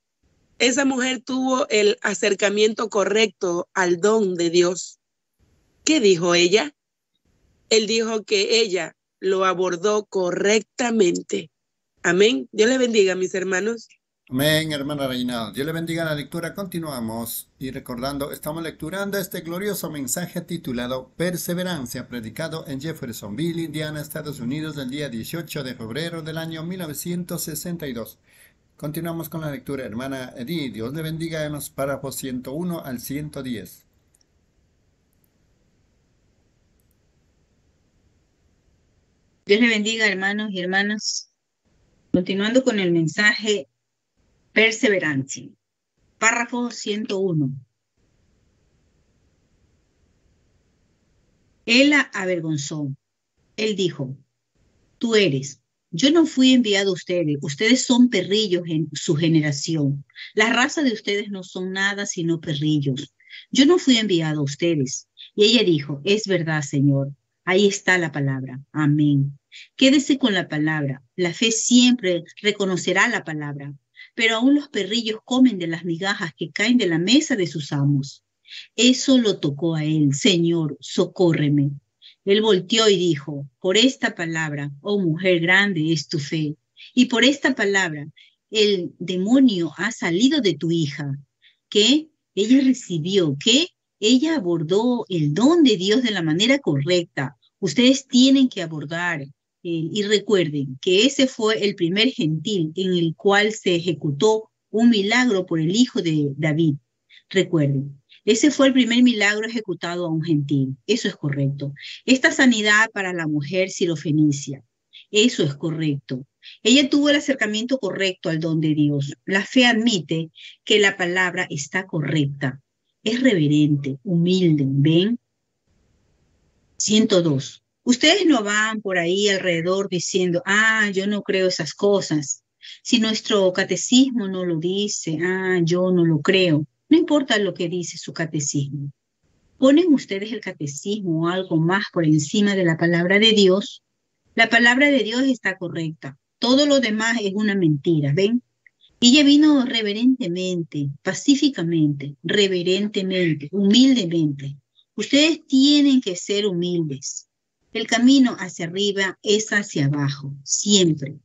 F: esa mujer tuvo el acercamiento correcto al don de Dios. ¿Qué dijo ella? Él dijo que ella lo abordó correctamente. Amén. Dios les bendiga, mis hermanos.
E: Amén, hermana Reina. Dios le bendiga la lectura. Continuamos y recordando, estamos lecturando este glorioso mensaje titulado Perseverancia, predicado en Jeffersonville, Indiana, Estados Unidos, el día dieciocho de febrero del año mil novecientos sesenta y dos. Continuamos con la lectura, hermana Edith. Dios le bendiga en los párrafos ciento uno al ciento diez.
G: Dios le bendiga, hermanos y hermanas. Continuando con el mensaje Perseverancia. Párrafo ciento uno. Él la avergonzó. Él dijo, tú eres. Yo no fui enviado a ustedes. Ustedes son perrillos en su generación. La raza de ustedes no son nada sino perrillos. Yo no fui enviado a ustedes. Y ella dijo, es verdad, Señor. Ahí está la palabra. Amén. Quédese con la palabra. La fe siempre reconocerá la palabra. Pero aún los perrillos comen de las migajas que caen de la mesa de sus amos. Eso lo tocó a él. Señor, socórreme. Él volteó y dijo, por esta palabra, oh mujer, grande es tu fe. Y por esta palabra, el demonio ha salido de tu hija. ¿Qué? Ella recibió. ¿Qué? Ella abordó el don de Dios de la manera correcta. Ustedes tienen que abordar. Eh, y recuerden que ese fue el primer gentil en el cual se ejecutó un milagro por el hijo de David. Recuerden. Ese fue el primer milagro ejecutado a un gentil. Eso es correcto. Esta sanidad para la mujer sirofenicia. Eso es correcto. Ella tuvo el acercamiento correcto al don de Dios. La fe admite que la palabra está correcta. Es reverente, humilde. ¿Ven? ciento dos. Ustedes no van por ahí alrededor diciendo, ah, yo no creo esas cosas. Si nuestro catecismo no lo dice, ah, yo no lo creo. No importa lo que dice su catecismo. ¿Ponen ustedes el catecismo o algo más por encima de la palabra de Dios? La palabra de Dios está correcta. Todo lo demás es una mentira, ¿ven? Ella vino reverentemente, pacíficamente, reverentemente, humildemente. Ustedes tienen que ser humildes. El camino hacia arriba es hacia abajo, siempre.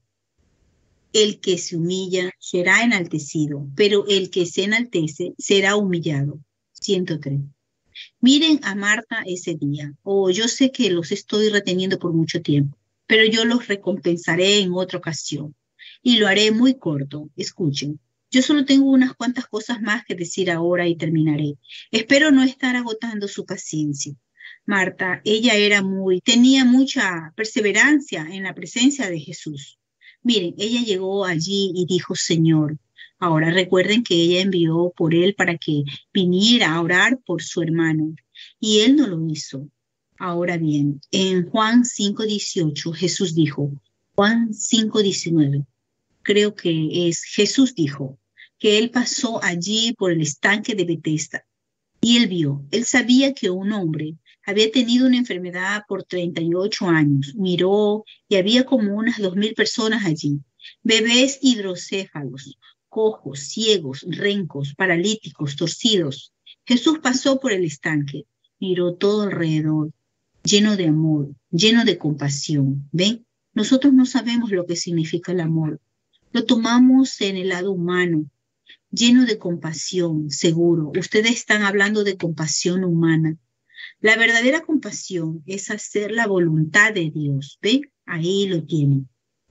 G: El que se humilla será enaltecido, pero el que se enaltece será humillado. ciento tres. Miren a Marta ese día. Oh, yo sé que los estoy reteniendo por mucho tiempo, pero yo los recompensaré en otra ocasión. Y lo haré muy corto. Escuchen, yo solo tengo unas cuantas cosas más que decir ahora y terminaré. Espero no estar agotando su paciencia. Marta, ella era muy, tenía mucha perseverancia en la presencia de Jesús. Miren, ella llegó allí y dijo, Señor. Ahora recuerden que ella envió por él para que viniera a orar por su hermano. Y él no lo hizo. Ahora bien, en Juan cinco dieciocho, Jesús dijo, Juan cinco diecinueve, creo que es, Jesús dijo que él pasó allí por el estanque de Betesda. Y él vio, él sabía que un hombre había tenido una enfermedad por treinta y ocho años. Miró y había como unas dos mil personas allí. Bebés hidrocéfalos, cojos, ciegos, rencos, paralíticos, torcidos. Jesús pasó por el estanque, miró todo alrededor, lleno de amor, lleno de compasión. ¿Ven? Nosotros no sabemos lo que significa el amor. Lo tomamos en el lado humano, lleno de compasión, seguro. Ustedes están hablando de compasión humana. La verdadera compasión es hacer la voluntad de Dios. ¿Ven? Ahí lo tienen.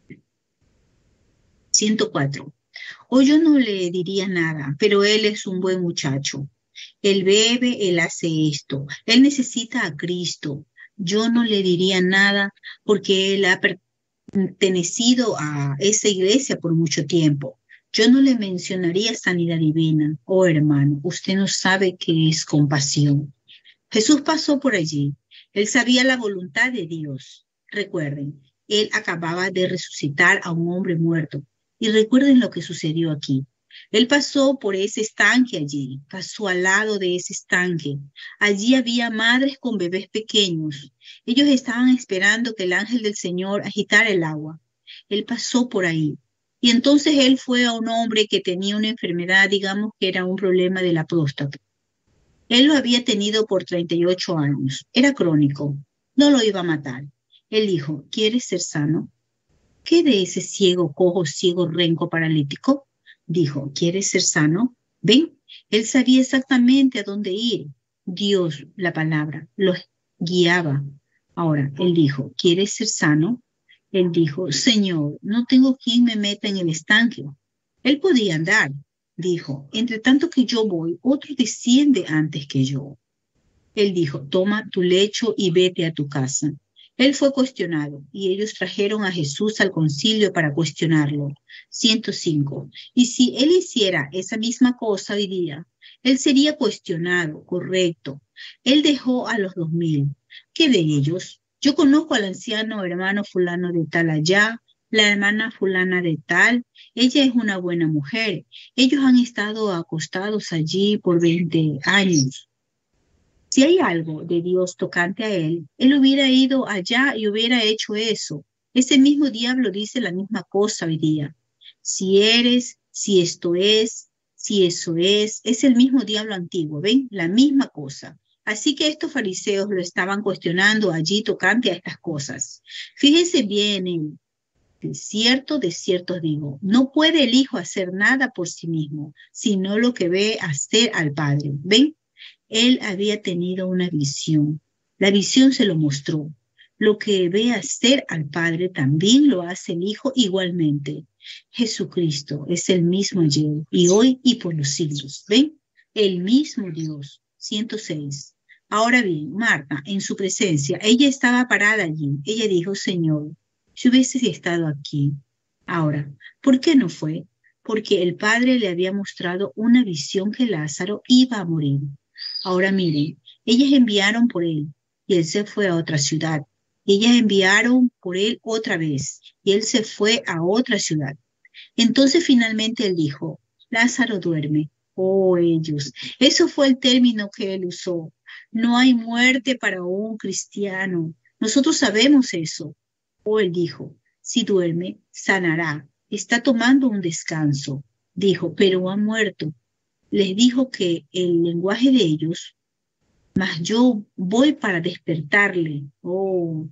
G: ciento cuatro. Hoy yo no le diría nada, pero él es un buen muchacho. Él bebe, él hace esto. Él necesita a Cristo. Yo no le diría nada porque él ha pertenecido a esa iglesia por mucho tiempo. Yo no le mencionaría sanidad divina. Oh, hermano, usted no sabe qué es compasión. Jesús pasó por allí. Él sabía la voluntad de Dios. Recuerden, él acababa de resucitar a un hombre muerto. Y recuerden lo que sucedió aquí. Él pasó por ese estanque allí, pasó al lado de ese estanque. Allí había madres con bebés pequeños. Ellos estaban esperando que el ángel del Señor agitara el agua. Él pasó por ahí. Y entonces él fue a un hombre que tenía una enfermedad, digamos que era un problema de la próstata. Él lo había tenido por treinta y ocho años. Era crónico. No lo iba a matar. Él dijo, ¿quieres ser sano? ¿Qué de ese ciego, cojo, ciego, renco, paralítico? Dijo, ¿quieres ser sano? Ven, él sabía exactamente a dónde ir. Dios, la palabra, lo guiaba. Ahora, él dijo, ¿quieres ser sano? Él dijo, Señor, no tengo quien me meta en el estanque. Él podía andar. Dijo, entre tanto que yo voy, otro desciende antes que yo. Él dijo, toma tu lecho y vete a tu casa. Él fue cuestionado y ellos trajeron a Jesús al concilio para cuestionarlo. ciento cinco. Y si él hiciera esa misma cosa hoy día, él sería cuestionado, correcto. Él dejó a los dos mil. ¿Qué de ellos? Yo conozco al anciano hermano fulano de tal allá, la hermana fulana de tal. Ella es una buena mujer. Ellos han estado acostados allí por veinte años. Si hay algo de Dios tocante a él, él hubiera ido allá y hubiera hecho eso. Ese mismo diablo dice la misma cosa hoy día. Si eres, si esto es, si eso es, es el mismo diablo antiguo, ¿ven? La misma cosa. Así que estos fariseos lo estaban cuestionando allí tocante a estas cosas. Fíjense bien en, de cierto, de cierto os digo, no puede el Hijo hacer nada por sí mismo, sino lo que ve hacer al Padre. ¿Ven? Él había tenido una visión. La visión se lo mostró. Lo que ve hacer al Padre también lo hace el Hijo igualmente. Jesucristo es el mismo ayer y hoy y por los siglos. ¿Ven? El mismo Dios. ciento seis. Ahora bien, Marta, en su presencia, ella estaba parada allí. Ella dijo, Señor, si hubieses estado aquí. Ahora, ¿por qué no fue? Porque el Padre le había mostrado una visión que Lázaro iba a morir. Ahora miren, ellas enviaron por él y él se fue a otra ciudad. Ellas enviaron por él otra vez y él se fue a otra ciudad. Entonces finalmente él dijo, Lázaro duerme. Oh, ellos. Eso fue el término que él usó. No hay muerte para un cristiano. Nosotros sabemos eso. O él dijo, si duerme, sanará. Está tomando un descanso. Dijo, pero ha muerto. Les dijo que el lenguaje de ellos, mas yo voy para despertarle. Oh.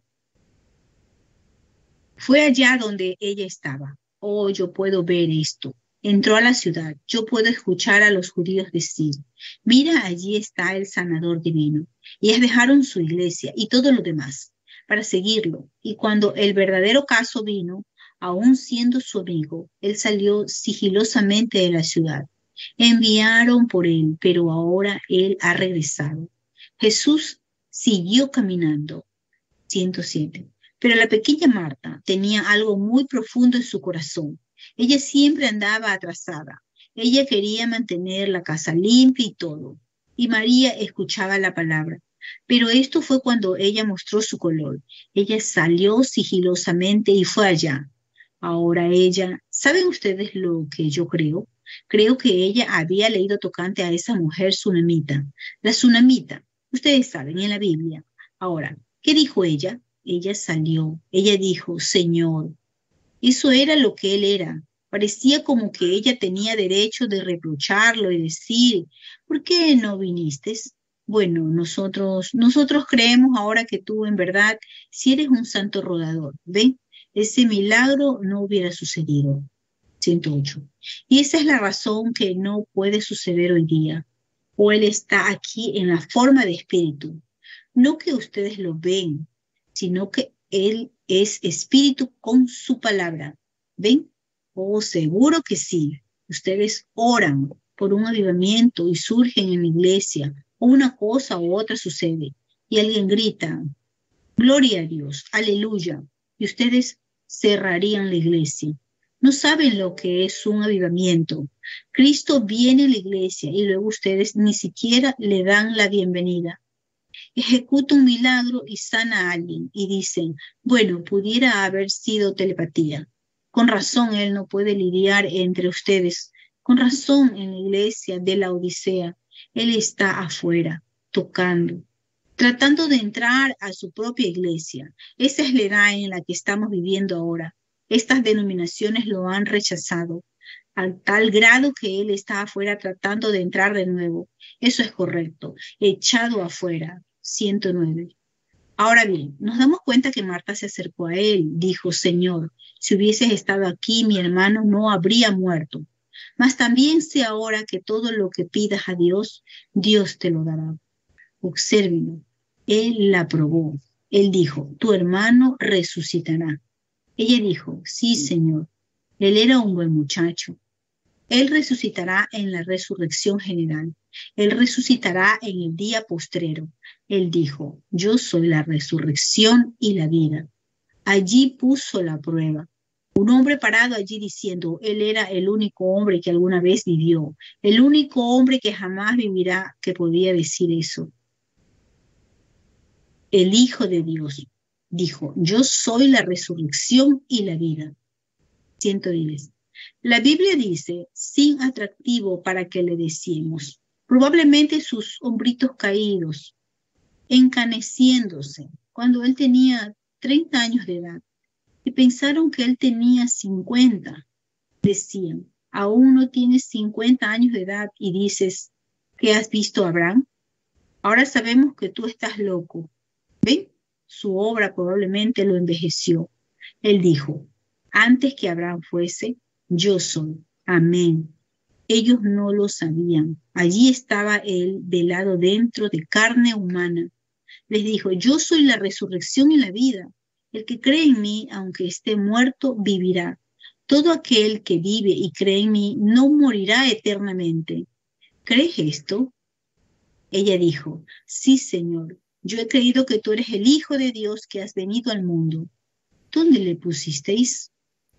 G: Fue allá donde ella estaba. Oh, yo puedo ver esto. Entró a la ciudad. Yo puedo escuchar a los judíos decir, mira, allí está el sanador divino. Ellas dejaron su iglesia y todo lo demás para seguirlo. Y cuando el verdadero caso vino, aún siendo su amigo, él salió sigilosamente de la ciudad. Enviaron por él, pero ahora él ha regresado. Jesús siguió caminando. ciento siete. Pero la pequeña Marta tenía algo muy profundo en su corazón. Ella siempre andaba atrasada. Ella quería mantener la casa limpia y todo. Y María escuchaba la palabra. Pero esto fue cuando ella mostró su color. Ella salió sigilosamente y fue allá. Ahora ella, ¿saben ustedes lo que yo creo? Creo que ella había leído tocante a esa mujer sunamita. La sunamita, ustedes saben, en la Biblia. Ahora, ¿qué dijo ella? Ella salió. Ella dijo, Señor. Eso era lo que él era. Parecía como que ella tenía derecho de reprocharlo y decir, ¿por qué no viniste? Bueno, nosotros, nosotros creemos ahora que tú en verdad, si eres un santo rodador, ¿ven? Ese milagro no hubiera sucedido. ciento ocho. Y esa es la razón que no puede suceder hoy día. O él está aquí en la forma de espíritu. No que ustedes lo ven, sino que él es espíritu con su palabra. ¿Ven? Oh, seguro que sí. Ustedes oran por un avivamiento y surgen en la iglesia. O una cosa u otra sucede. Y alguien grita, gloria a Dios, aleluya. Y ustedes cerrarían la iglesia. No saben lo que es un avivamiento. Cristo viene a la iglesia y luego ustedes ni siquiera le dan la bienvenida. Ejecuta un milagro y sana a alguien y dicen, bueno, pudiera haber sido telepatía. Con razón él no puede lidiar entre ustedes. Con razón en la iglesia de la Odisea, él está afuera, tocando, tratando de entrar a su propia iglesia. Esa es la edad en la que estamos viviendo ahora. Estas denominaciones lo han rechazado al tal grado que él está afuera tratando de entrar de nuevo. Eso es correcto. Echado afuera. ciento nueve. Ahora bien, nos damos cuenta que Marta se acercó a él. Dijo, Señor, si hubieses estado aquí, mi hermano no habría muerto. Mas también sé ahora que todo lo que pidas a Dios, Dios te lo dará. Obsérvenlo. Él la probó. Él dijo, tu hermano resucitará. Ella dijo, sí, Señor. Él era un buen muchacho. Él resucitará en la resurrección general. Él resucitará en el día postrero. Él dijo, yo soy la resurrección y la vida. Allí puso la prueba. Un hombre parado allí diciendo, él era el único hombre que alguna vez vivió, el único hombre que jamás vivirá que podía decir eso. El Hijo de Dios dijo, yo soy la resurrección y la vida. ciento diez. La Biblia dice, sin atractivo para que le decimos, probablemente sus hombritos caídos, encaneciéndose, cuando él tenía treinta años de edad, y pensaron que él tenía cincuenta. Decían, aún no tienes cincuenta años de edad y dices, ¿qué has visto, Abraham? Ahora sabemos que tú estás loco. ¿Ven? Su obra probablemente lo envejeció. Él dijo, antes que Abraham fuese, yo soy. Amén. Ellos no lo sabían. Allí estaba él velado dentro de carne humana. Les dijo, yo soy la resurrección y la vida. El que cree en mí, aunque esté muerto, vivirá. Todo aquel que vive y cree en mí no morirá eternamente. ¿Crees esto? Ella dijo, sí, Señor. Yo he creído que tú eres el Hijo de Dios que has venido al mundo. ¿Dónde le pusisteis?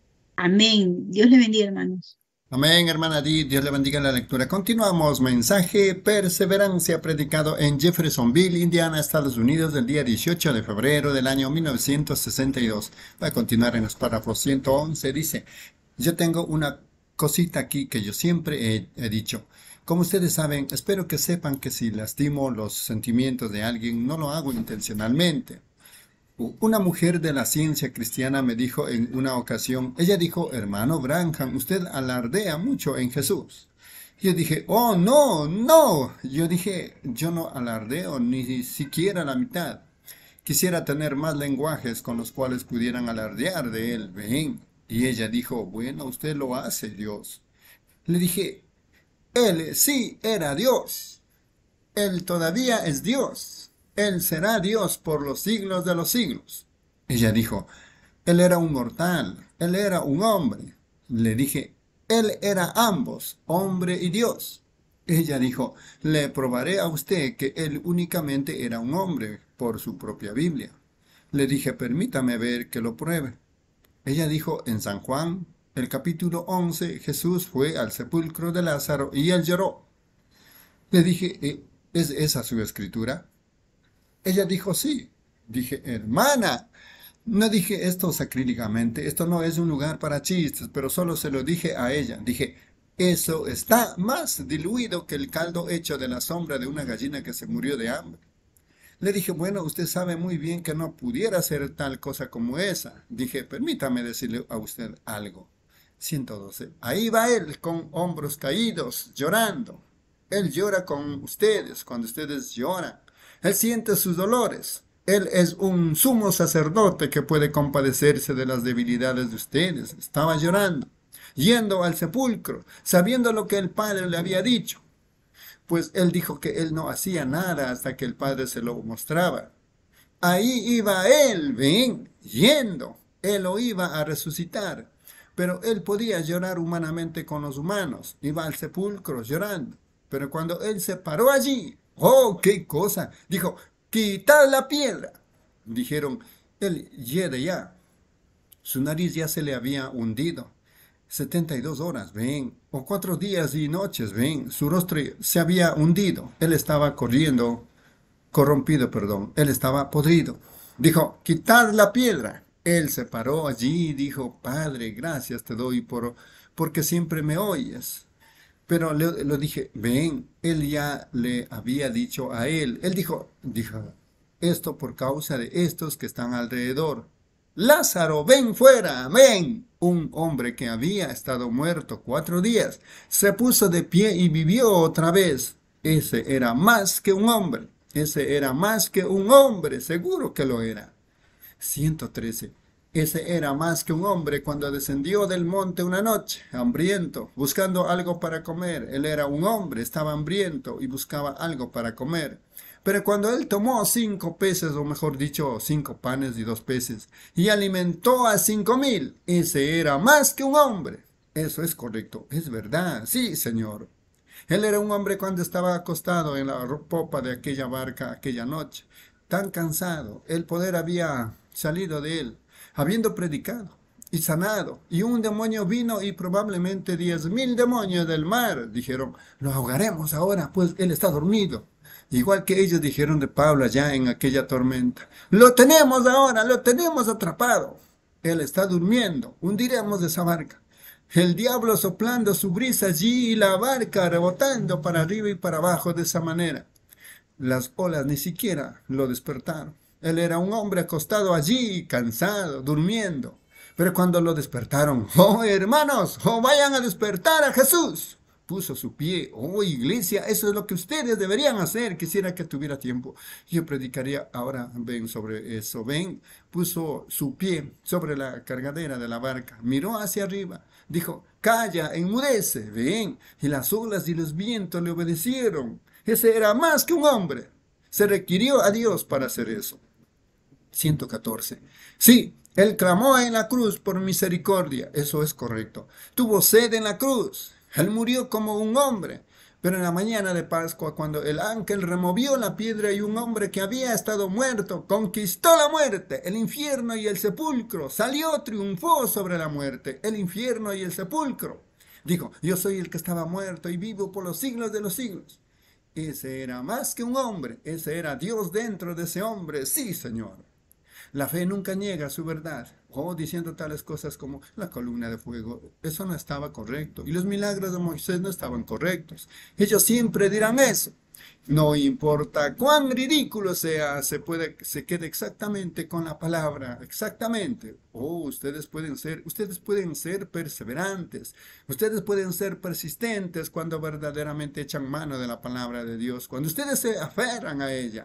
G: Amén. Dios le bendiga, hermanos.
E: Amén, hermana Di, Dios le bendiga la lectura. Continuamos, mensaje Perseverancia, predicado en Jeffersonville, Indiana, Estados Unidos, el día dieciocho de febrero del año mil novecientos sesenta y dos. Voy a continuar en los párrafos ciento once, dice, yo tengo una cosita aquí que yo siempre he, he dicho. Como ustedes saben, espero que sepan que si lastimo los sentimientos de alguien, no lo hago intencionalmente. Una mujer de la ciencia cristiana me dijo en una ocasión, ella dijo, hermano Branham, usted alardea mucho en Jesús. Yo dije, oh, no, no. Yo dije, yo no alardeo ni siquiera la mitad. Quisiera tener más lenguajes con los cuales pudieran alardear de él. Ven. Y ella dijo, bueno, usted lo hace, Dios. Le dije, él sí era Dios. Él todavía es Dios. Él será Dios por los siglos de los siglos. Ella dijo, él era un mortal, él era un hombre. Le dije, él era ambos, hombre y Dios. Ella dijo, le probaré a usted que él únicamente era un hombre por su propia Biblia. Le dije, permítame ver que lo pruebe. Ella dijo, en San Juan, el capítulo once, Jesús fue al sepulcro de Lázaro y él lloró. Le dije, ¿es esa su escritura? Ella dijo, sí. Dije, hermana, no dije esto sacrílegamente, esto no es un lugar para chistes, pero solo se lo dije a ella. Dije, eso está más diluido que el caldo hecho de la sombra de una gallina que se murió de hambre. Le dije, bueno, usted sabe muy bien que no pudiera ser tal cosa como esa. Dije, permítame decirle a usted algo. ciento doce. Ahí va él con hombros caídos, llorando. Él llora con ustedes cuando ustedes lloran. Él siente sus dolores. Él es un sumo sacerdote que puede compadecerse de las debilidades de ustedes. Estaba llorando, yendo al sepulcro, sabiendo lo que el Padre le había dicho. Pues él dijo que él no hacía nada hasta que el Padre se lo mostraba. Ahí iba él, ven, yendo. Él lo iba a resucitar. Pero él podía llorar humanamente con los humanos. Iba al sepulcro llorando. Pero cuando él se paró allí, ¡oh, qué cosa! Dijo, ¡quitad la piedra! Dijeron, él hiede ya. Su nariz ya se le había hundido. setenta y dos horas, ven. O cuatro días y noches, ven. Su rostro se había hundido. Él estaba corriendo, corrompido, perdón. Él estaba podrido. Dijo, ¡quitad la piedra! Él se paró allí y dijo, Padre, gracias te doy por, porque siempre me oyes. Pero le, le dije, ven, él ya le había dicho a él. Él dijo, dijo, esto por causa de estos que están alrededor. Lázaro, ven fuera, ven. Un hombre que había estado muerto cuatro días se puso de pie y vivió otra vez. Ese era más que un hombre. Ese era más que un hombre, seguro que lo era. ciento trece. Ese era más que un hombre cuando descendió del monte una noche, hambriento, buscando algo para comer. Él era un hombre, estaba hambriento y buscaba algo para comer. Pero cuando él tomó cinco peces, o mejor dicho, cinco panes y dos peces, y alimentó a cinco mil, ese era más que un hombre. Eso es correcto, es verdad, sí, señor. Él era un hombre cuando estaba acostado en la popa de aquella barca aquella noche, tan cansado. El poder había salido de él, habiendo predicado y sanado, y un demonio vino y probablemente diez mil demonios del mar dijeron, lo ahogaremos ahora, pues él está dormido. Igual que ellos dijeron de Pablo allá en aquella tormenta, lo tenemos ahora, lo tenemos atrapado. Él está durmiendo, hundiremos esa barca. El diablo soplando su brisa allí y la barca rebotando para arriba y para abajo de esa manera. Las olas ni siquiera lo despertaron. Él era un hombre acostado allí, cansado, durmiendo. Pero cuando lo despertaron, ¡oh, hermanos! ¡Oh, vayan a despertar a Jesús! Puso su pie. ¡Oh, iglesia! Eso es lo que ustedes deberían hacer. Quisiera que tuviera tiempo. Yo predicaría ahora, ven, sobre eso. Ven, puso su pie sobre la cargadera de la barca. Miró hacia arriba. Dijo, calla, enmudece. Ven. Y las olas y los vientos le obedecieron. Ese era más que un hombre. Se requirió a Dios para hacer eso. ciento catorce. Sí, él clamó en la cruz por misericordia. Eso es correcto. Tuvo sed en la cruz. Él murió como un hombre. Pero en la mañana de Pascua, cuando el ángel removió la piedra y un hombre que había estado muerto conquistó la muerte, el infierno y el sepulcro, salió, triunfó sobre la muerte, el infierno y el sepulcro. Dijo, yo soy el que estaba muerto y vivo por los siglos de los siglos. Ese era más que un hombre, ese era Dios dentro de ese hombre, sí, Señor. La fe nunca niega su verdad, o diciendo tales cosas como la columna de fuego, eso no estaba correcto, y los milagros de Moisés no estaban correctos. Ellos siempre dirán eso. No importa cuán ridículo sea, se puede, se quede exactamente con la palabra, exactamente. Oh, ustedes pueden ser, ustedes pueden ser perseverantes, ustedes pueden ser persistentes cuando verdaderamente echan mano de la palabra de Dios, cuando ustedes se aferran a ella.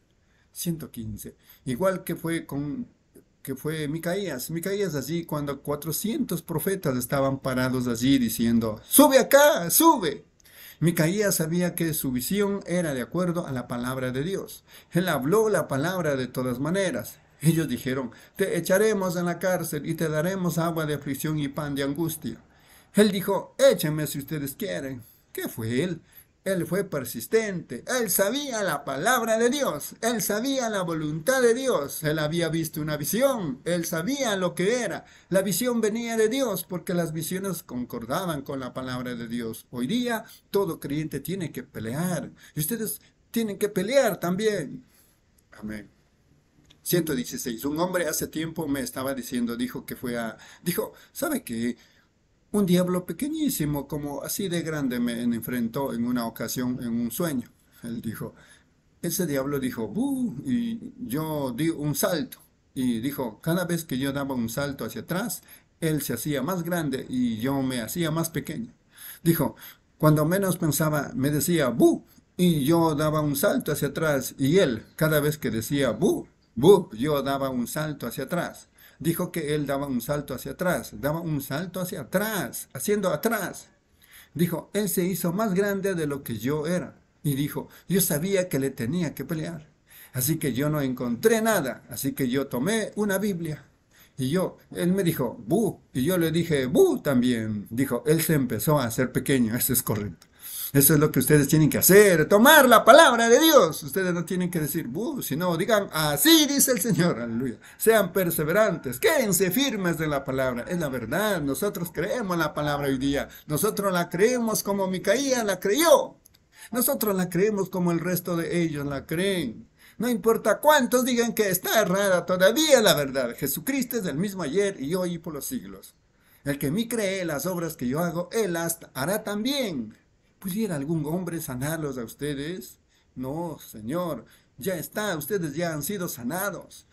E: ciento quince. Igual que fue con que fue Micaías. Micaías allí cuando cuatrocientos profetas estaban parados allí diciendo, sube acá, sube. Micaías sabía que su visión era de acuerdo a la palabra de Dios. Él habló la palabra de todas maneras. Ellos dijeron, te echaremos en la cárcel y te daremos agua de aflicción y pan de angustia. Él dijo, échenme si ustedes quieren. ¿Qué fue él? Él fue persistente, él sabía la palabra de Dios, él sabía la voluntad de Dios, él había visto una visión, él sabía lo que era. La visión venía de Dios porque las visiones concordaban con la palabra de Dios. Hoy día todo creyente tiene que pelear y ustedes tienen que pelear también. Amén. ciento dieciséis. Un hombre hace tiempo me estaba diciendo, dijo que fue a, dijo, ¿sabe qué? Un diablo pequeñísimo, como así de grande, me enfrentó en una ocasión en un sueño. Él dijo, ese diablo dijo, ¡buh! Y yo di un salto. Y dijo, cada vez que yo daba un salto hacia atrás, él se hacía más grande y yo me hacía más pequeño. Dijo, cuando menos pensaba, me decía, ¡buh! Y yo daba un salto hacia atrás. Y él, cada vez que decía, ¡buh! ¡buh! Yo daba un salto hacia atrás. Dijo que él daba un salto hacia atrás, daba un salto hacia atrás, haciendo atrás. Dijo, él se hizo más grande de lo que yo era. Y dijo, yo sabía que le tenía que pelear. Así que yo no encontré nada. Así que yo tomé una Biblia. Y yo, él me dijo, bu. Y yo le dije, bu también. Dijo, él se empezó a hacer pequeño. Eso es correcto. Eso es lo que ustedes tienen que hacer, tomar la palabra de Dios. Ustedes no tienen que decir, buh, sino digan, así dice el Señor, aleluya. Sean perseverantes, quédense firmes de la palabra. Es la verdad, nosotros creemos la palabra hoy día. Nosotros la creemos como Micaías la creyó. Nosotros la creemos como el resto de ellos la creen. No importa cuántos digan que está errada, todavía la verdad. Jesucristo es el mismo ayer y hoy y por los siglos. El que en mí cree las obras que yo hago, él las hará también. ¿Pudiera algún hombre sanarlos a ustedes? No, Señor, ya está, ustedes ya han sido sanados.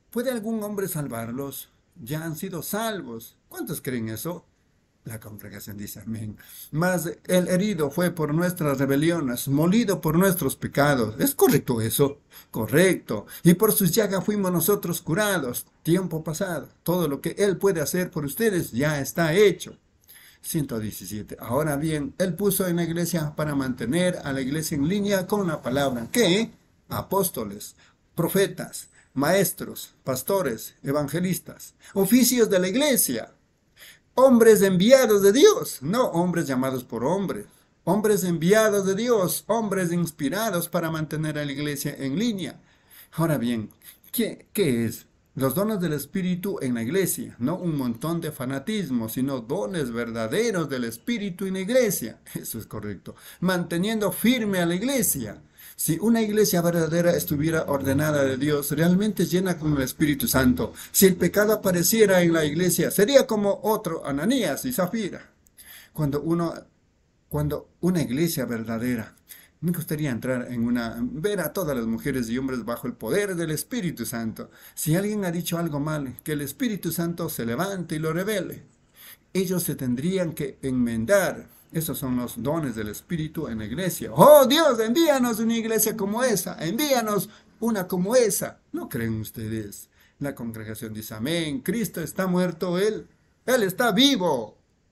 E: ¿Puede algún hombre salvarlos? Ya han sido salvos. ¿Cuántos creen eso? La congregación dice amén. Mas el herido fue por nuestras rebeliones, molido por nuestros pecados. ¿Es correcto eso? Correcto. Y por sus llagas fuimos nosotros curados. Tiempo pasado. Todo lo que Él puede hacer por ustedes ya está hecho. ciento diecisiete. Ahora bien, Él puso en la iglesia para mantener a la iglesia en línea con la palabra. ¿Qué? Apóstoles, profetas, maestros, pastores, evangelistas, oficios de la iglesia. Hombres enviados de Dios, no hombres llamados por hombres. Hombres enviados de Dios, hombres inspirados para mantener a la iglesia en línea. Ahora bien, ¿qué, qué es? Los dones del Espíritu en la iglesia, no un montón de fanatismo, sino dones verdaderos del Espíritu en la iglesia. Eso es correcto. Manteniendo firme a la iglesia. Si una iglesia verdadera estuviera ordenada de Dios, realmente llena con el Espíritu Santo, si el pecado apareciera en la iglesia, sería como otro Ananías y Zafira. Cuando uno, cuando una iglesia verdadera, me gustaría entrar en una, ver a todas las mujeres y hombres bajo el poder del Espíritu Santo. Si alguien ha dicho algo mal, que el Espíritu Santo se levante y lo revele. Ellos se tendrían que enmendar. Esos son los dones del Espíritu en la iglesia. ¡Oh, Dios, envíanos una iglesia como esa! ¡Envíanos una como esa! ¿No creen ustedes? La congregación dice amén. Cristo está muerto, Él. Él está vivo.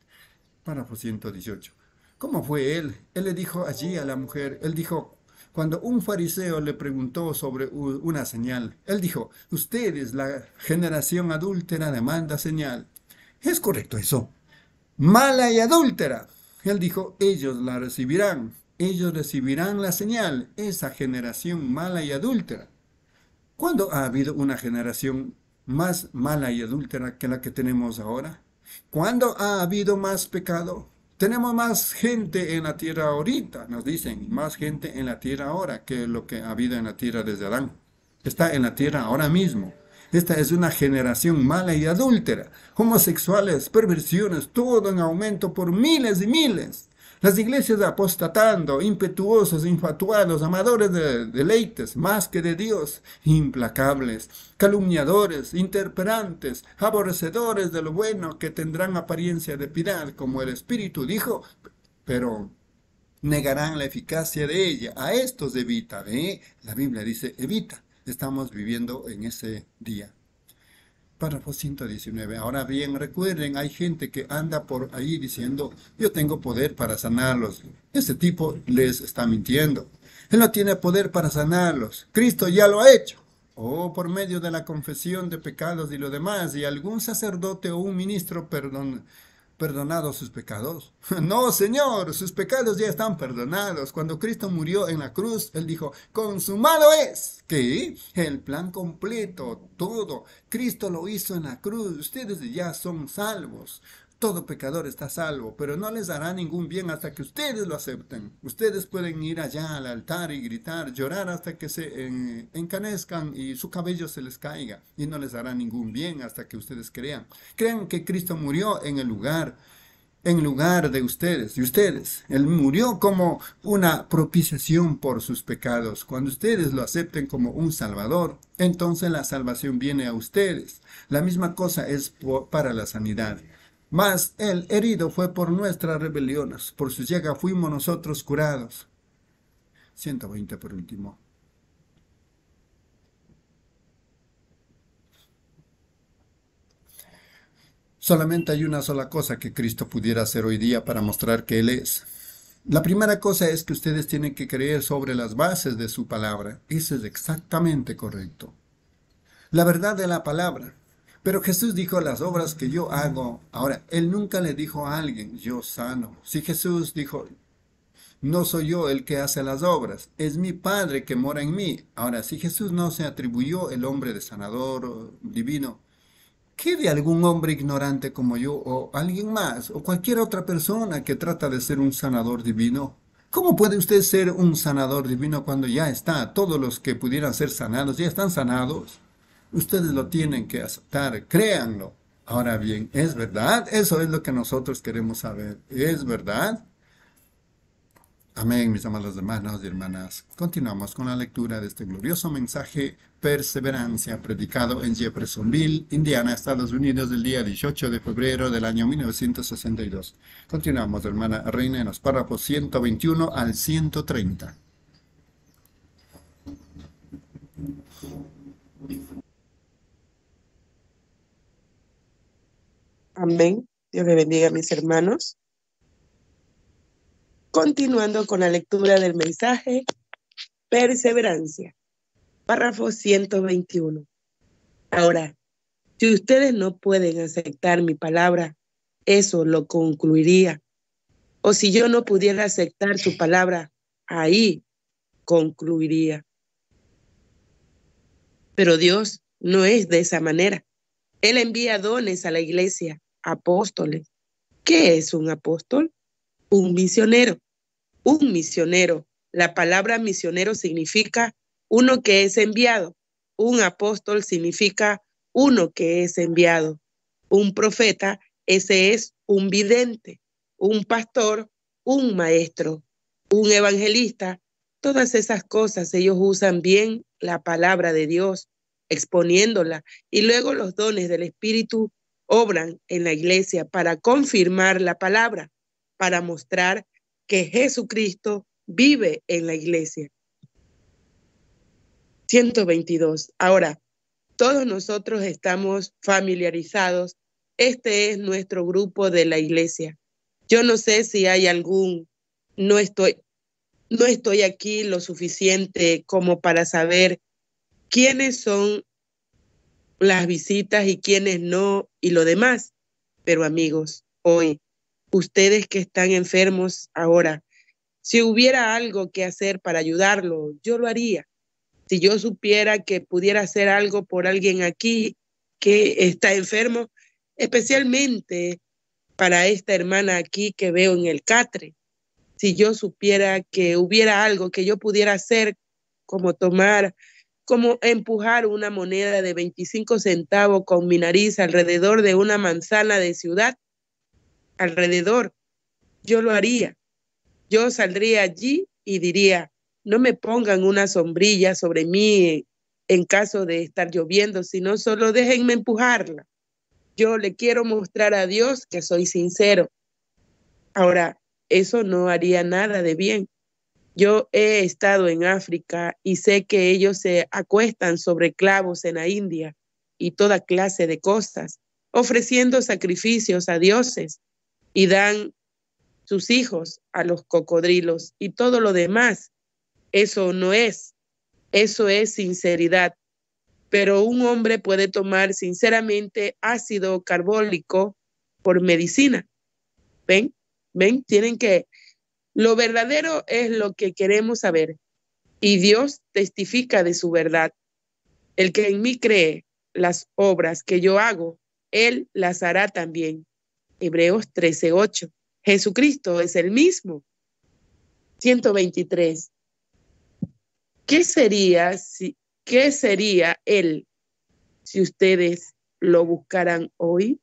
E: Párrafo ciento dieciocho. ¿Cómo fue Él? Él le dijo allí a la mujer, Él dijo, cuando un fariseo le preguntó sobre una señal, Él dijo, ustedes, la generación adúltera, demanda señal. ¿Es correcto eso? Mala y adúltera. Él dijo, ellos la recibirán, ellos recibirán la señal, esa generación mala y adúltera. ¿Cuándo ha habido una generación más mala y adúltera que la que tenemos ahora? ¿Cuándo ha habido más pecado? Tenemos más gente en la tierra ahorita, nos dicen, más gente en la tierra ahora que lo que ha habido en la tierra desde Adán. Está en la tierra ahora mismo. Esta es una generación mala y adúltera. Homosexuales, perversiones, todo en aumento por miles y miles. Las iglesias apostatando, impetuosos, infatuados, amadores de deleites, más que de Dios, implacables, calumniadores, interperantes, aborrecedores de lo bueno, que tendrán apariencia de piedad, como el Espíritu dijo, pero negarán la eficacia de ella. A estos evita, ¿eh? La Biblia dice evita. Estamos viviendo en ese día. Párrafo ciento diecinueve. Ahora bien, recuerden, hay gente que anda por ahí diciendo, yo tengo poder para sanarlos. Ese tipo les está mintiendo. Él no tiene poder para sanarlos. Cristo ya lo ha hecho. O por medio de la confesión de pecados y lo demás, y algún sacerdote o un ministro perdón, perdonado sus pecados. No, Señor, sus pecados ya están perdonados. Cuando Cristo murió en la cruz, Él dijo, consumado es. ¿Qué? El plan completo, todo. Cristo lo hizo en la cruz. Ustedes ya son salvos. Todo pecador está salvo, pero no les hará ningún bien hasta que ustedes lo acepten. Ustedes pueden ir allá al altar y gritar, llorar hasta que se en, encanezcan y su cabello se les caiga. Y no les hará ningún bien hasta que ustedes crean. Crean que Cristo murió en el lugar, en lugar de ustedes. Y ustedes, Él murió como una propiciación por sus pecados. Cuando ustedes lo acepten como un Salvador, entonces la salvación viene a ustedes. La misma cosa es por, para la sanidad. Mas el herido fue por nuestras rebeliones, por su llaga fuimos nosotros curados. ciento veinte por último. Solamente hay una sola cosa que Cristo pudiera hacer hoy día para mostrar que Él es. La primera cosa es que ustedes tienen que creer sobre las bases de su palabra. Eso es exactamente correcto. La verdad de la palabra. Pero Jesús dijo, las obras que yo hago. Ahora, Él nunca le dijo a alguien, yo sano. Si Jesús dijo, no soy yo el que hace las obras, es mi Padre que mora en mí. Ahora, si Jesús no se atribuyó el hombre de sanador divino, ¿qué de algún hombre ignorante como yo, o alguien más, o cualquier otra persona que trata de ser un sanador divino? ¿Cómo puede usted ser un sanador divino cuando ya está? Todos los que pudieran ser sanados ya están sanados. Ustedes lo tienen que aceptar, créanlo. Ahora bien, ¿es verdad? Eso es lo que nosotros queremos saber. ¿Es verdad? Amén, mis amados hermanos y hermanas. Continuamos con la lectura de este glorioso mensaje, Perseverancia, predicado en Jeffersonville, Indiana, Estados Unidos, el día dieciocho de febrero del año mil novecientos sesenta y dos. Continuamos, hermana Reina, en los párrafos ciento veintiuno al ciento treinta.
F: Amén. Dios le bendiga a mis hermanos. Continuando con la lectura del mensaje, Perseverancia, párrafo ciento veintiuno. Ahora, si ustedes no pueden aceptar mi palabra, eso lo concluiría. O si yo no pudiera aceptar su palabra, ahí concluiría. Pero Dios no es de esa manera. Él envía dones a la iglesia, apóstoles. ¿Qué es un apóstol? Un misionero. Un misionero. La palabra misionero significa uno que es enviado. Un apóstol significa uno que es enviado. Un profeta, ese es un vidente. Un pastor, un maestro. Un evangelista. Todas esas cosas, ellos usan bien la palabra de Dios, exponiéndola, y luego los dones del Espíritu obran en la iglesia para confirmar la palabra, para mostrar que Jesucristo vive en la iglesia. ciento veintidós. Ahora, todos nosotros estamos familiarizados. Este es nuestro grupo de la iglesia. Yo no sé si hay algún, no estoy, no estoy aquí lo suficiente como para saber quiénes son las visitas y quiénes no y lo demás. Pero amigos, hoy, ustedes que están enfermos ahora, si hubiera algo que hacer para ayudarlo, yo lo haría. Si yo supiera que pudiera hacer algo por alguien aquí que está enfermo, especialmente para esta hermana aquí que veo en el catre, si yo supiera que hubiera algo que yo pudiera hacer, como tomar, como empujar una moneda de veinticinco centavos con mi nariz alrededor de una manzana de ciudad, alrededor, yo lo haría. Yo saldría allí y diría, no me pongan una sombrilla sobre mí en caso de estar lloviendo, sino solo déjenme empujarla. Yo le quiero mostrar a Dios que soy sincero. Ahora, eso no haría nada de bien. Yo he estado en África y sé que ellos se acuestan sobre clavos en la India y toda clase de cosas, ofreciendo sacrificios a dioses, y dan sus hijos a los cocodrilos y todo lo demás. Eso no es, eso es sinceridad. Pero un hombre puede tomar sinceramente ácido carbólico por medicina. ¿Ven? ¿Ven? Tienen que... Lo verdadero es lo que queremos saber, y Dios testifica de su verdad. El que en mí cree, las obras que yo hago, Él las hará también. Hebreos trece ocho. Jesucristo es el mismo. ciento veintitrés. ¿Qué sería, si, qué sería Él si ustedes lo buscaran hoy?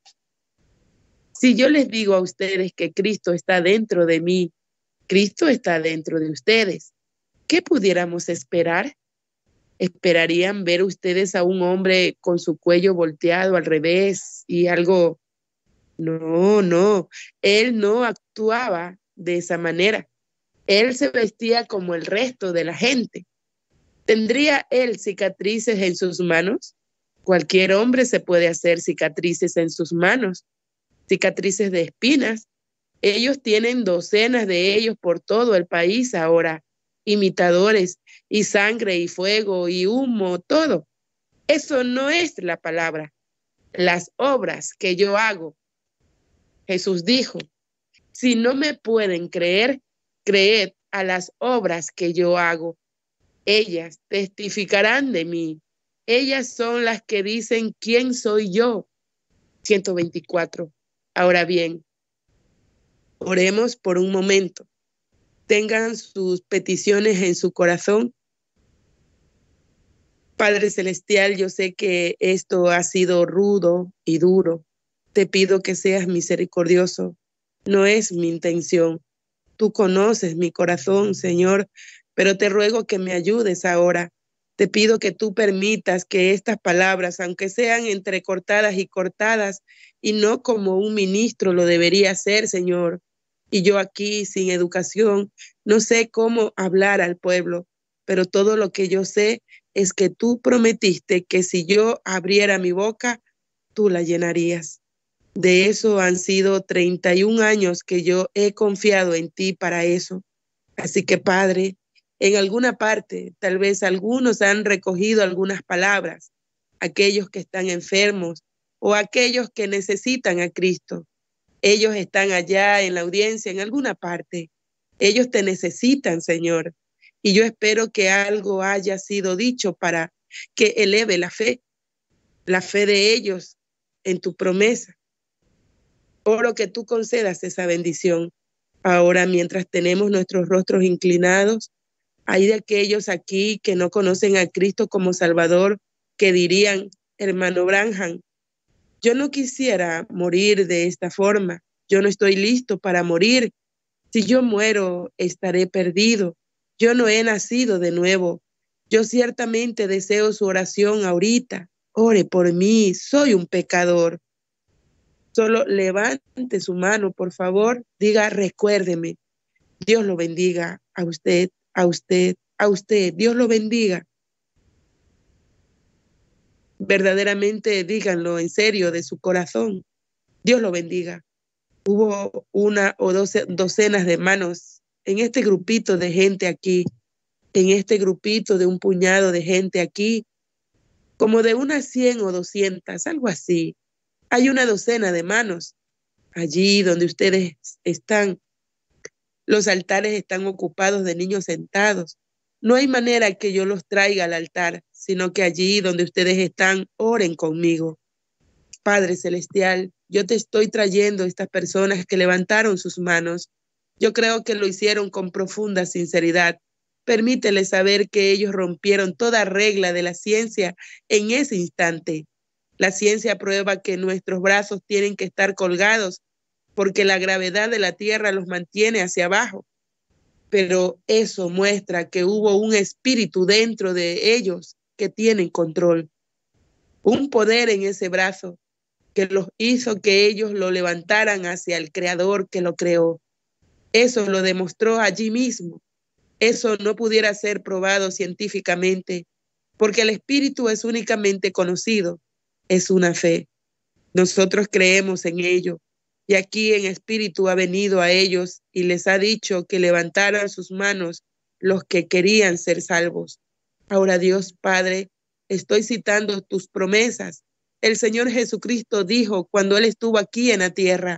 F: Si yo les digo a ustedes que Cristo está dentro de mí, Cristo está dentro de ustedes, ¿qué pudiéramos esperar? ¿Esperarían ver ustedes a un hombre con su cuello volteado al revés y algo? No, no, él no actuaba de esa manera. Él se vestía como el resto de la gente. ¿Tendría él cicatrices en sus manos? Cualquier hombre se puede hacer cicatrices en sus manos, cicatrices de espinas. Ellos tienen docenas de ellos por todo el país ahora, imitadores, y sangre y fuego y humo, todo. Eso no es la palabra. Las obras que yo hago, Jesús dijo, si no me pueden creer, creed a las obras que yo hago. Ellas testificarán de mí. Ellas son las que dicen quién soy yo. ciento veinticuatro. Ahora bien, oremos por un momento. Tengan sus peticiones en su corazón. Padre Celestial, yo sé que esto ha sido rudo y duro. Te pido que seas misericordioso. No es mi intención. Tú conoces mi corazón, Señor, pero te ruego que me ayudes ahora. Te pido que tú permitas que estas palabras, aunque sean entrecortadas y cortadas, y no como un ministro lo debería hacer, Señor, y yo aquí sin educación, no sé cómo hablar al pueblo, pero todo lo que yo sé es que tú prometiste que si yo abriera mi boca, tú la llenarías. De eso han sido treinta y un años que yo he confiado en ti para eso. Así que, Padre, en alguna parte, tal vez algunos han recogido algunas palabras, aquellos que están enfermos o aquellos que necesitan a Cristo. Ellos están allá en la audiencia, en alguna parte. Ellos te necesitan, Señor. Y yo espero que algo haya sido dicho para que eleve la fe, la fe de ellos en tu promesa. Oro que tú concedas esa bendición. Ahora, mientras tenemos nuestros rostros inclinados, hay de aquellos aquí que no conocen a Cristo como Salvador, que dirían, hermano Branham, yo no quisiera morir de esta forma. Yo no estoy listo para morir. Si yo muero, estaré perdido. Yo no he nacido de nuevo. Yo ciertamente deseo su oración ahorita. Ore por mí, soy un pecador. Solo levante su mano, por favor. Diga, recuérdeme. Dios lo bendiga a usted, a usted, a usted. Dios lo bendiga. Verdaderamente díganlo en serio de su corazón. Dios lo bendiga. Hubo una o doce, docenas de manos en este grupito de gente aquí, en este grupito de un puñado de gente aquí, como de unas cien o doscientas, algo así. Hay una docena de manos allí donde ustedes están. Los altares están ocupados de niños sentados. No hay manera que yo los traiga al altar, sino que allí donde ustedes están, oren conmigo. Padre Celestial, yo te estoy trayendo estas personas que levantaron sus manos. Yo creo que lo hicieron con profunda sinceridad. Permítele saber que ellos rompieron toda regla de la ciencia en ese instante. La ciencia prueba que nuestros brazos tienen que estar colgados porque la gravedad de la tierra los mantiene hacia abajo. Pero eso muestra que hubo un espíritu dentro de ellos que tienen control. Un poder en ese brazo que los hizo que ellos lo levantaran hacia el Creador que lo creó. Eso lo demostró allí mismo. Eso no pudiera ser probado científicamente, porque el espíritu es únicamente conocido, es una fe. Nosotros creemos en ello, y aquí en espíritu ha venido a ellos y les ha dicho que levantaran sus manos los que querían ser salvos. Ahora, Dios Padre, estoy citando tus promesas. El Señor Jesucristo dijo cuando Él estuvo aquí en la tierra,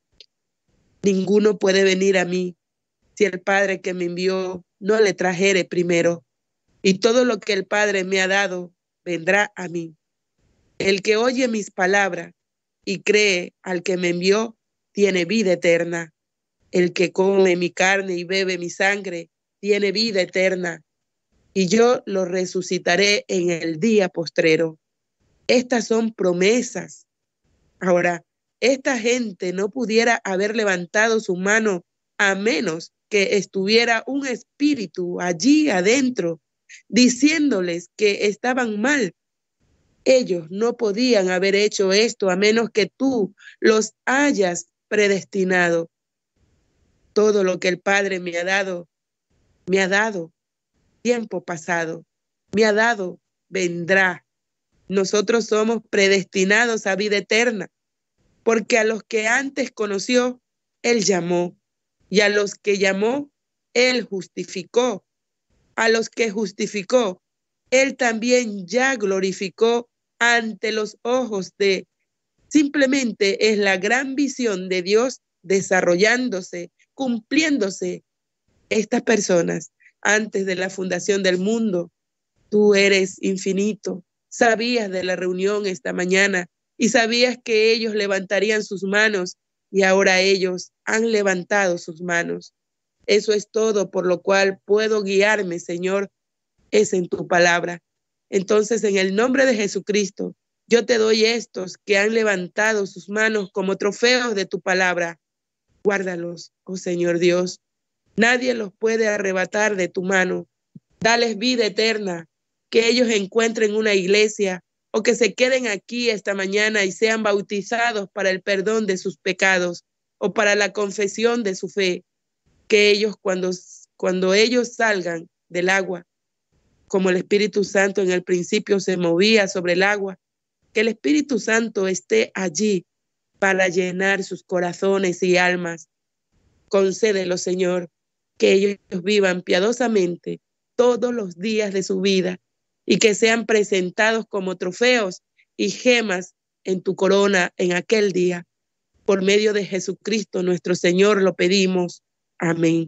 F: ninguno puede venir a mí si el Padre que me envió no le trajere primero. Y todo lo que el Padre me ha dado vendrá a mí. El que oye mis palabras y cree al que me envió tiene vida eterna. El que come mi carne y bebe mi sangre tiene vida eterna. Y yo lo resucitaré en el día postrero. Estas son promesas. Ahora, esta gente no pudiera haber levantado su mano a menos que estuviera un espíritu allí adentro diciéndoles que estaban mal. Ellos no podían haber hecho esto a menos que tú los hayas predestinado. Todo lo que el Padre me ha dado, me ha dado tiempo pasado, me ha dado, vendrá. Nosotros somos predestinados a vida eterna, porque a los que antes conoció, Él llamó, y a los que llamó, Él justificó. A los que justificó, Él también ya glorificó ante los ojos de. Simplemente es la gran visión de Dios desarrollándose, cumpliéndose. Estas personas, antes de la fundación del mundo, tú eres infinito. Sabías de la reunión esta mañana y sabías que ellos levantarían sus manos y ahora ellos han levantado sus manos. Eso es todo por lo cual puedo guiarme, Señor, es en tu palabra. Entonces, en el nombre de Jesucristo, yo te doy estos que han levantado sus manos como trofeos de tu palabra. Guárdalos, oh Señor Dios, Nadie los puede arrebatar de tu mano. Dales vida eterna, que ellos encuentren una iglesia o que se queden aquí esta mañana y sean bautizados para el perdón de sus pecados o para la confesión de su fe. Que ellos cuando, cuando ellos salgan del agua, como el Espíritu Santo en el principio se movía sobre el agua, que el Espíritu Santo esté allí para llenar sus corazones y almas. Concédelo, Señor, que ellos vivan piadosamente todos los días de su vida y que sean presentados como trofeos y gemas en tu corona en aquel día. Por medio de Jesucristo nuestro Señor lo pedimos. Amén.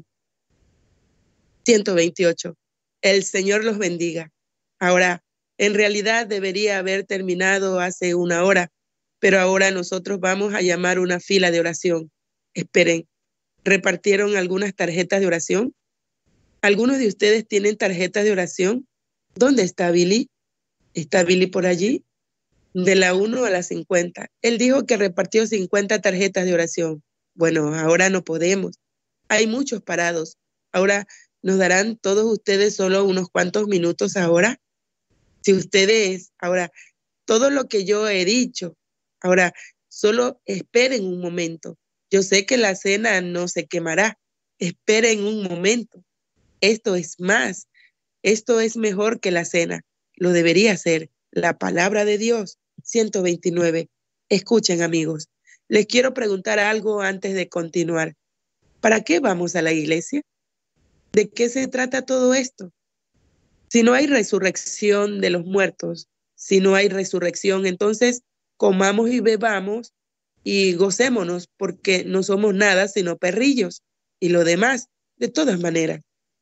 F: ciento veintiocho. El Señor los bendiga. Ahora, en realidad debería haber terminado hace una hora, pero ahora nosotros vamos a llamar una fila de oración. Esperen, ¿repartieron algunas tarjetas de oración? ¿Algunos de ustedes tienen tarjetas de oración? ¿Dónde está Billy? ¿Está Billy por allí? De la uno a la cincuenta. Él dijo que repartió cincuenta tarjetas de oración. Bueno, ahora no podemos. Hay muchos parados. Ahora nos darán todos ustedes solo unos cuantos minutos ahora. Si ustedes, ahora, todo lo que yo he dicho, ahora, solo esperen un momento. Yo sé que la cena no se quemará. Esperen un momento. Esto es más. Esto es mejor que la cena. Lo debería ser. La palabra de Dios. ciento veintinueve. Escuchen, amigos. Les quiero preguntar algo antes de continuar. ¿Para qué vamos a la iglesia? ¿De qué se trata todo esto? Si no hay resurrección de los muertos, si no hay resurrección, entonces comamos y bebamos y gocémonos porque no somos nada sino perrillos y lo demás, de todas maneras.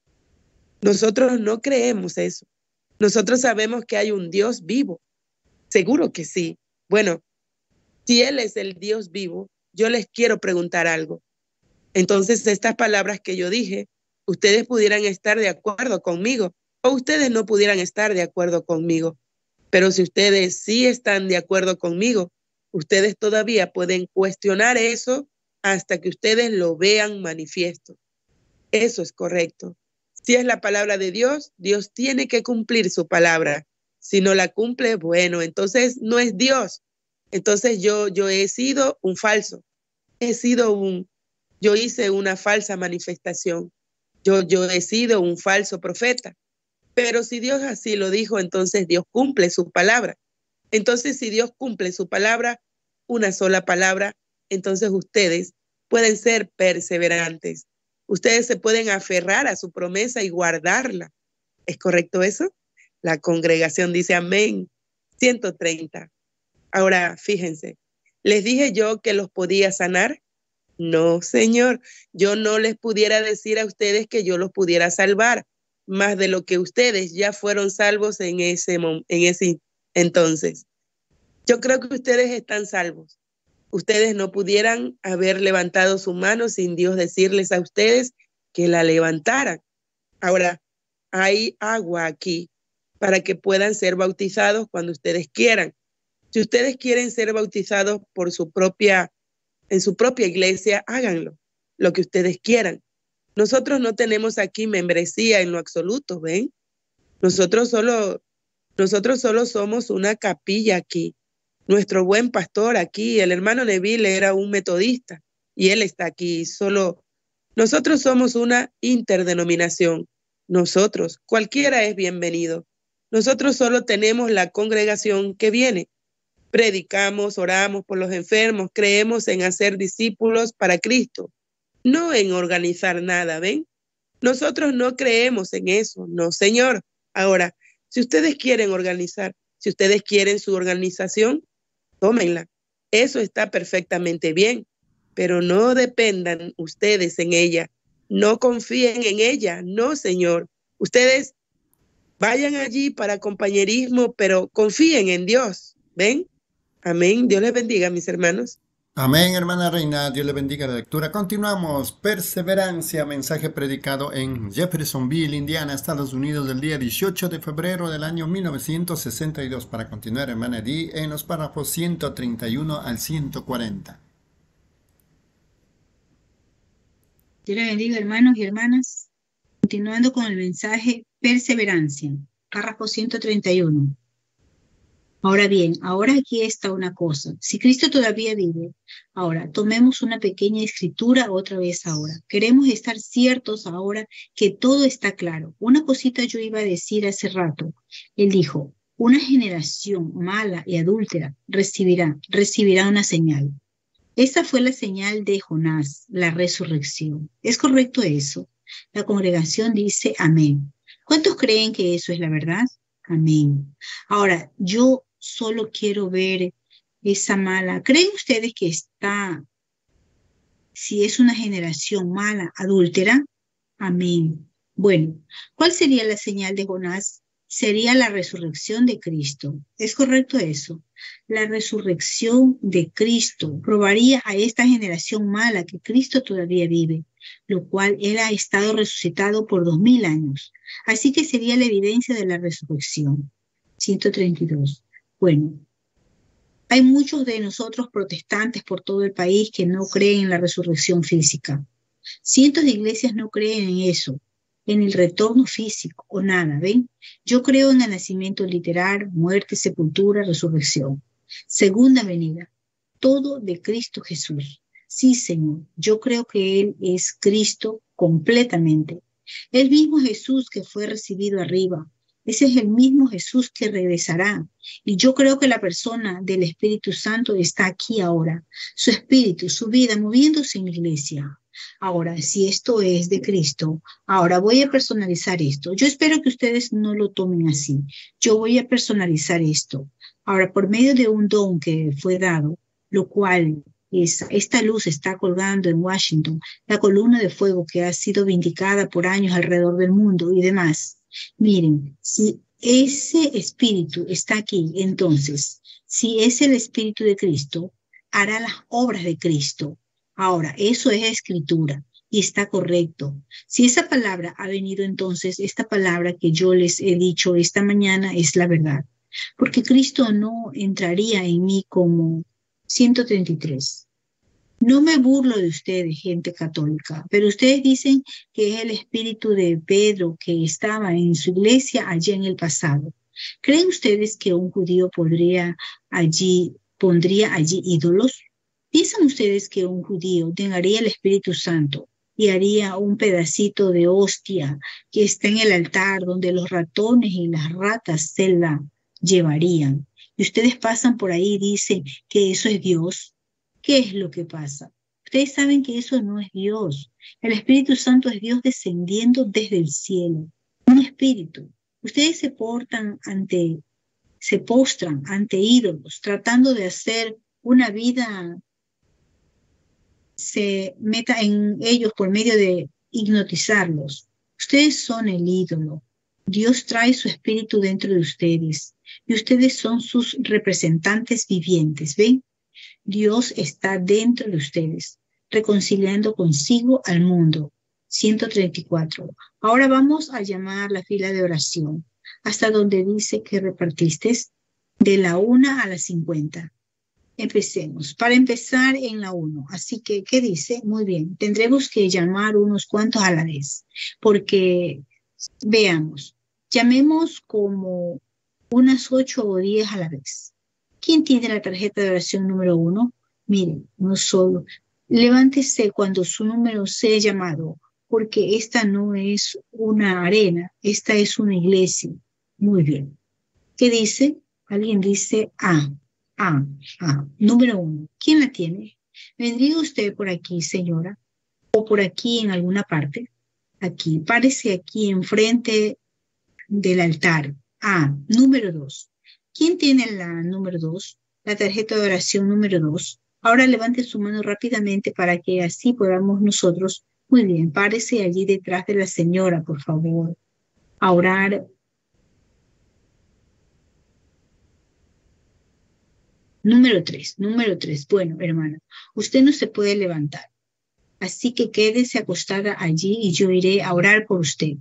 F: Nosotros no creemos eso. Nosotros sabemos que hay un Dios vivo. Seguro que sí. Bueno, si Él es el Dios vivo, yo les quiero preguntar algo. Entonces, estas palabras que yo dije, ustedes pudieran estar de acuerdo conmigo o ustedes no pudieran estar de acuerdo conmigo. Pero si ustedes sí están de acuerdo conmigo, ustedes todavía pueden cuestionar eso hasta que ustedes lo vean manifiesto. Eso es correcto. Si es la palabra de Dios, Dios tiene que cumplir su palabra. Si no la cumple, bueno, entonces no es Dios. Entonces yo, yo he sido un falso. He sido un, yo hice una falsa manifestación. Yo, yo he sido un falso profeta. Pero si Dios así lo dijo, entonces Dios cumple su palabra. Entonces si Dios cumple su palabra, una sola palabra, entonces ustedes pueden ser perseverantes. Ustedes se pueden aferrar a su promesa y guardarla. ¿Es correcto eso? La congregación dice amén. ciento treinta. Ahora, fíjense, ¿les dije yo que los podía sanar? No, Señor. Yo no les pudiera decir a ustedes que yo los pudiera salvar, más de lo que ustedes ya fueron salvos en ese, en ese entonces. Yo creo que ustedes están salvos. Ustedes no pudieran haber levantado su mano sin Dios decirles a ustedes que la levantaran. Ahora, hay agua aquí para que puedan ser bautizados cuando ustedes quieran. Si ustedes quieren ser bautizados por su propia, en su propia iglesia, háganlo, lo que ustedes quieran. Nosotros no tenemos aquí membresía en lo absoluto, ¿ven? Nosotros solo, nosotros solo somos una capilla aquí. Nuestro buen pastor aquí, el hermano Neville, era un metodista y él está aquí. Solo nosotros somos una interdenominación. Nosotros, cualquiera es bienvenido. Nosotros solo tenemos la congregación que viene. Predicamos, oramos por los enfermos, creemos en hacer discípulos para Cristo, no en organizar nada, ¿ven? Nosotros no creemos en eso, no, Señor. Ahora, si ustedes quieren organizar, si ustedes quieren su organización, tómenla. Eso está perfectamente bien, pero no dependan ustedes en ella. No confíen en ella, no, Señor. Ustedes vayan allí para compañerismo, pero confíen en Dios, ¿ven? Amén. Dios les bendiga, mis hermanos.
E: Amén, hermana Reina. Dios le bendiga la lectura. Continuamos. Perseverancia, mensaje predicado en Jeffersonville, Indiana, Estados Unidos, del día dieciocho de febrero del año mil novecientos sesenta y dos. Para continuar, hermana Edith, en los párrafos ciento treinta y uno al ciento cuarenta.
G: Dios les bendiga, hermanos y hermanas. Continuando con el mensaje, perseverancia, párrafo ciento treinta y uno. Ahora bien, ahora aquí está una cosa. Si Cristo todavía vive, ahora tomemos una pequeña escritura otra vez ahora. Queremos estar ciertos ahora que todo está claro. Una cosita yo iba a decir hace rato. Él dijo, una generación mala y adúltera recibirá, recibirá una señal. Esa fue la señal de Jonás, la resurrección. ¿Es correcto eso? La congregación dice amén. ¿Cuántos creen que eso es la verdad? Amén. Ahora, yo solo quiero ver esa mala. ¿Creen ustedes que está, si es una generación mala, adúltera? Amén. Bueno, ¿cuál sería la señal de Jonás? Sería la resurrección de Cristo. ¿Es correcto eso? La resurrección de Cristo probaría a esta generación mala que Cristo todavía vive, lo cual Él ha estado resucitado por dos mil años. Así que sería la evidencia de la resurrección. ciento treinta y dos. Bueno, hay muchos de nosotros protestantes por todo el país que no creen en la resurrección física. Cientos de iglesias no creen en eso, en el retorno físico o nada, ¿ven? Yo creo en el nacimiento literal, muerte, sepultura, resurrección. Segunda venida, todo de Cristo Jesús. Sí, Señor, yo creo que Él es Cristo completamente. El mismo Jesús que fue recibido arriba. Ese es el mismo Jesús que regresará. Y yo creo que la persona del Espíritu Santo está aquí ahora. Su espíritu, su vida, moviéndose en la iglesia. Ahora, si esto es de Cristo, ahora voy a personalizar esto. Yo espero que ustedes no lo tomen así. Yo voy a personalizar esto. Ahora, por medio de un don que fue dado, lo cual es, esta luz está colgando en Washington, la columna de fuego que ha sido vindicada por años alrededor del mundo y demás. Miren, si ese espíritu está aquí, entonces, si es el espíritu de Cristo, hará las obras de Cristo. Ahora, eso es escritura y está correcto. Si esa palabra ha venido entonces, esta palabra que yo les he dicho esta mañana es la verdad. Porque Cristo no entraría en mí como ciento treinta y tres. No me burlo de ustedes, gente católica, pero ustedes dicen que es el espíritu de Pedro que estaba en su iglesia allá en el pasado. ¿Creen ustedes que un judío podría allí, pondría allí ídolos? ¿Piensan ustedes que un judío negaría el Espíritu Santo y haría un pedacito de hostia que está en el altar donde los ratones y las ratas se la llevarían? Y ustedes pasan por ahí y dicen que eso es Dios. ¿Qué es lo que pasa? Ustedes saben que eso no es Dios. El Espíritu Santo es Dios descendiendo desde el cielo. Un espíritu. Ustedes se portan ante, se postran ante ídolos, tratando de hacer una vida, se meta en ellos por medio de hipnotizarlos. Ustedes son el ídolo. Dios trae su espíritu dentro de ustedes y ustedes son sus representantes vivientes. ¿Ven? Dios está dentro de ustedes, reconciliando consigo al mundo. ciento treinta y cuatro. Ahora vamos a llamar la fila de oración, hasta donde dice que repartiste de la una a la cincuenta. Empecemos. Para empezar en la uno. Así que, ¿qué dice? Muy bien. Tendremos que llamar unos cuantos a la vez, porque, veamos, llamemos como unas ocho o diez a la vez. ¿Quién tiene la tarjeta de oración número uno? Miren, no solo. Levántese cuando su número sea llamado, porque esta no es una arena, esta es una iglesia. Muy bien. ¿Qué dice? Alguien dice A. A. A. Número uno. ¿Quién la tiene? ¿Vendría usted por aquí, señora? ¿O por aquí en alguna parte? Aquí. Párese aquí enfrente del altar. A. Número dos. ¿Quién tiene la número dos? La tarjeta de oración número dos. Ahora levante su mano rápidamente para que así podamos nosotros. Muy bien, párese allí detrás de la señora, por favor, a orar. Número tres, número tres. Bueno, hermana, usted no se puede levantar. Así que quédese acostada allí y yo iré a orar por usted.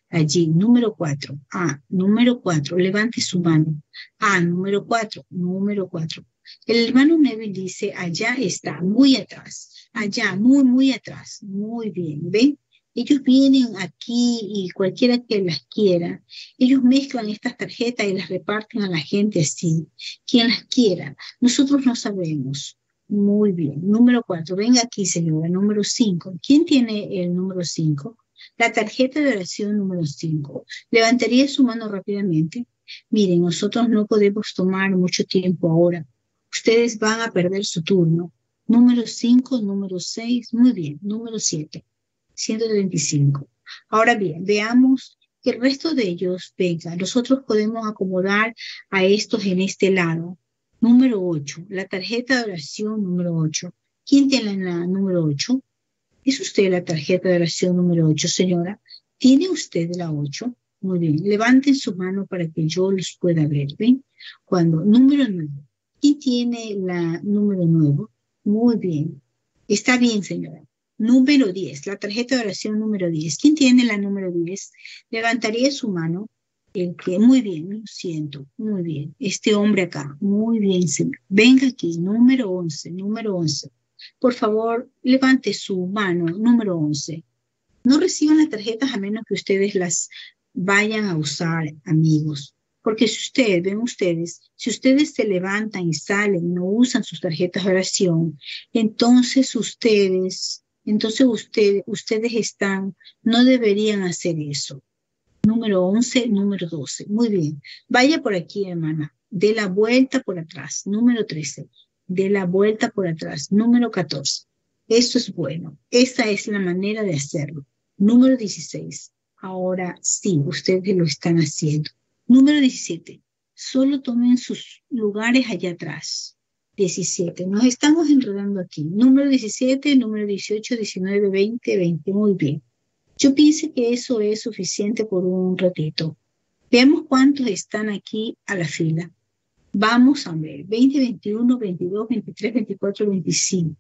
G: allí, número cuatro. Ah, número cuatro, levante su mano. Ah, número cuatro, número cuatro. El hermano Neville dice, allá está, muy atrás. Allá, muy, muy atrás. Muy bien, ¿ven? Ellos vienen aquí y cualquiera que las quiera, ellos mezclan estas tarjetas y las reparten a la gente así. Quien las quiera. Nosotros no sabemos. Muy bien. Número cuatro. Venga aquí, señora. Número cinco. ¿Quién tiene el número cinco? La tarjeta de oración número cinco. Levantaría su mano rápidamente. Miren, nosotros no podemos tomar mucho tiempo ahora. Ustedes van a perder su turno. Número cinco, número seis. Muy bien. Número siete. ciento treinta y cinco. Ahora bien, veamos que el resto de ellos, venga, nosotros podemos acomodar a estos en este lado. Número ocho, la tarjeta de oración número ocho. ¿Quién tiene la número ocho? ¿Es usted la tarjeta de oración número ocho, señora? ¿Tiene usted la ocho? Muy bien, levanten su mano para que yo los pueda ver, ¿ven? Cuando, número nueve. ¿Quién tiene la número nueve? Muy bien, está bien, señora. Número diez, la tarjeta de oración número diez. ¿Quién tiene la número diez? Levantaría su mano. El que, muy bien, lo siento, muy bien. Este hombre acá, muy bien, señor. Venga aquí, número once, número once. Por favor, levante su mano, número once. No reciban las tarjetas a menos que ustedes las vayan a usar, amigos. Porque si ustedes, ven ustedes, si ustedes se levantan y salen y no usan sus tarjetas de oración, entonces ustedes... Entonces usted, ustedes están, no deberían hacer eso. Número once, número doce. Muy bien. Vaya por aquí, hermana. De la vuelta por atrás. Número trece. De la vuelta por atrás. Número catorce. Eso es bueno. Esa es la manera de hacerlo. Número dieciséis. Ahora sí, ustedes lo están haciendo. Número diecisiete. Solo tomen sus lugares allá atrás. diecisiete. Nos estamos enredando aquí. Número diecisiete, número dieciocho, diecinueve, veinte, veinte. Muy bien. Yo pienso que eso es suficiente por un ratito. Veamos cuántos están aquí a la fila. Vamos a ver. veinte, veintiuno, veintidós, veintitrés, veinticuatro, veinticinco.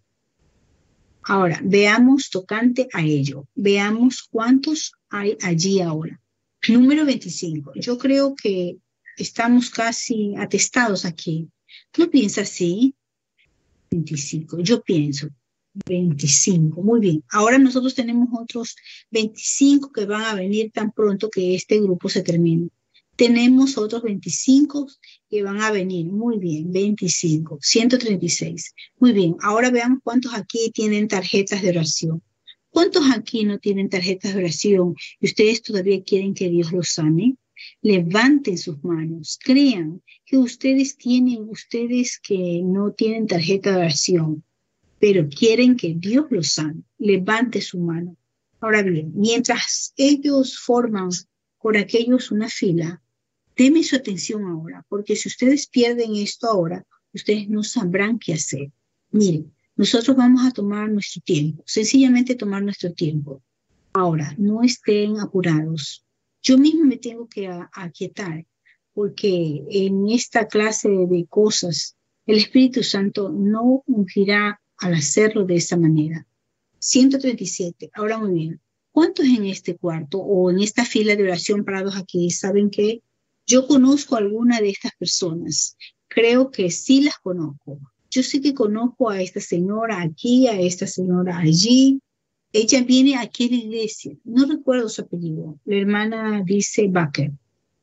G: Ahora, veamos tocante a ello. Veamos cuántos hay allí ahora. Número veinticinco. Yo creo que estamos casi atestados aquí. ¿No piensa así? veinticinco, yo pienso. veinticinco, muy bien. Ahora nosotros tenemos otros veinticinco que van a venir tan pronto que este grupo se termine. Tenemos otros veinticinco que van a venir. Muy bien, veinticinco, ciento treinta y seis. Muy bien, ahora veamos cuántos aquí tienen tarjetas de oración. ¿Cuántos aquí no tienen tarjetas de oración y ustedes todavía quieren que Dios los sane? Levanten sus manos, crean que ustedes tienen, ustedes que no tienen tarjeta de oración, pero quieren que Dios los sane. Levante su mano. Ahora bien, mientras ellos forman por aquellos una fila, denme su atención ahora, porque si ustedes pierden esto ahora, ustedes no sabrán qué hacer. Miren, nosotros vamos a tomar nuestro tiempo, sencillamente tomar nuestro tiempo. Ahora, no estén apurados. Yo mismo me tengo que aquietar, porque en esta clase de cosas, el Espíritu Santo no ungirá al hacerlo de esa manera. ciento treinta y siete. Ahora muy bien. ¿Cuántos en este cuarto o en esta fila de oración parados aquí saben que yo conozco a alguna de estas personas? Creo que sí las conozco. Yo sé que conozco a esta señora aquí, a esta señora allí. Ella viene aquí a la iglesia. No recuerdo su apellido. La hermana dice Baker.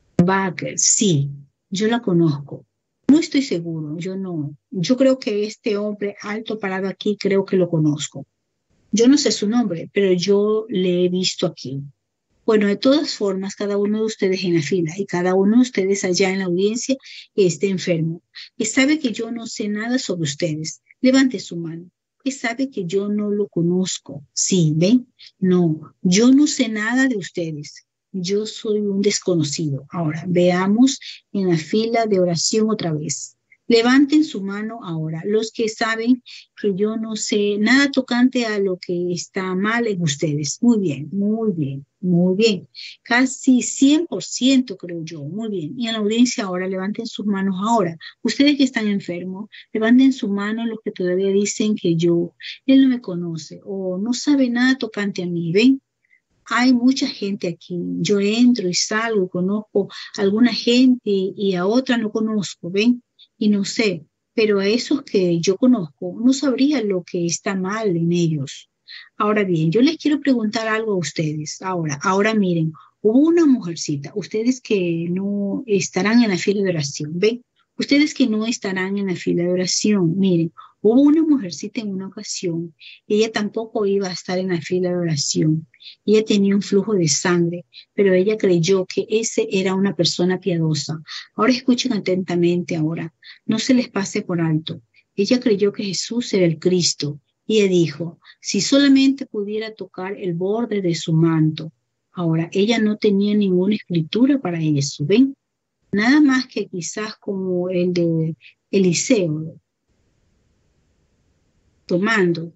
G: Baker, sí. Yo la conozco. No estoy seguro. Yo no. Yo creo que este hombre alto parado aquí, creo que lo conozco. Yo no sé su nombre, pero yo le he visto aquí. Bueno, de todas formas, cada uno de ustedes en la fila y cada uno de ustedes allá en la audiencia que esté enfermo, que sabe que yo no sé nada sobre ustedes, levante su mano. Que sabe que yo no lo conozco. Sí, ¿ven? No, yo no sé nada de ustedes. Yo soy un desconocido. Ahora, veamos en la fila de oración otra vez. Levanten su mano ahora, los que saben que yo no sé nada tocante a lo que está mal en ustedes. Muy bien, muy bien, muy bien. Casi cien por ciento creo yo. Muy bien. Y en la audiencia ahora, levanten sus manos ahora. Ustedes que están enfermos, levanten su mano los que todavía dicen que yo, él no me conoce o no sabe nada tocante a mí. ¿Ven? hay mucha gente aquí. Yo entro y salgo, conozco a alguna gente y a otra no conozco, ¿ven? Y no sé, pero a esos que yo conozco no sabría lo que está mal en ellos. Ahora bien, yo les quiero preguntar algo a ustedes. Ahora, ahora miren, hubo una mujercita, ustedes que no estarán en la fila de oración, ¿ven? Ustedes que no estarán en la fila de oración, miren, hubo una mujercita en una ocasión, ella tampoco iba a estar en la fila de oración, ella tenía un flujo de sangre, pero ella creyó que ese era una persona piadosa. Ahora escuchen atentamente ahora, no se les pase por alto. Ella creyó que Jesús era el Cristo, y ella dijo, si solamente pudiera tocar el borde de su manto. Ahora, ella no tenía ninguna escritura para eso, ¿ven? Nada más que quizás como el de Eliseo, tomando,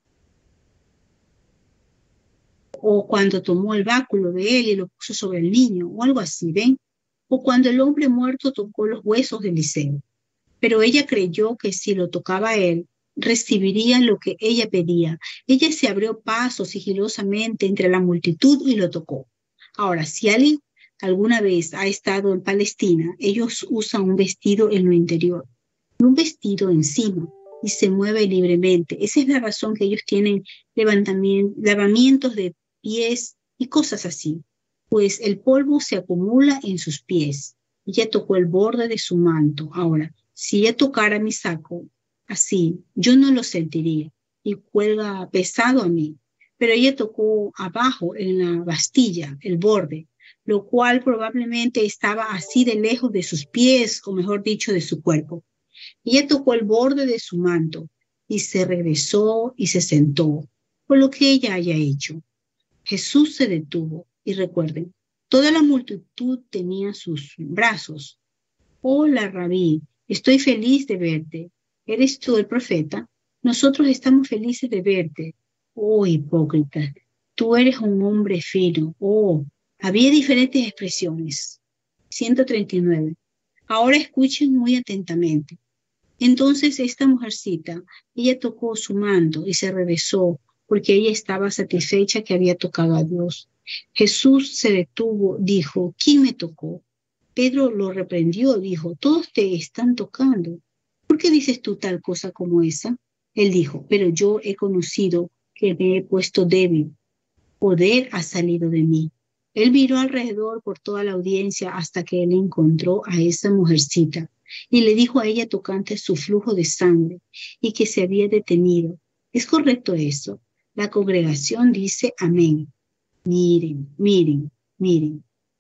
G: o cuando tomó el báculo de él y lo puso sobre el niño, o algo así, ¿ven? O cuando el hombre muerto tocó los huesos de Eliseo. Pero ella creyó que si lo tocaba a él, recibiría lo que ella pedía. Ella se abrió paso sigilosamente entre la multitud y lo tocó. Ahora, si alguien alguna vez ha estado en Palestina, ellos usan un vestido en lo interior, un vestido encima, y se mueve libremente. Esa es la razón que ellos tienen levantamiento, lavamientos de pies y cosas así, pues el polvo se acumula en sus pies. Ella tocó el borde de su manto. Ahora, si ella tocara mi saco así, yo no lo sentiría y cuelga pesado a mí, pero ella tocó abajo en la bastilla, el borde, lo cual probablemente estaba así de lejos de sus pies, o mejor dicho, de su cuerpo. Ella tocó el borde de su manto y se regresó y se sentó, por lo que ella haya hecho. Jesús se detuvo y recuerden, toda la multitud tenía sus brazos. Hola, Rabí, estoy feliz de verte. ¿Eres tú el profeta? Nosotros estamos felices de verte. Oh, hipócrita, tú eres un hombre fino. Oh, había diferentes expresiones. ciento treinta y nueve. Ahora escuchen muy atentamente. Entonces esta mujercita, ella tocó su manto y se regresó porque ella estaba satisfecha que había tocado a Dios. Jesús se detuvo, dijo, ¿quién me tocó? Pedro lo reprendió, dijo, todos te están tocando. ¿Por qué dices tú tal cosa como esa? Él dijo, pero yo he conocido que me he puesto débil. Poder ha salido de mí. Él miró alrededor por toda la audiencia hasta que él encontró a esa mujercita y le dijo a ella tocante su flujo de sangre y que se había detenido. ¿Es correcto eso? La congregación dice amén. Miren, miren, miren.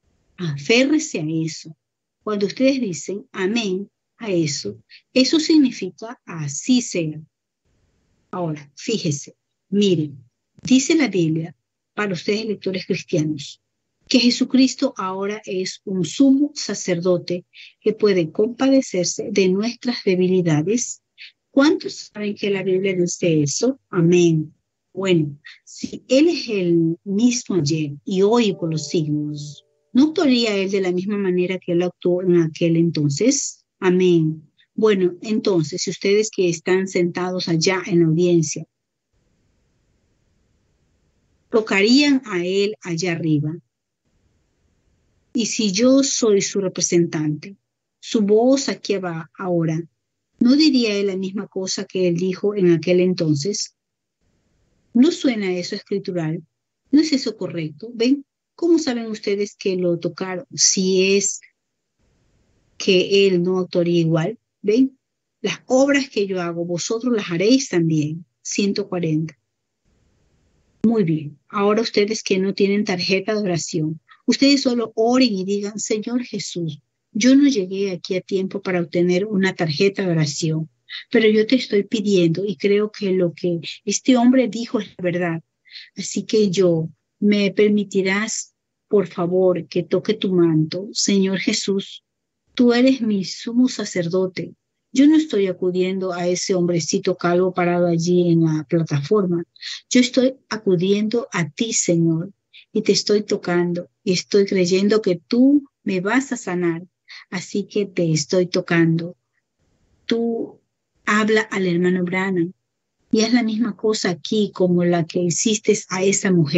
G: Aférrese a eso. Cuando ustedes dicen amén a eso, eso significa así sea. Ahora, fíjese, miren, dice la Biblia para ustedes lectores cristianos, que Jesucristo ahora es un sumo sacerdote que puede compadecerse de nuestras debilidades. ¿Cuántos saben que la Biblia dice eso? Amén. Bueno, si Él es el mismo ayer y hoy por los siglos, ¿no actuaría Él de la misma manera que Él actuó en aquel entonces? Amén. Bueno, entonces, si ustedes que están sentados allá en la audiencia, tocarían a Él allá arriba. Y si yo soy su representante, su voz aquí va ahora, ¿no diría Él la misma cosa que Él dijo en aquel entonces? ¿No suena eso escritural? ¿No es eso correcto? ¿Ven? ¿Cómo saben ustedes que lo tocaron? Si es que Él no actuaría igual. ¿Ven? Las obras que yo hago, vosotros las haréis también. ciento cuarenta. Muy bien. Ahora ustedes que no tienen tarjeta de oración, ustedes solo oren y digan, Señor Jesús, yo no llegué aquí a tiempo para obtener una tarjeta de oración, pero yo te estoy pidiendo y creo que lo que este hombre dijo es la verdad. Así que yo, me permitirás, por favor, que toque tu manto, Señor Jesús. Tú eres mi sumo sacerdote. Yo no estoy acudiendo a ese hombrecito calvo parado allí en la plataforma. Yo estoy acudiendo a ti, Señor, y te estoy tocando y estoy creyendo que tú me vas a sanar. Así que te estoy tocando. Tú habla al hermano Branham y haz la misma cosa aquí como la que hiciste a esa mujer.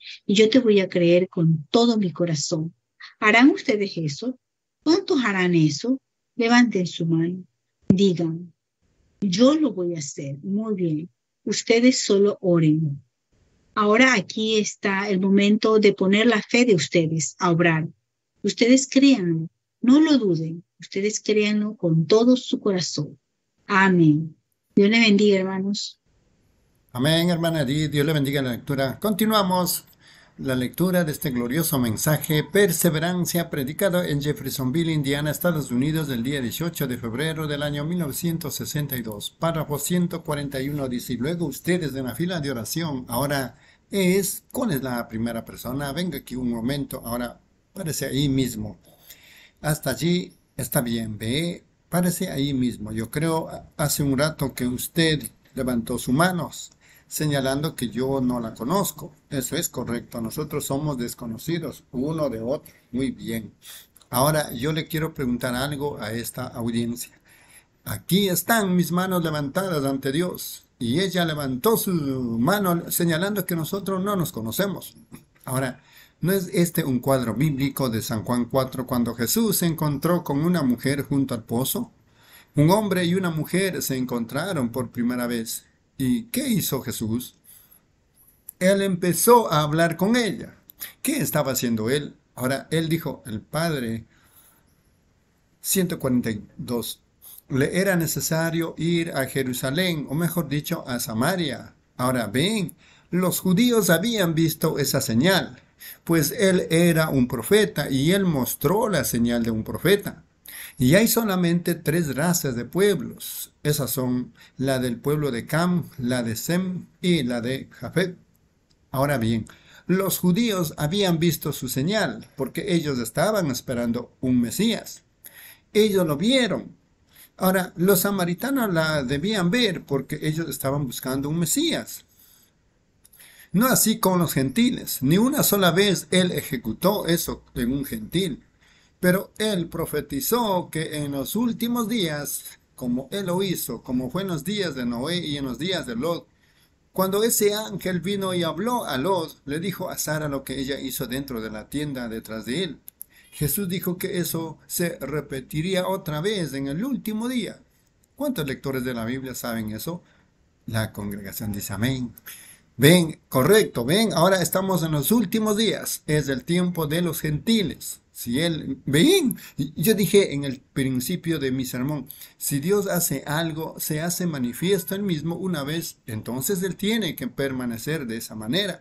G: y yo te voy a creer con todo mi corazón. ¿Harán ustedes eso? ¿Cuántos harán eso? Levanten su mano. Digan, yo lo voy a hacer. Muy bien. Ustedes solo oren. Ahora aquí está el momento de poner la fe de ustedes a obrar. Ustedes créanlo, no lo duden. Ustedes créanlo con todo su corazón. Amén. Dios le bendiga, hermanos.
E: Amén, hermana Edith. Dios le bendiga la lectura. Continuamos la lectura de este glorioso mensaje, Perseverancia, predicado en Jeffersonville, Indiana, Estados Unidos, del día dieciocho de febrero del año mil novecientos sesenta y dos. Párrafo ciento cuarenta y uno dice, y luego ustedes en la fila de oración, ahora es, ¿cuál es la primera persona? Venga aquí un momento, ahora párese ahí mismo. Hasta allí está bien, ve, párese ahí mismo. Yo creo hace un rato que usted levantó sus manos, señalando que yo no la conozco. Eso es correcto, nosotros somos desconocidos uno de otro. Muy bien. Ahora yo le quiero preguntar algo a esta audiencia. Aquí están mis manos levantadas ante Dios, y ella levantó su mano señalando que nosotros no nos conocemos. Ahora, ¿no es este un cuadro bíblico de San Juan cuatro, cuando Jesús se encontró con una mujer junto al pozo? Un hombre y una mujer se encontraron por primera vez. ¿Y qué hizo Jesús? Él empezó a hablar con ella. ¿Qué estaba haciendo él? Ahora, él dijo, el Padre, ciento cuarenta y dos, le era necesario ir a Jerusalén, o mejor dicho, a Samaria. Ahora ven, los judíos habían visto esa señal, pues él era un profeta y él mostró la señal de un profeta. Y hay solamente tres razas de pueblos. Esas son la del pueblo de Cam, la de Sem y la de Jafet. Ahora bien, los judíos habían visto su señal, porque ellos estaban esperando un Mesías. Ellos lo vieron. Ahora, los samaritanos la debían ver, porque ellos estaban buscando un Mesías. No así con los gentiles. Ni una sola vez él ejecutó eso en un gentil. Pero él profetizó que en los últimos días, como él lo hizo, como fue en los días de Noé y en los días de Lot, cuando ese ángel vino y habló a Lot, le dijo a Sara lo que ella hizo dentro de la tienda detrás de él. Jesús dijo que eso se repetiría otra vez en el último día. ¿Cuántos lectores de la Biblia saben eso? La congregación dice amén. Ven, correcto, ven, ahora estamos en los últimos días. Es el tiempo de los gentiles. Si él, ven, yo dije en el principio de mi sermón, si Dios hace algo, se hace manifiesto él mismo una vez, entonces él tiene que permanecer de esa manera.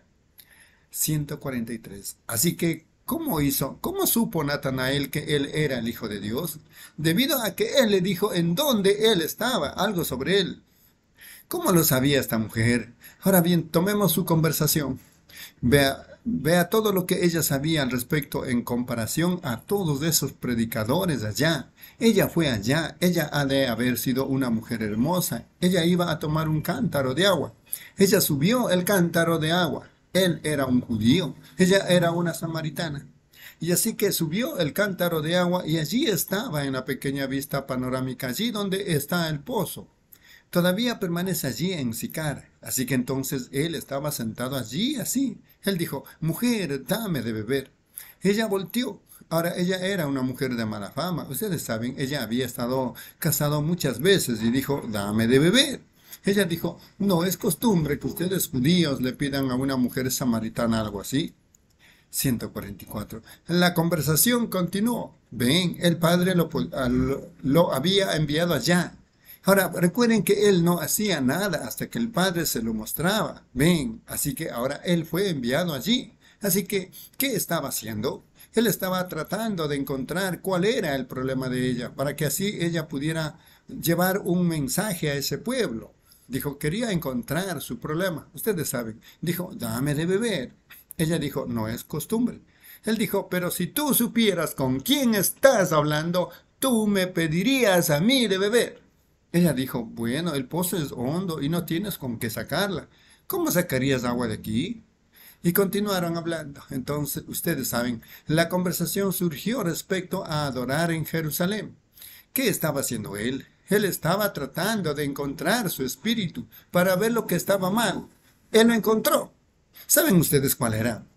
E: ciento cuarenta y tres. Así que, ¿cómo hizo? ¿Cómo supo Natanael que él era el Hijo de Dios? Debido a que él le dijo en dónde él estaba, algo sobre él. ¿Cómo lo sabía esta mujer? Ahora bien, tomemos su conversación. Vea, vea todo lo que ella sabía al respecto en comparación a todos esos predicadores allá. Ella fue allá, ella ha de haber sido una mujer hermosa. Ella iba a tomar un cántaro de agua. Ella subió el cántaro de agua. Él era un judío, ella era una samaritana. Y así que subió el cántaro de agua y allí estaba en la pequeña vista panorámica, allí donde está el pozo. Todavía permanece allí en Sicar. Así que entonces él estaba sentado allí así. Él dijo, mujer, dame de beber. Ella volteó. Ahora ella era una mujer de mala fama. Ustedes saben, ella había estado casada muchas veces y dijo, dame de beber. Ella dijo, no es costumbre que ustedes judíos le pidan a una mujer samaritana algo así. ciento cuarenta y cuatro. La conversación continuó. Ven, el padre lo, lo, lo había enviado allá. Ahora, recuerden que él no hacía nada hasta que el Padre se lo mostraba. Ven, así que ahora él fue enviado allí. Así que, ¿qué estaba haciendo? Él estaba tratando de encontrar cuál era el problema de ella, para que así ella pudiera llevar un mensaje a ese pueblo. Dijo, quería encontrar su problema. Ustedes saben. Dijo, dame de beber. Ella dijo, no es costumbre. Él dijo, pero si tú supieras con quién estás hablando, tú me pedirías a mí de beber. Ella dijo, bueno, el pozo es hondo y no tienes con qué sacarla. ¿Cómo sacarías agua de aquí? Y continuaron hablando. Entonces, ustedes saben, la conversación surgió respecto a adorar en Jerusalén. ¿Qué estaba haciendo él? Él estaba tratando de encontrar su espíritu para ver lo que estaba mal. Él lo encontró. ¿Saben ustedes cuál era?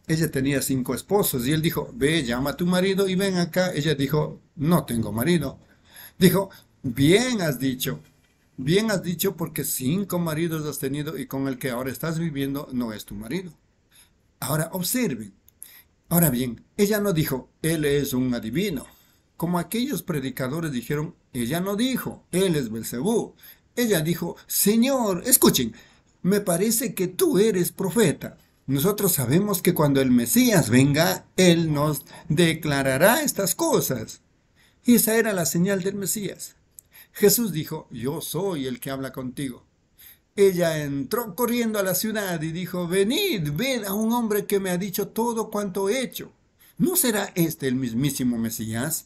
E: ella tenía cinco esposos y él dijo, ve, llama a tu marido y ven acá. Ella dijo, no tengo marido. Dijo, bien has dicho, bien has dicho porque cinco maridos has tenido y con el que ahora estás viviendo no es tu marido. Ahora observen. Ahora bien, ella no dijo, él es un adivino. Como aquellos predicadores dijeron, ella no dijo, él es Belcebú. Ella dijo, Señor, escuchen, me parece que tú eres profeta. Nosotros sabemos que cuando el Mesías venga, él nos declarará estas cosas. Y esa era la señal del Mesías. Jesús dijo, yo soy el que habla contigo. Ella entró corriendo a la ciudad y dijo, venid, ved a un hombre que me ha dicho todo cuanto he hecho. ¿No será este el mismísimo Mesías?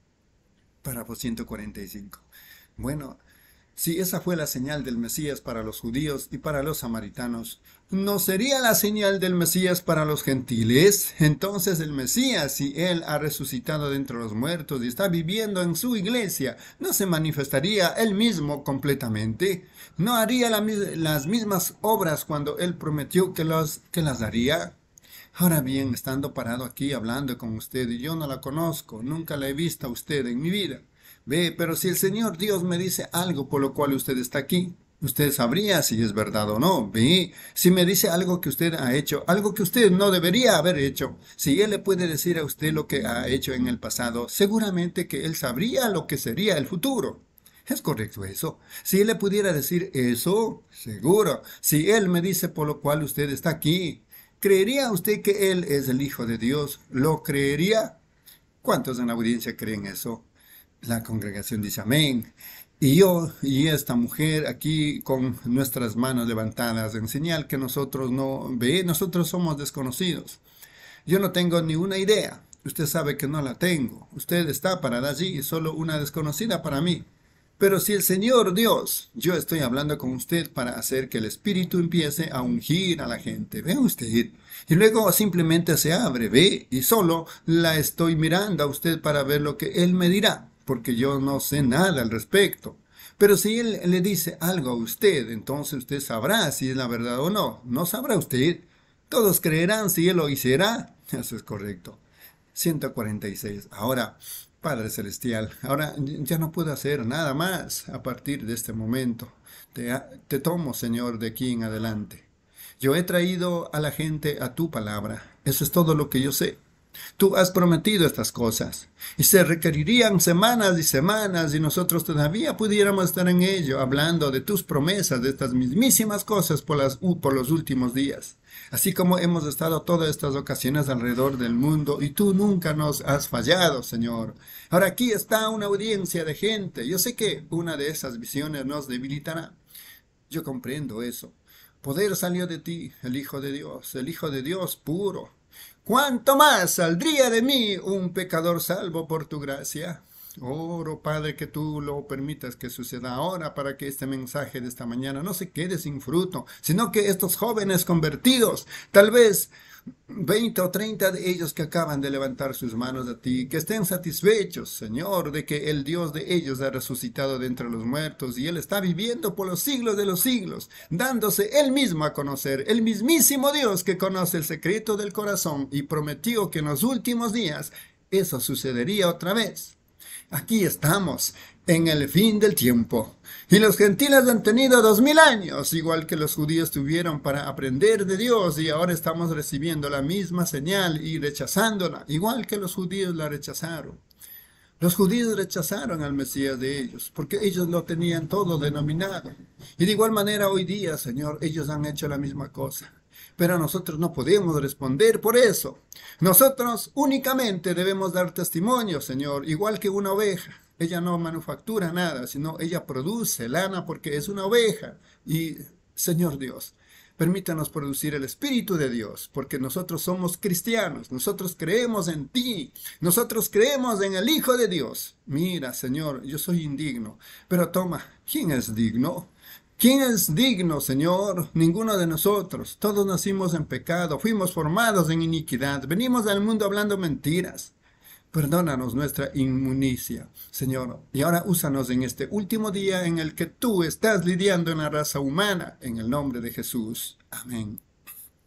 E: Párrafo ciento cuarenta y cinco. Bueno, si esa fue la señal del Mesías para los judíos y para los samaritanos, ¿no sería la señal del Mesías para los gentiles? Entonces el Mesías, si él ha resucitado de entre los muertos y está viviendo en su iglesia, ¿no se manifestaría él mismo completamente? ¿No haría la, las mismas obras cuando él prometió que, los, que las daría? Ahora bien, estando parado aquí hablando con usted, y yo no la conozco, nunca la he visto a usted en mi vida. Ve, pero si el Señor Dios me dice algo por lo cual usted está aquí, usted sabría si es verdad o no. Ve, si me dice algo que usted ha hecho, algo que usted no debería haber hecho, si Él le puede decir a usted lo que ha hecho en el pasado, seguramente que Él sabría lo que sería el futuro. ¿Es correcto eso? Si Él le pudiera decir eso, seguro. Si Él me dice por lo cual usted está aquí, ¿creería usted que Él es el Hijo de Dios? ¿Lo creería? ¿Cuántos en la audiencia creen eso? La congregación dice amén. Y yo y esta mujer aquí con nuestras manos levantadas en señal que nosotros no ve, nosotros somos desconocidos. Yo no tengo ni una idea. Usted sabe que no la tengo. Usted está parada allí, solo una desconocida para mí. Pero si el Señor Dios, yo estoy hablando con usted para hacer que el Espíritu empiece a ungir a la gente. Ve usted. Y luego simplemente se abre, ve, y solo la estoy mirando a usted para ver lo que Él me dirá, porque yo no sé nada al respecto. Pero si Él le dice algo a usted, entonces usted sabrá si es la verdad o no. No sabrá usted. Todos creerán si Él lo hiciera. Eso es correcto. ciento cuarenta y seis. Ahora, Padre Celestial, ahora ya no puedo hacer nada más a partir de este momento. Te, te tomo, Señor, de aquí en adelante. Yo he traído a la gente a tu palabra. Eso es todo lo que yo sé. Tú has prometido estas cosas y se requerirían semanas y semanas y nosotros todavía pudiéramos estar en ello, hablando de tus promesas, de estas mismísimas cosas por, las, por los últimos días. Así como hemos estado todas estas ocasiones alrededor del mundo y tú nunca nos has fallado, Señor. Ahora aquí está una audiencia de gente. Yo sé que una de esas visiones nos debilitará. Yo comprendo eso. Poder salió de ti, el Hijo de Dios, el Hijo de Dios puro. ¿Cuánto más saldría de mí un pecador salvo por tu gracia? Oro, Padre, que tú lo permitas que suceda ahora para que este mensaje de esta mañana no se quede sin fruto, sino que estos jóvenes convertidos, tal vez veinte o treinta de ellos que acaban de levantar sus manos a ti, que estén satisfechos, Señor, de que el Dios de ellos ha resucitado de entre los muertos y Él está viviendo por los siglos de los siglos, dándose Él mismo a conocer, el mismísimo Dios que conoce el secreto del corazón y prometió que en los últimos días eso sucedería otra vez. Aquí estamos, en el fin del tiempo. Y los gentiles han tenido dos mil años, igual que los judíos tuvieron para aprender de Dios, y ahora estamos recibiendo la misma señal y rechazándola, igual que los judíos la rechazaron. Los judíos rechazaron al Mesías de ellos, porque ellos lo tenían todo denominado. Y de igual manera hoy día, Señor, ellos han hecho la misma cosa. Pero nosotros no podemos responder por eso. Nosotros únicamente debemos dar testimonio, Señor, igual que una oveja. Ella no manufactura nada, sino ella produce lana porque es una oveja. Y, Señor Dios, permítanos producir el Espíritu de Dios, porque nosotros somos cristianos, nosotros creemos en ti, nosotros creemos en el Hijo de Dios. Mira, Señor, yo soy indigno, pero toma, ¿quién es digno? ¿Quién es digno, Señor? Ninguno de nosotros. Todos nacimos en pecado, fuimos formados en iniquidad, venimos al mundo hablando mentiras. Perdónanos nuestra inmunicia, Señor, y ahora úsanos en este último día en el que tú estás lidiando en la raza humana, en el nombre de Jesús. Amén.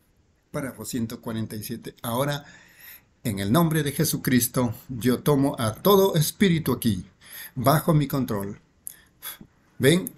E: Párrafo ciento cuarenta y siete. Ahora, en el nombre de Jesucristo, yo tomo a todo espíritu aquí, bajo mi control. ¿Ven?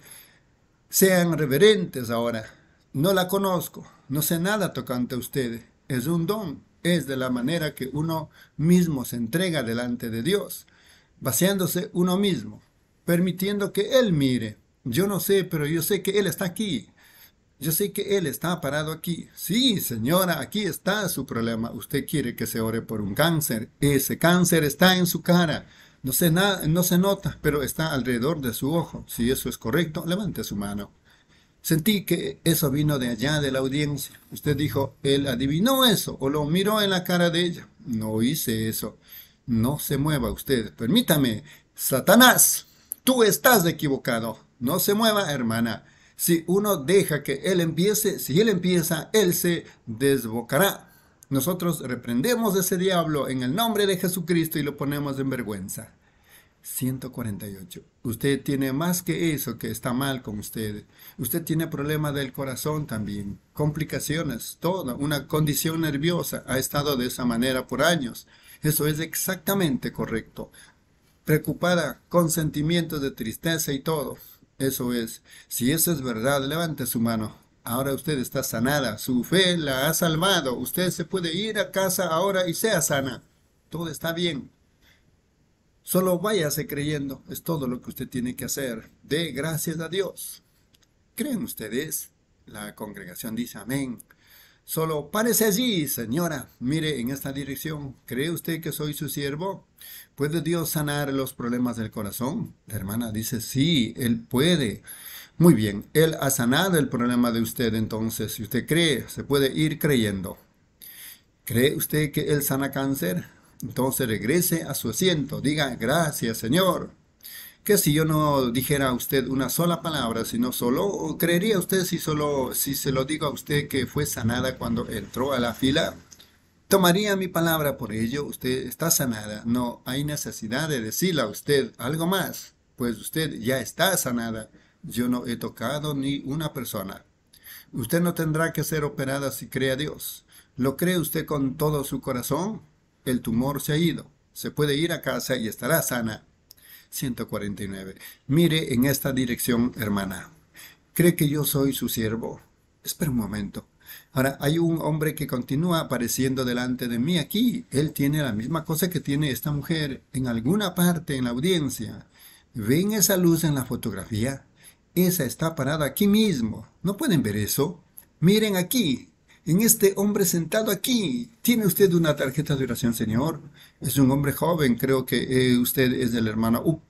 E: Sean reverentes ahora. No la conozco, no sé nada tocante a ustedes. Es un don, es de la manera que uno mismo se entrega delante de Dios, vaciándose uno mismo, permitiendo que Él mire. Yo no sé, pero yo sé que Él está aquí. Yo sé que Él está parado aquí. Sí, señora, aquí está su problema. Usted quiere que se ore por un cáncer. Ese cáncer está en su cara. No se, na- no se nota, pero está alrededor de su ojo. Si eso es correcto, levante su mano. Sentí que eso vino de allá de la audiencia. Usted dijo, él adivinó eso o lo miró en la cara de ella. No hice eso. No se mueva usted. Permítame. Satanás, tú estás equivocado. No se mueva, hermana. Si uno deja que él empiece, si él empieza, él se desbocará. Nosotros reprendemos a ese diablo en el nombre de Jesucristo y lo ponemos en vergüenza. ciento cuarenta y ocho. Usted tiene más que eso que está mal con usted. Usted tiene problemas del corazón también, complicaciones, toda una condición nerviosa. Ha estado de esa manera por años. Eso es exactamente correcto. Preocupada, con sentimientos de tristeza y todo. Eso es. Si eso es verdad, levante su mano. Ahora usted está sanada. Su fe la ha salvado. Usted se puede ir a casa ahora y sea sana. Todo está bien. Solo váyase creyendo, es todo lo que usted tiene que hacer. Dé gracias a Dios. ¿Creen ustedes? La congregación dice amén. Solo párese allí, señora. Mire en esta dirección. ¿Cree usted que soy su siervo? ¿Puede Dios sanar los problemas del corazón? La hermana dice sí, Él puede. Muy bien, Él ha sanado el problema de usted entonces. Si usted cree, se puede ir creyendo. ¿Cree usted que Él sana cáncer? Entonces regrese a su asiento, diga gracias Señor. Que si yo no dijera a usted una sola palabra, sino solo, ¿creería usted si solo, si se lo digo a usted que fue sanada cuando entró a la fila? ¿Tomaría mi palabra por ello? Usted está sanada, no hay necesidad de decirle a usted algo más, pues usted ya está sanada. Yo no he tocado ni una persona. Usted no tendrá que ser operada si cree a Dios. ¿Lo cree usted con todo su corazón? El tumor se ha ido. Se puede ir a casa y estará sana. ciento cuarenta y nueve. Mire en esta dirección, hermana. ¿Cree que yo soy su siervo? Espera un momento. Ahora, hay un hombre que continúa apareciendo delante de mí aquí. Él tiene la misma cosa que tiene esta mujer en alguna parte en la audiencia. ¿Ven esa luz en la fotografía? Esa está parada aquí mismo. ¿No pueden ver eso? Miren aquí. En este hombre sentado aquí, ¿tiene usted una tarjeta de oración, señor? Es un hombre joven, creo que eh, usted es del hermano U.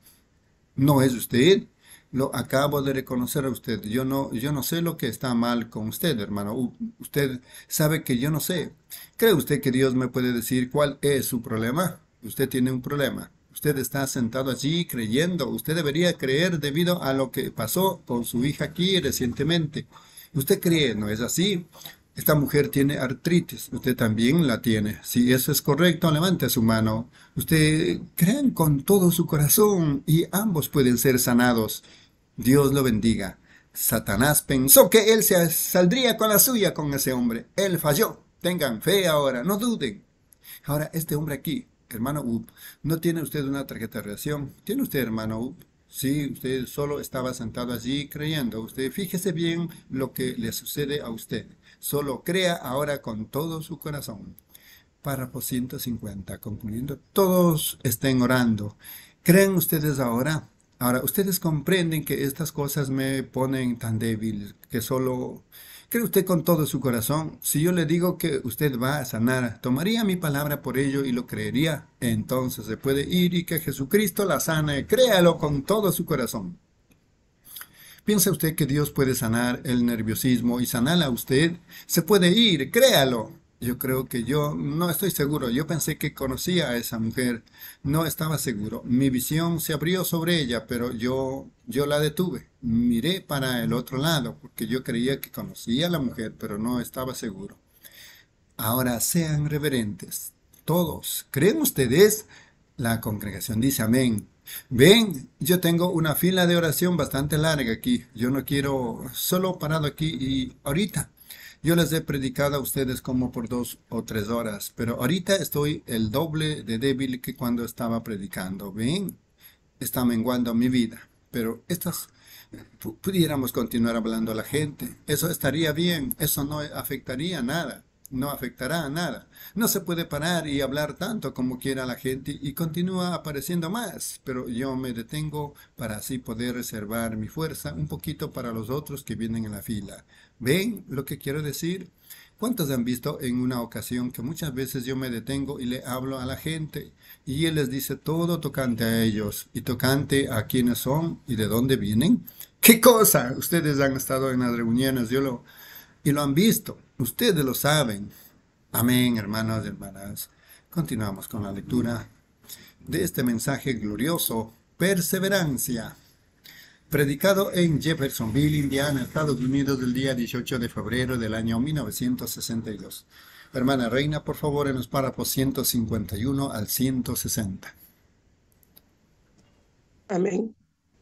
E: ¿No es usted? Lo acabo de reconocer a usted. Yo no, yo no sé lo que está mal con usted, hermano U. Usted sabe que yo no sé. ¿Cree usted que Dios me puede decir cuál es su problema? Usted tiene un problema. Usted está sentado allí creyendo. Usted debería creer debido a lo que pasó con su hija aquí recientemente. Usted cree, ¿no es así? Esta mujer tiene artritis, usted también la tiene. Si eso es correcto, levante su mano. Usted creen con todo su corazón y ambos pueden ser sanados. Dios lo bendiga. Satanás pensó que él se saldría con la suya con ese hombre. Él falló. Tengan fe ahora, no duden. Ahora, este hombre aquí, hermano U, ¿no tiene usted una tarjeta de reacción? ¿Tiene usted, hermano U? Sí, usted solo estaba sentado allí creyendo. Usted fíjese bien lo que le sucede a usted. Solo crea ahora con todo su corazón. Párrafo ciento cincuenta, concluyendo. Todos estén orando. ¿Creen ustedes ahora? Ahora, ustedes comprenden que estas cosas me ponen tan débil, que solo... ¿Cree usted con todo su corazón? Si yo le digo que usted va a sanar, ¿tomaría mi palabra por ello y lo creería? Entonces se puede ir y que Jesucristo la sane. Créalo con todo su corazón. ¿Piensa usted que Dios puede sanar el nerviosismo y sanarla a usted? Se puede ir, créalo. Yo creo que yo no estoy seguro. Yo pensé que conocía a esa mujer. No estaba seguro. Mi visión se abrió sobre ella, pero yo, yo la detuve. Miré para el otro lado, porque yo creía que conocía a la mujer, pero no estaba seguro. Ahora sean reverentes. Todos. ¿Creen ustedes? La congregación dice amén. Ven, yo tengo una fila de oración bastante larga aquí. Yo no quiero solo parado aquí y ahorita. Yo les he predicado a ustedes como por dos o tres horas, pero ahorita estoy el doble de débil que cuando estaba predicando. ¿Ven? Está menguando mi vida, pero estas pu- pudiéramos continuar hablando a la gente. Eso estaría bien, eso no afectaría nada, no afectará a nada. No se puede parar y hablar tanto como quiera la gente y continúa apareciendo más, pero yo me detengo para así poder reservar mi fuerza un poquito para los otros que vienen en la fila. ¿Ven lo que quiero decir? ¿Cuántos han visto en una ocasión que muchas veces yo me detengo y le hablo a la gente y él les dice todo tocante a ellos y tocante a quiénes son y de dónde vienen? ¿Qué cosa? Ustedes han estado en las reuniones, yo lo, y lo han visto, ustedes lo saben. Amén, hermanos y hermanas. Continuamos con la lectura de este mensaje glorioso, perseverancia, predicado en Jeffersonville, Indiana, Estados Unidos, el día dieciocho de febrero del año mil novecientos sesenta y dos. Hermana Reina, por favor, en los párrafos ciento cincuenta y uno al ciento sesenta.
F: Amén.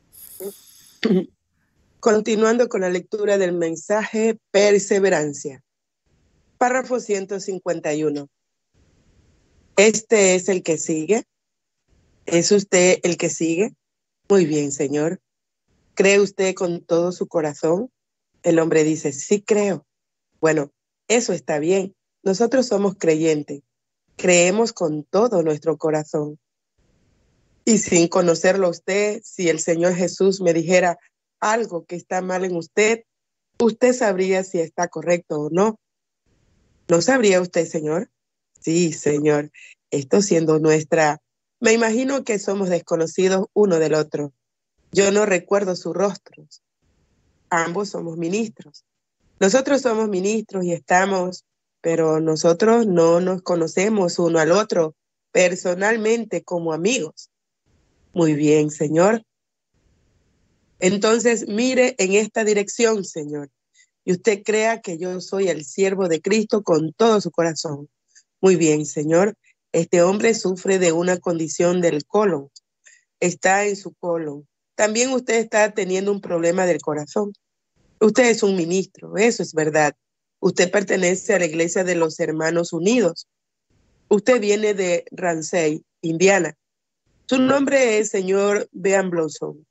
F: Continuando con la lectura del mensaje perseverancia. Párrafo ciento cincuenta y uno. ¿Este es el que sigue? ¿Es usted el que sigue? Muy bien, Señor. ¿Cree usted con todo su corazón? El hombre dice, sí creo. Bueno, eso está bien. Nosotros somos creyentes. Creemos con todo nuestro corazón. Y sin conocerlo a usted, si el Señor Jesús me dijera algo que está mal en usted, usted sabría si está correcto o no. ¿No sabría usted, Señor? Sí, Señor. Esto siendo nuestra... Me imagino que somos desconocidos uno del otro. Yo no recuerdo sus rostros. Ambos somos ministros. Nosotros somos ministros y estamos, pero nosotros no nos conocemos uno al otro personalmente como amigos. Muy bien, Señor. Entonces, mire en esta dirección, Señor, y usted crea que yo soy el siervo de Cristo con todo su corazón. Muy bien, Señor. Este hombre sufre de una condición del colon. Está en su colon. También usted está teniendo un problema del corazón. Usted es un ministro, eso es verdad. Usted pertenece a la Iglesia de los Hermanos Unidos. Usted viene de Ramsey, Indiana. Su nombre es señor Bean Blossom.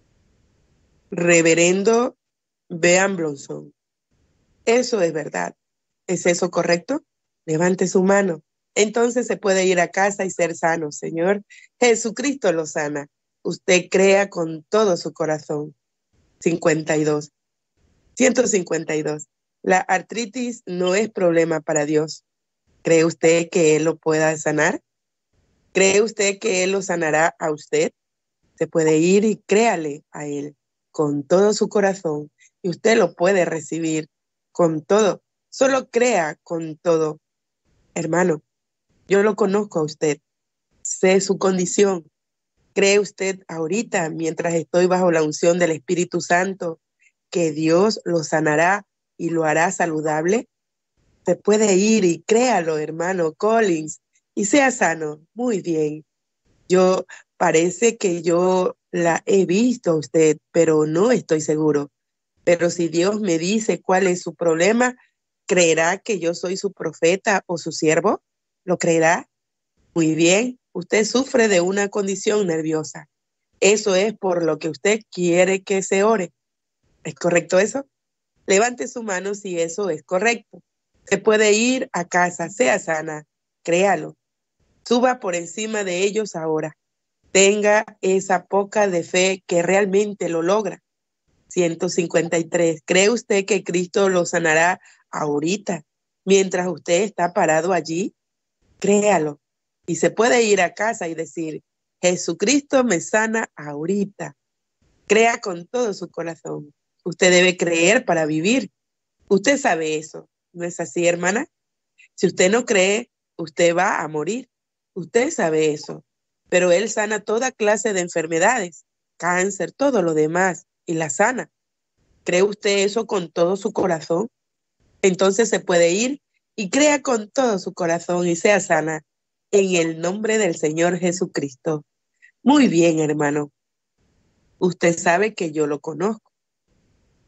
F: Reverendo Bean Blossom. Eso es verdad. ¿Es eso correcto? Levante su mano. Entonces se puede ir a casa y ser sano, Señor. Jesucristo lo sana. Usted crea con todo su corazón. cincuenta y dos. ciento cincuenta y dos. La artritis no es problema para Dios. ¿Cree usted que Él lo pueda sanar? ¿Cree usted que Él lo sanará a usted? Se puede ir y créale a Él con todo su corazón y usted lo puede recibir con todo. Solo crea con todo. Hermano, yo lo conozco a usted. Sé su condición. ¿Cree usted ahorita, mientras estoy bajo la unción del Espíritu Santo, que Dios lo sanará y lo hará saludable? Se puede ir y créalo, hermano Collins, y sea sano. Muy bien. Yo parece que yo la he visto a usted, pero no estoy seguro. Pero si Dios me dice cuál es su problema, ¿creerá que yo soy su profeta o su siervo? ¿Lo creerá? Muy bien. Usted sufre de una condición nerviosa. Eso es por lo que usted quiere que se ore. ¿Es correcto eso? Levante su mano si eso es correcto. Se puede ir a casa, sea sana, créalo. Suba por encima de ellos ahora. Tenga esa poca de fe que realmente lo logra. ciento cincuenta y tres. ¿Cree usted que Cristo lo sanará ahorita, mientras usted está parado allí? Créalo. Y se puede ir a casa y decir, Jesucristo me sana ahorita. Crea con todo su corazón. Usted debe creer para vivir. Usted sabe eso. ¿No es así, hermana? Si usted no cree, usted va a morir. Usted sabe eso. Pero Él sana toda clase de enfermedades, cáncer, todo lo demás, y la sana. ¿Cree usted eso con todo su corazón? Entonces se puede ir y crea con todo su corazón y sea sana en el nombre del Señor Jesucristo. Muy bien, hermano. Usted sabe que yo lo conozco.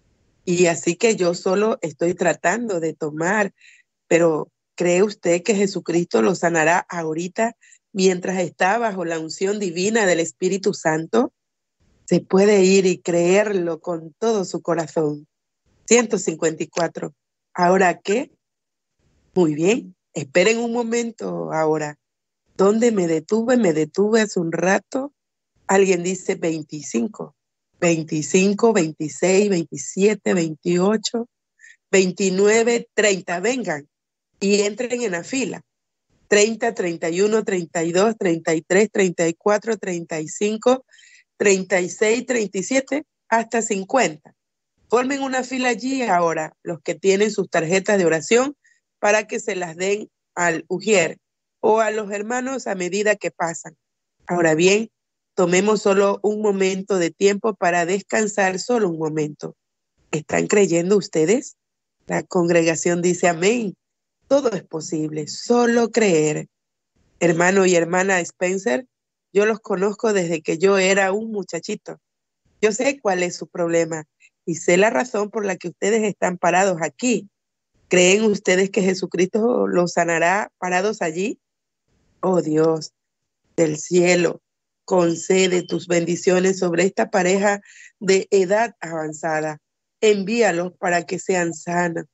F: Y así que yo solo estoy tratando de tomar, pero ¿cree usted que Jesucristo lo sanará ahorita mientras está bajo la unción divina del Espíritu Santo? Se puede ir y creerlo con todo su corazón. ciento cincuenta y cuatro. ¿Ahora qué? Muy bien, esperen un momento ahora. ¿Dónde me detuve? Me detuve hace un rato. Alguien dice veinticinco. veinticinco, veintiséis, veintisiete, veintiocho, veintinueve, treinta. Vengan y entren en la fila. treinta, treinta y uno, treinta y dos, treinta y tres, treinta y cuatro, treinta y cinco, treinta y seis, treinta y siete, hasta cincuenta. Formen una fila allí ahora, los que tienen sus tarjetas de oración, para que se las den al ujier o a los hermanos a medida que pasan. Ahora bien, tomemos solo un momento de tiempo para descansar, solo un momento. ¿Están creyendo ustedes? La congregación dice amén. Todo es posible, solo creer. Hermano y hermana Spencer, yo los conozco desde que yo era un muchachito. Yo sé cuál es su problema y sé la razón por la que ustedes están parados aquí. ¿Creen ustedes que Jesucristo los sanará parados allí? Oh Dios del cielo, concede tus bendiciones sobre esta pareja de edad avanzada. Envíalos para que sean sanos.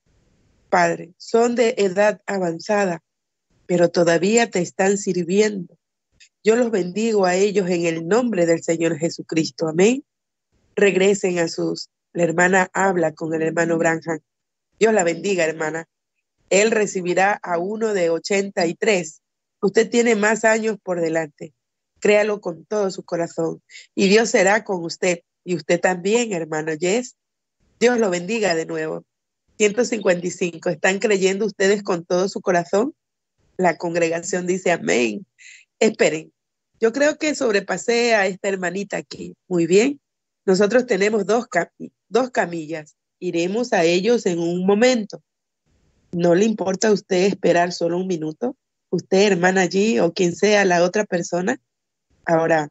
F: Padre, son de edad avanzada, pero todavía te están sirviendo. Yo los bendigo a ellos en el nombre del Señor Jesucristo. Amén. Regresen a sus... La hermana habla con el hermano Branham. Dios la bendiga, hermana. Él recibirá a uno de ochenta y tres. Usted tiene más años por delante. Créalo con todo su corazón. Y Dios será con usted. Y usted también, hermano Yes. Dios lo bendiga de nuevo. ciento cincuenta y cinco. ¿Están creyendo ustedes con todo su corazón? La congregación dice amén. Esperen. Yo creo que sobrepasé a esta hermanita aquí. Muy bien. Nosotros tenemos dos, cam dos camillas. Iremos a ellos en un momento. ¿No le importa a usted esperar solo un minuto? Usted, hermana allí, o quien sea la otra persona. Ahora,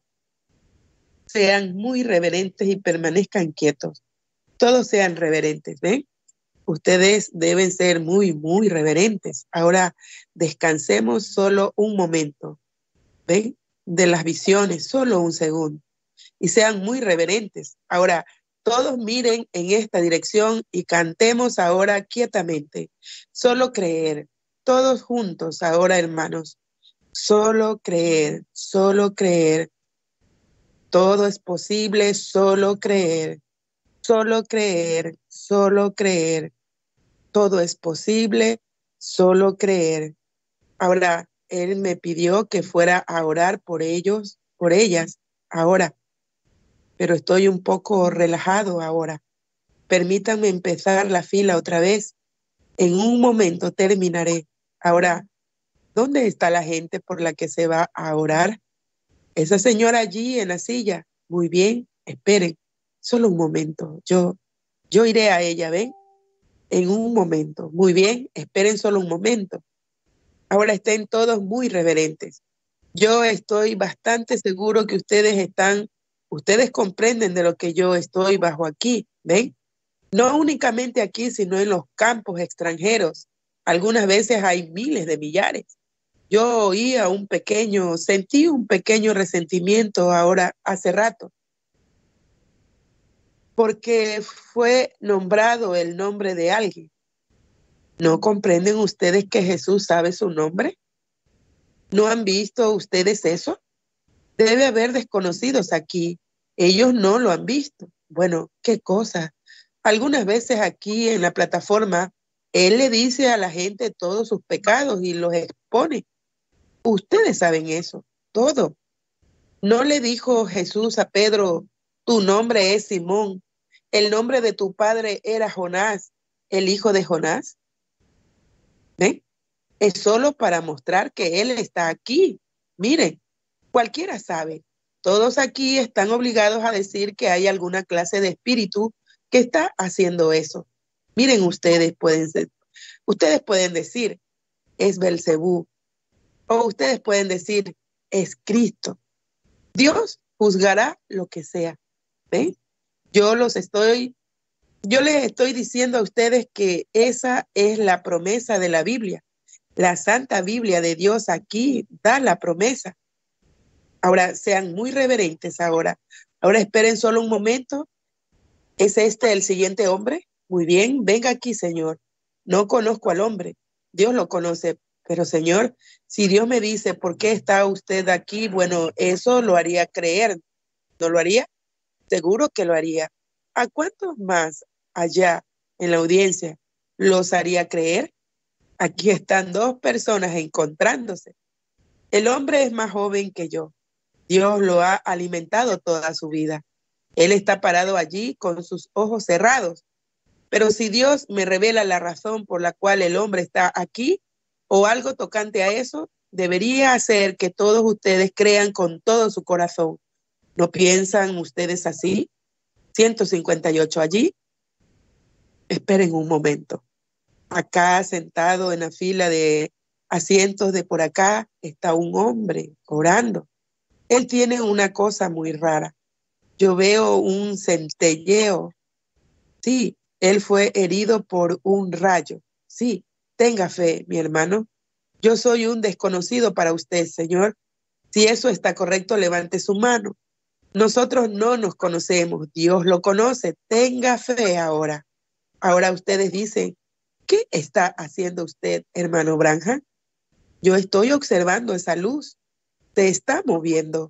F: sean muy reverentes y permanezcan quietos. Todos sean reverentes, ¿ven? Ustedes deben ser muy, muy reverentes. Ahora, descansemos solo un momento, ¿ven? De las visiones, solo un segundo. Y sean muy reverentes. Ahora, todos miren en esta dirección y cantemos ahora quietamente. Solo creer. Todos juntos ahora, hermanos. Solo creer, solo creer. Todo es posible, solo creer. Solo creer, solo creer. Todo es posible, solo creer. Ahora, él me pidió que fuera a orar por ellos, por ellas, ahora. Pero estoy un poco relajado ahora. Permítanme empezar la fila otra vez. En un momento terminaré. Ahora, ¿dónde está la gente por la que se va a orar? Esa señora allí en la silla. Muy bien, esperen. Solo un momento. Yo, yo iré a ella, ¿ven? En un momento. Muy bien, esperen solo un momento. Ahora estén todos muy reverentes. Yo estoy bastante seguro que ustedes están, ustedes comprenden de lo que yo estoy bajo aquí, ¿ven? No únicamente aquí, sino en los campos extranjeros. Algunas veces hay miles de millares. Yo oía un pequeño, sentí un pequeño resentimiento ahora hace rato, porque fue nombrado el nombre de alguien. ¿No comprenden ustedes que Jesús sabe su nombre? ¿No han visto ustedes eso? Debe haber desconocidos aquí. Ellos no lo han visto. Bueno, qué cosa. Algunas veces aquí en la plataforma, Él le dice a la gente todos sus pecados y los expone. Ustedes saben eso, todo. ¿No le dijo Jesús a Pedro, tu nombre es Simón, el nombre de tu padre era Jonás, el hijo de Jonás? ¿Ven? Es solo para mostrar que Él está aquí. Miren, cualquiera sabe. Todos aquí están obligados a decir que hay alguna clase de espíritu que está haciendo eso. Miren, ustedes pueden ser, ustedes pueden decir, es Belcebú. O ustedes pueden decir, es Cristo. Dios juzgará lo que sea. ¿Ven? Yo los estoy Yo les estoy diciendo a ustedes que esa es la promesa de la Biblia. La Santa Biblia de Dios aquí da la promesa. Ahora, sean muy reverentes ahora. Ahora esperen solo un momento. ¿Es este el siguiente hombre? Muy bien, venga aquí, Señor. No conozco al hombre. Dios lo conoce. Pero, Señor, si Dios me dice, ¿por qué está usted aquí? Bueno, eso lo haría creer. ¿No lo haría? Seguro que lo haría. ¿A cuántos más allá en la audiencia los haría creer? Aquí están dos personas encontrándose. El hombre es más joven que yo. Dios lo ha alimentado toda su vida. Él está parado allí con sus ojos cerrados. Pero si Dios me revela la razón por la cual el hombre está aquí o algo tocante a eso, debería hacer que todos ustedes crean con todo su corazón. ¿No piensan ustedes así? ciento cincuenta y ocho allí. Esperen un momento. Acá sentado en la fila de asientos de por acá está un hombre orando. Él tiene una cosa muy rara. Yo veo un centelleo. Sí, él fue herido por un rayo. Sí, tenga fe, mi hermano. Yo soy un desconocido para usted, Señor. Si eso está correcto, levante su mano. Nosotros no nos conocemos. Dios lo conoce. Tenga fe ahora. Ahora ustedes dicen, ¿qué está haciendo usted, hermano Branham? Yo estoy observando esa luz. Se está moviendo.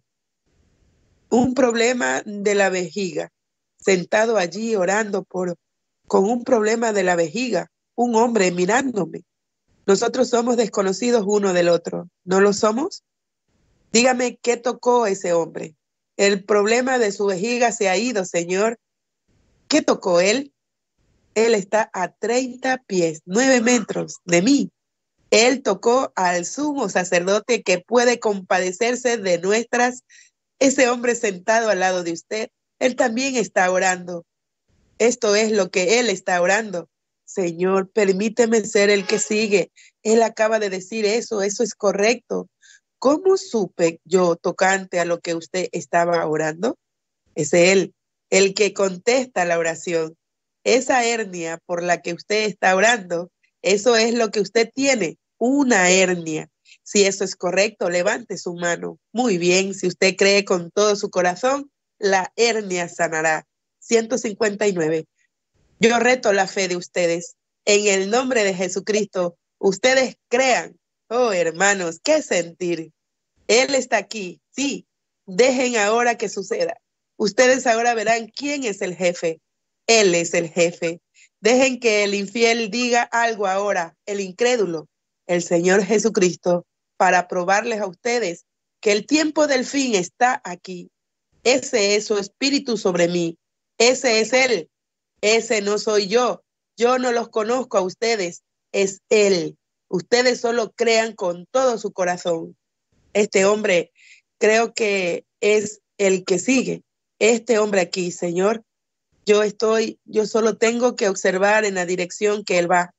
F: Un problema de la vejiga. Sentado allí orando por, con un problema de la vejiga. Un hombre mirándome. Nosotros somos desconocidos uno del otro. ¿No lo somos? Dígame qué tocó ese hombre. El problema de su vejiga se ha ido, Señor. ¿Qué tocó él? Él está a treinta pies, nueve metros de mí. Él tocó al sumo sacerdote que puede compadecerse de nuestras. Ese hombre sentado al lado de usted, él también está orando. Esto es lo que él está orando. Señor, permíteme ser el que sigue. Él acaba de decir eso, eso es correcto. ¿Cómo supe yo tocante a lo que usted estaba orando? Es él, el que contesta la oración. Esa hernia por la que usted está orando, eso es lo que usted tiene, una hernia. Si eso es correcto, levante su mano. Muy bien, si usted cree con todo su corazón, la hernia sanará. ciento cincuenta y nueve. Yo reto la fe de ustedes. En el nombre de Jesucristo, ustedes crean. Oh, hermanos, qué sentir. Él está aquí, sí. Dejen ahora que suceda. Ustedes ahora verán quién es el jefe. Él es el jefe. Dejen que el infiel diga algo ahora, el incrédulo, el Señor Jesucristo, para probarles a ustedes que el tiempo del fin está aquí. Ese es su espíritu sobre mí. Ese es Él. Ese no soy yo. Yo no los conozco a ustedes. Es Él. Ustedes solo crean con todo su corazón. Este hombre creo que es el que sigue. Este hombre aquí, Señor, yo estoy, yo solo tengo que observar en la dirección que él va.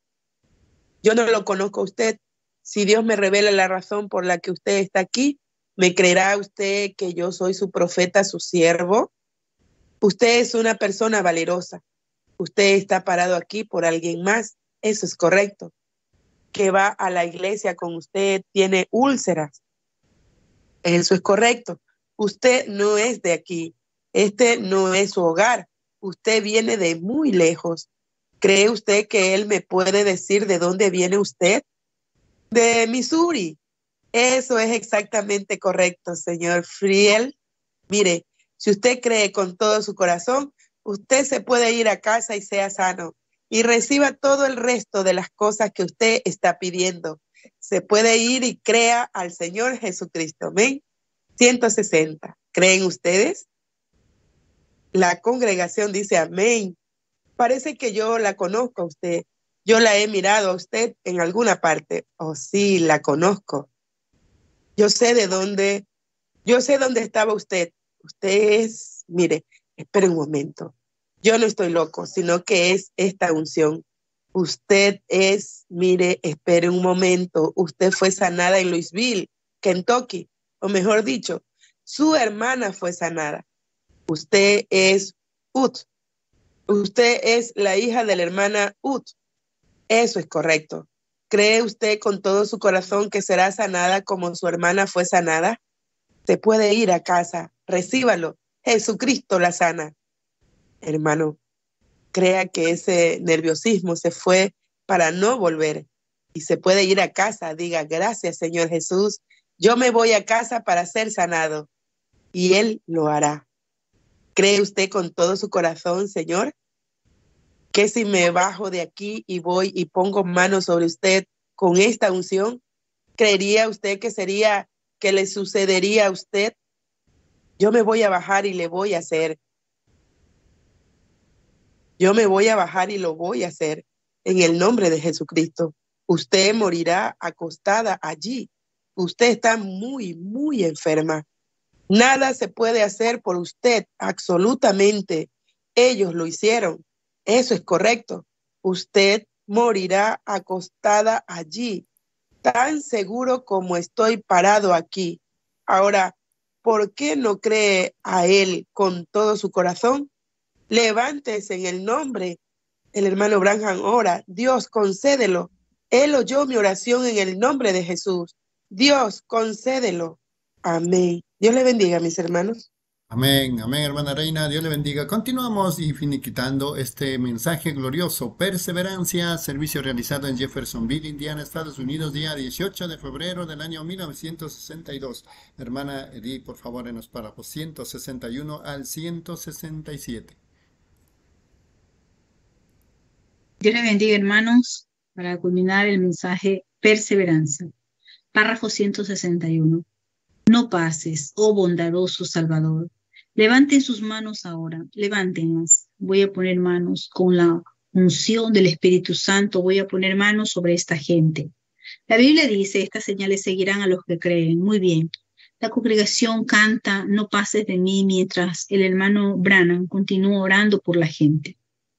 F: Yo no lo conozco a usted. Si Dios me revela la razón por la que usted está aquí, ¿me creerá usted que yo soy su profeta, su siervo? Usted es una persona valerosa. Usted está parado aquí por alguien más. Eso es correcto. Que va a la iglesia con usted, tiene úlceras. Eso es correcto. Usted no es de aquí. Este no es su hogar. Usted viene de muy lejos. ¿Cree usted que él me puede decir de dónde viene usted? De Missouri. Eso es exactamente correcto, señor Friel. Mire, si usted cree con todo su corazón, usted se puede ir a casa y sea sano y reciba todo el resto de las cosas que usted está pidiendo. Se puede ir y crea al Señor Jesucristo. Amén. ciento sesenta. ¿Creen ustedes? La congregación dice amén. Parece que yo la conozco a usted. Yo la he mirado a usted en alguna parte. Oh, sí, la conozco. Yo sé de dónde, yo sé dónde estaba usted. Usted es, mire, espere un momento. Yo no estoy loco, sino que es esta unción. Usted es, mire, espere un momento. Usted fue sanada en Louisville, Kentucky. O mejor dicho, su hermana fue sanada. Usted es Ut. Usted es la hija de la hermana Ut. Eso es correcto. ¿Cree usted con todo su corazón que será sanada como su hermana fue sanada? Se puede ir a casa. Recíbalo. Jesucristo la sana. Hermano, crea que ese nerviosismo se fue para no volver. Y se puede ir a casa. Diga, gracias, Señor Jesús. Yo me voy a casa para ser sanado. Y Él lo hará. ¿Cree usted con todo su corazón, Señor, que si me bajo de aquí y voy y pongo manos sobre usted con esta unción, creería usted que sería, que le sucedería a usted? Yo me voy a bajar y le voy a hacer. Yo me voy a bajar y lo voy a hacer en el nombre de Jesucristo. Usted morirá acostada allí. Usted está muy, muy enferma. Nada se puede hacer por usted, absolutamente. Ellos lo hicieron. Eso es correcto. Usted morirá acostada allí, tan seguro como estoy parado aquí. Ahora, ¿por qué no cree a Él con todo su corazón? Levántese en el nombre. El hermano Branham ora. Dios, concédelo. Él oyó mi oración en el nombre de Jesús. Dios, concédelo. Amén. Dios le bendiga, mis hermanos.
E: Amén, amén, hermana Reina, Dios le bendiga. Continuamos y finiquitando este mensaje glorioso. Perseverancia, servicio realizado en Jeffersonville, Indiana, Estados Unidos, día dieciocho de febrero del año mil novecientos sesenta y dos. Hermana Edith, por favor, en los párrafos ciento sesenta y uno al ciento sesenta y siete.
G: Dios le bendiga, hermanos, para culminar el mensaje perseverancia. Párrafo ciento sesenta y uno. No pases, oh bondadoso Salvador. Levanten sus manos ahora, levántenlas. Voy a poner manos con la unción del Espíritu Santo, voy a poner manos sobre esta gente. La Biblia dice, estas señales seguirán a los que creen. Muy bien. La congregación canta, no pases de mí, mientras el hermano Branham continúa orando por la gente.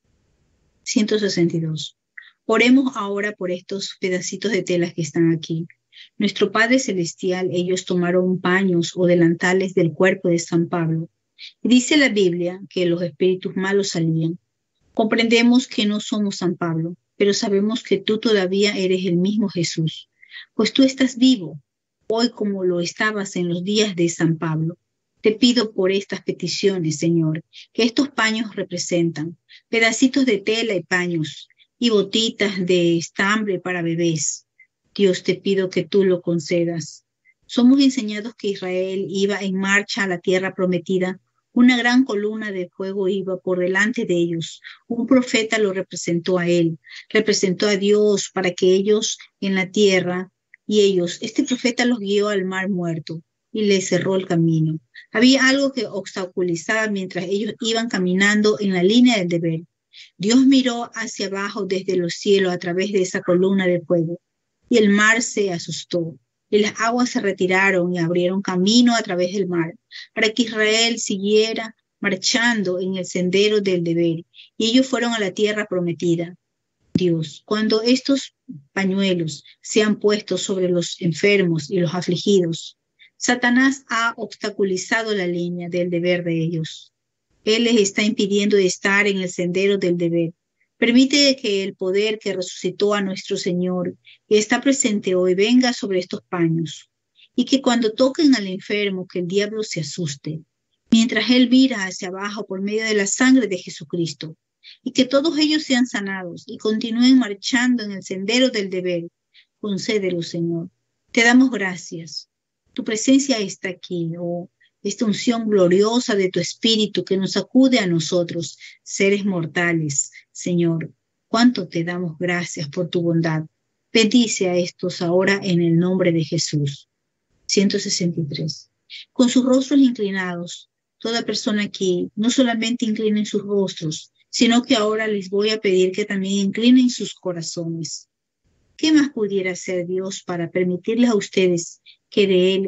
G: ciento sesenta y dos. Oremos ahora por estos pedacitos de telas que están aquí. Nuestro Padre Celestial, ellos tomaron paños o delantales del cuerpo de San Pablo. Y dice la Biblia que los espíritus malos salían. Comprendemos que no somos San Pablo, pero sabemos que tú todavía eres el mismo Jesús, pues tú estás vivo, hoy como lo estabas en los días de San Pablo. Te pido por estas peticiones, Señor, que estos paños representan pedacitos de tela y paños y botitas de estambre para bebés. Dios, te pido que tú lo concedas. Somos enseñados que Israel iba en marcha a la tierra prometida. Una gran columna de fuego iba por delante de ellos. Un profeta lo representó a él, representó a Dios para que ellos en la tierra y ellos, este profeta los guió al mar muerto y les cerró el camino. Había algo que obstaculizaba mientras ellos iban caminando en la línea del deber. Dios miró hacia abajo desde los cielos a través de esa columna de fuego y el mar se asustó. Y las aguas se retiraron y abrieron camino a través del mar para que Israel siguiera marchando en el sendero del deber. Y ellos fueron a la tierra prometida. Dios, cuando estos pañuelos sean puestos sobre los enfermos y los afligidos, Satanás ha obstaculizado la línea del deber de ellos. Él les está impidiendo de estar en el sendero del deber. Permite que el poder que resucitó a nuestro Señor, que está presente hoy, venga sobre estos paños, y que cuando toquen al enfermo, que el diablo se asuste, mientras él mira hacia abajo por medio de la sangre de Jesucristo, y que todos ellos sean sanados y continúen marchando en el sendero del deber. Concédelo, Señor. Te damos gracias. Tu presencia está aquí, oh, esta unción gloriosa de tu Espíritu que nos acude a nosotros, seres mortales. Señor, cuánto te damos gracias por tu bondad. Bendice a estos ahora en el nombre de Jesús. ciento sesenta y tres. Con sus rostros inclinados, toda persona aquí no solamente inclinen sus rostros, sino que ahora les voy a pedir que también inclinen sus corazones. ¿Qué más pudiera hacer Dios para permitirles a ustedes que de Él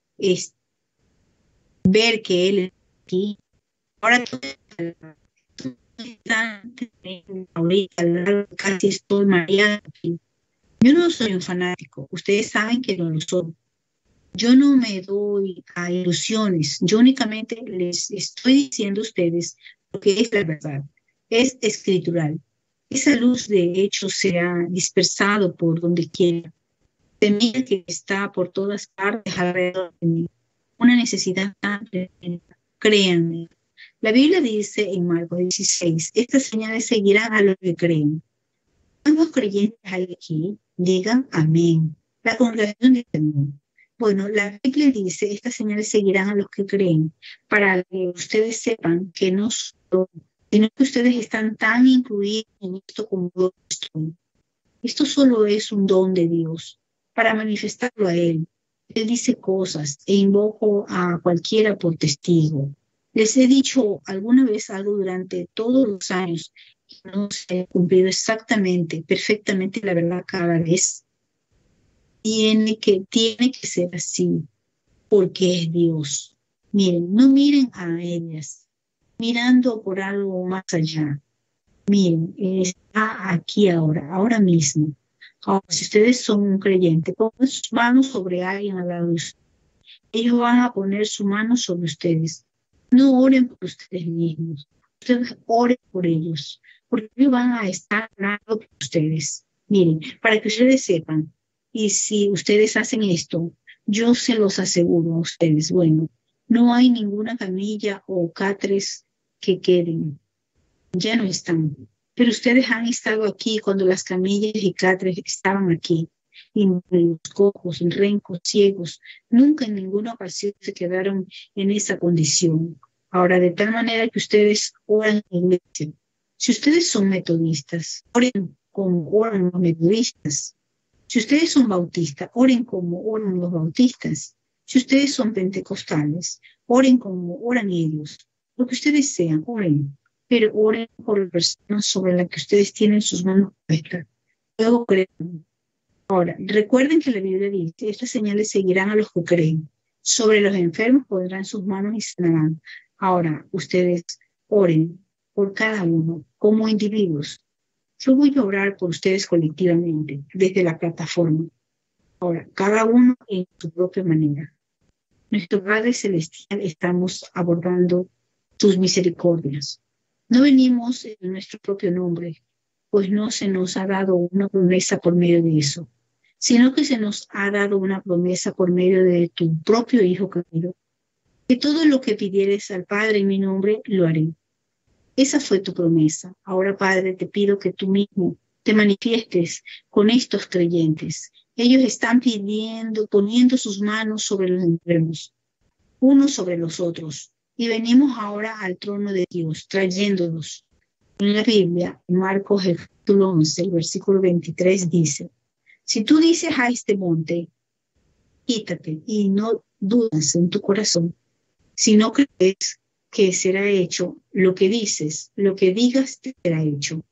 G: es ver que Él es aquí? Ahora ahorita casi estoy mareada aquí. Yo no soy un fanático, ustedes saben que no lo soy. Yo no me doy a ilusiones, yo únicamente les estoy diciendo a ustedes lo que es la verdad. es escritural. Esa luz de hecho se ha dispersado por donde quiera. Semilla que está por todas partes alrededor de mí. Una necesidad tan tremenda. Créanme. La Biblia dice en Marcos dieciséis, estas señales seguirán a los que creen. ¿Cuántos creyentes hay aquí? Digan amén. La congregación dice amén. Bueno, la Biblia dice, estas señales seguirán a los que creen, para que ustedes sepan que no son, sino que ustedes están tan incluidos en esto como yo estoy. Esto solo es un don de Dios, para manifestarlo a Él. Él dice cosas e invoco a cualquiera por testigo. Les he dicho alguna vez algo durante todos los años que no se ha cumplido exactamente, perfectamente la verdad cada vez. Tiene que, tiene que ser así, porque es Dios. Miren, no miren a ellas, mirando por algo más allá. Miren, está aquí ahora, ahora mismo. Ahora, si ustedes son un creyente, pongan sus manos sobre alguien al lado de ustedes. Ellos van a poner su mano sobre ustedes. No oren por ustedes mismos. Ustedes oren por ellos, porque ellos van a estar orando por ustedes. Miren, para que ustedes sepan, y si ustedes hacen esto, yo se los aseguro a ustedes, bueno, no hay ninguna camilla o catres que queden. Ya no están. Pero ustedes han estado aquí cuando las camillas y catres estaban aquí. Y los cojos, rencos, ciegos, nunca en ninguna ocasión se quedaron en esa condición. Ahora, de tal manera que ustedes oran en la iglesia. Si ustedes son metodistas, oren como oran los metodistas. Si ustedes son bautistas, oren como oran los bautistas. Si ustedes son pentecostales, oren como oran ellos. Lo que ustedes sean, oren. Pero oren por la persona sobre la que ustedes tienen sus manos puestas. Luego crean. Ahora, recuerden que la Biblia dice, estas señales seguirán a los que creen. Sobre los enfermos pondrán sus manos y sanarán. Ahora, ustedes oren por cada uno, como individuos. Yo voy a orar por ustedes colectivamente, desde la plataforma. Ahora, cada uno en su propia manera. Nuestro Padre Celestial, estamos abordando tus misericordias. No venimos en nuestro propio nombre, pues no se nos ha dado una promesa por medio de eso, sino que se nos ha dado una promesa por medio de tu propio Hijo querido, que todo lo que pidieres al Padre en mi nombre, lo haré. Esa fue tu promesa. Ahora, Padre, te pido que tú mismo te manifiestes con estos creyentes. Ellos están pidiendo, poniendo sus manos sobre los enfermos, unos sobre los otros. Y venimos ahora al trono de Dios, trayéndolos. En la Biblia, en Marcos el capítulo once, el versículo veintitrés dice, si tú dices a este monte, quítate, y no dudas en tu corazón, si no crees que será hecho lo que dices, lo que digas te será hecho.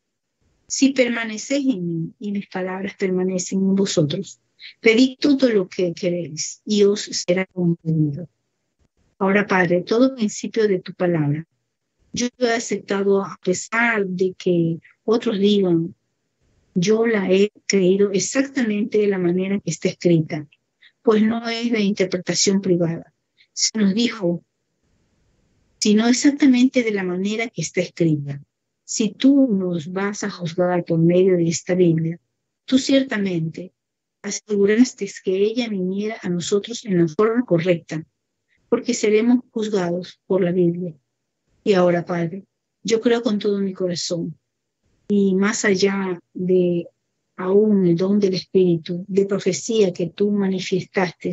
G: Si permanecéis en mí y mis palabras permanecen en vosotros, pedid todo lo que queréis y os será concedido. Ahora, Padre, todo principio de tu palabra, yo lo he aceptado a pesar de que otros digan, yo la he creído exactamente de la manera que está escrita, pues no es de interpretación privada. Se nos dijo, sino exactamente de la manera que está escrita. Si tú nos vas a juzgar por medio de esta Biblia, tú ciertamente aseguraste que ella viniera a nosotros en la forma correcta, porque seremos juzgados por la Biblia. Y ahora, Padre, yo creo con todo mi corazón, y más allá de aún el don del Espíritu, de profecía que tú manifestaste,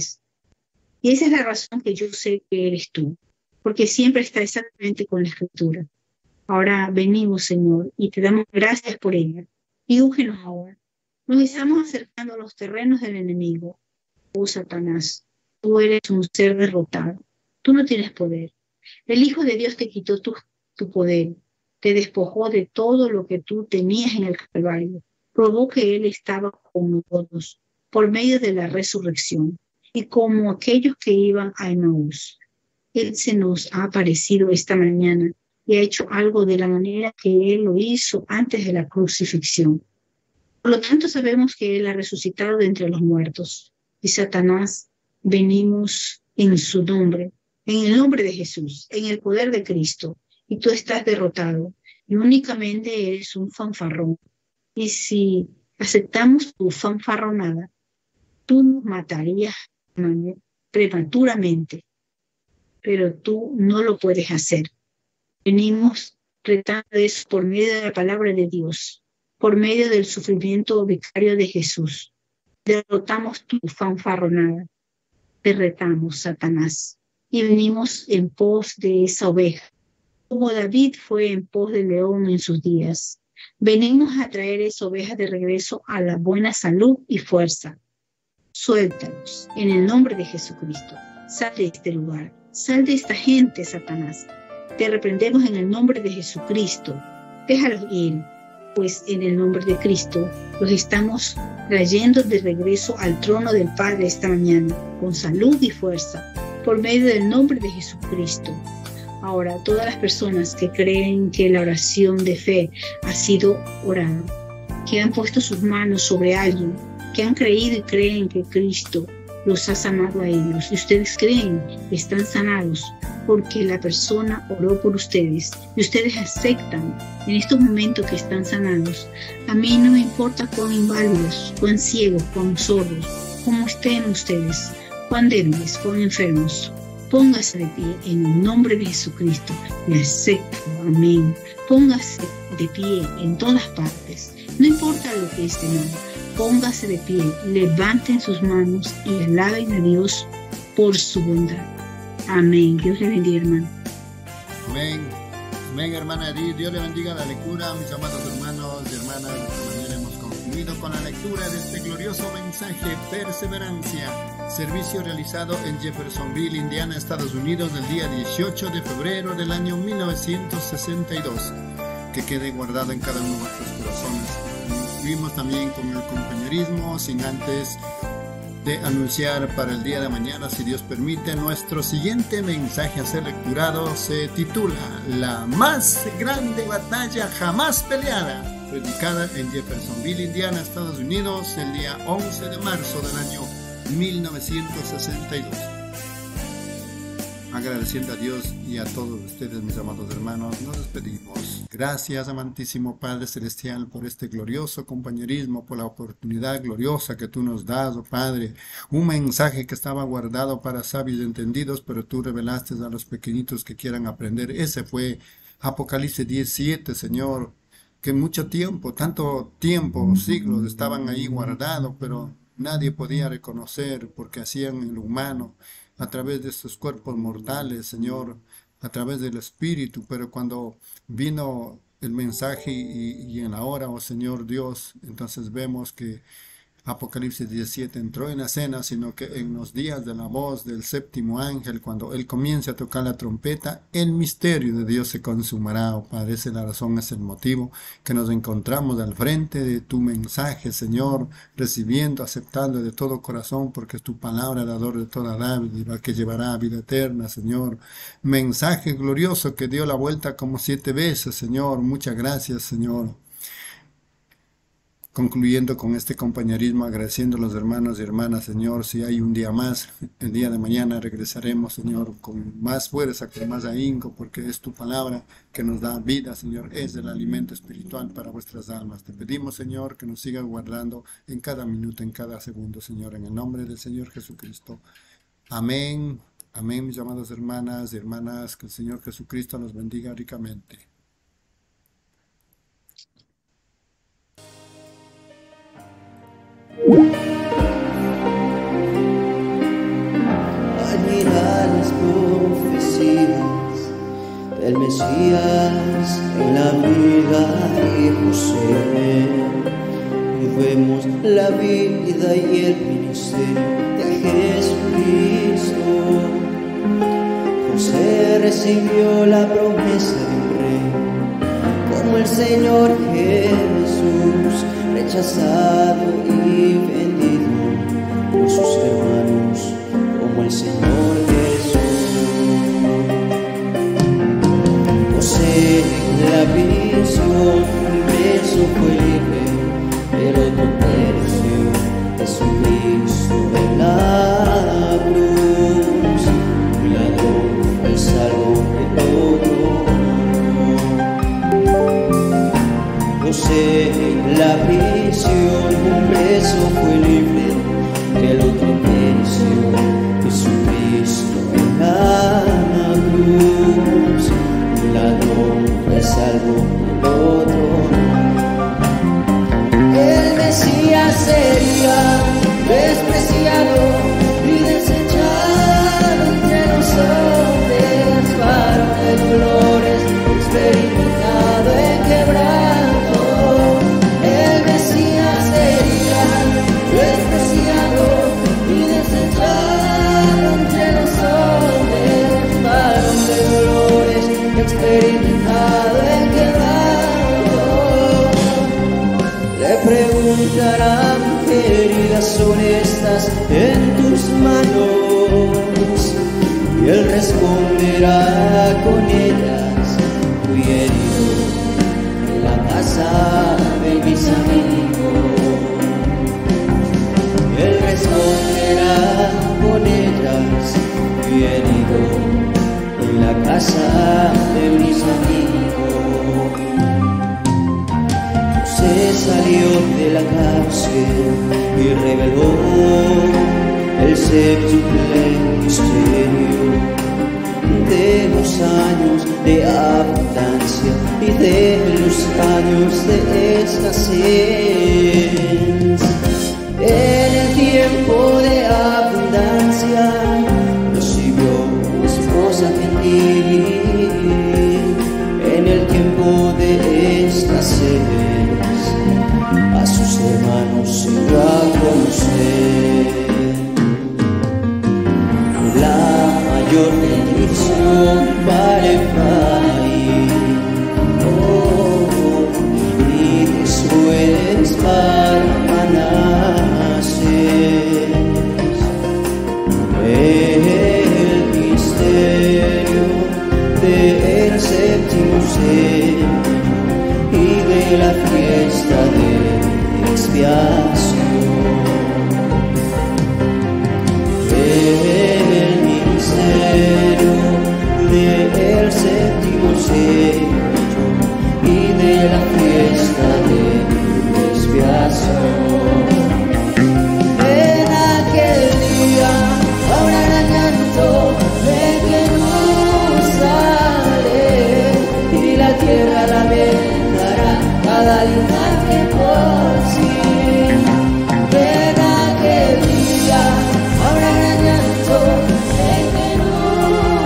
G: y esa es la razón que yo sé que eres tú, porque siempre está exactamente con la Escritura. Ahora venimos, Señor, y te damos gracias por ella. Y úngenos ahora. Nos estamos acercando a los terrenos del enemigo. Oh, Satanás, tú eres un ser derrotado. Tú no tienes poder. El Hijo de Dios te quitó tu, tu poder. Te despojó de todo lo que tú tenías en el Calvario. Probó que Él estaba con nosotros por medio de la resurrección. Y como aquellos que iban a Emaús, Él se nos ha aparecido esta mañana y ha hecho algo de la manera que Él lo hizo antes de la crucifixión. Por lo tanto, sabemos que Él ha resucitado de entre los muertos. Y Satanás, venimos en su nombre, en el nombre de Jesús, en el poder de Cristo. Y tú estás derrotado. y únicamente eres un fanfarrón. Y si aceptamos tu fanfarronada, tú nos matarías prematuramente, pero tú no lo puedes hacer. Venimos retando eso por medio de la palabra de Dios, por medio del sufrimiento vicario de Jesús. Derrotamos tu fanfarronada, te retamos, Satanás, y venimos en pos de esa oveja, como David fue en pos del león en sus días. Venimos a traer esa oveja de regreso a la buena salud y fuerza. Suéltalos en el nombre de Jesucristo. Sal de este lugar, sal de esta gente, Satanás. Te reprendemos en el nombre de Jesucristo. Déjalos ir, pues en el nombre de Cristo los estamos trayendo de regreso al trono del Padre esta mañana, con salud y fuerza, por medio del nombre de Jesucristo. Ahora, todas las personas que creen que la oración de fe ha sido orada, que han puesto sus manos sobre alguien, que han creído y creen que Cristo los ha sanado a ellos, y ustedes creen que están sanados porque la persona oró por ustedes, y ustedes aceptan en estos momentos que están sanados. A mí no me importa cuán inválidos, cuán ciegos, cuán sordos, cómo estén ustedes, cuán débiles, cuán enfermos. Póngase de pie en el nombre de Jesucristo y acepto, amén. Póngase de pie en todas partes, no importa lo que esté mal. Póngase de pie, levanten sus manos y alaben a Dios por su bondad. Amén. Dios le bendiga, hermano.
E: Amén. Amén, hermana Edith. Dios le bendiga la lectura. Mis amados hermanos y hermanas, de esta manera hemos concluido con la lectura de este glorioso mensaje, Perseverancia. Servicio realizado en Jeffersonville, Indiana, Estados Unidos, del día dieciocho de febrero del año mil novecientos sesenta y dos. Que quede guardado en cada uno de nuestros corazones. Vimos también con el compañerismo, sin antes de anunciar para el día de mañana, si Dios permite, nuestro siguiente mensaje a ser lecturado se titula La más grande batalla jamás peleada, predicada en Jeffersonville, Indiana, Estados Unidos, el día once de marzo del año mil novecientos sesenta y dos. Agradeciendo a Dios y a todos ustedes, mis amados hermanos, nos despedimos. Gracias, amantísimo Padre Celestial, por este glorioso compañerismo, por la oportunidad gloriosa que tú nos das, oh Padre. Un mensaje que estaba guardado para sabios y entendidos, pero tú revelaste a los pequeñitos que quieran aprender. Ese fue Apocalipsis diecisiete, Señor, que mucho tiempo, tanto tiempo, siglos, estaban ahí guardados, pero nadie podía reconocer porque hacían el humano a través de estos cuerpos mortales, Señor, a través del Espíritu, pero cuando vino el mensaje y, y en la hora, oh Señor Dios, entonces vemos que Apocalipsis diecisiete entró en la escena, sino que en los días de la voz del séptimo ángel, cuando él comience a tocar la trompeta, el misterio de Dios se consumará, oh Padre. Esa es la razón, es el motivo que nos encontramos al frente de tu mensaje, Señor, recibiendo, aceptando de todo corazón, porque es tu palabra, dador de toda dádiva, que llevará a vida eterna, Señor. Mensaje glorioso que dio la vuelta como siete veces, Señor. Muchas gracias, Señor. Concluyendo con este compañerismo, agradeciendo a los hermanos y hermanas, Señor, si hay un día más, el día de mañana regresaremos, Señor, con más fuerza, con más ahínco, porque es tu palabra que nos da vida, Señor, es el alimento espiritual para vuestras almas. Te pedimos, Señor, que nos sigas guardando en cada minuto, en cada segundo, Señor, en el nombre del Señor Jesucristo. Amén, amén, mis amados hermanas y hermanas, que el Señor Jesucristo nos bendiga ricamente.
C: Admira las profecías del Mesías en la vida de José, y vemos la vida y el ministerio de Jesucristo. José recibió la promesa de un rey, como el Señor Jesús, rechazado y vendido por sus hermanos, como el Señor Jesús. José en la visión, un beso fue libre, pero no pereció. Jesucristo en la cruz, un ladrón fue salvo de todo. José en la prisión, un preso fue libre del otro precio. Jesucristo en la cruz, un ladrón fue salvo del otro. El Mesías sería despreciado y desechado entre los hombres, varón de dolores, experimentado en quebranto. El Mesías sería despreciado y desechado entre los hombres, varón de dolores, experimentado en quebranto. Le preguntarán qué heridas son estas en tus manos, y él responderá con ellas: fui herido en la casa de mis amigos. Él responderá con ellas: fui herido en la casa de mis amigos. Se salió de la cárcel y reveló el séptuple misterio de los años de abundancia y de los años de escasez. En el tiempo de abundancia recibió esposa gentil, en el tiempo de escasez a sus hermanos se dio a conocer. La mayor bendición para Efraín, oh, y después para Manasés. El misterio del séptimo sello y de la fiesta de expiación. El misterio del séptimo sello y de la fiesta de expiación. En aquel día habrá llanto de que no sale, y la tierra lamentará cada linaje por sí. En aquel día habrá llanto de que no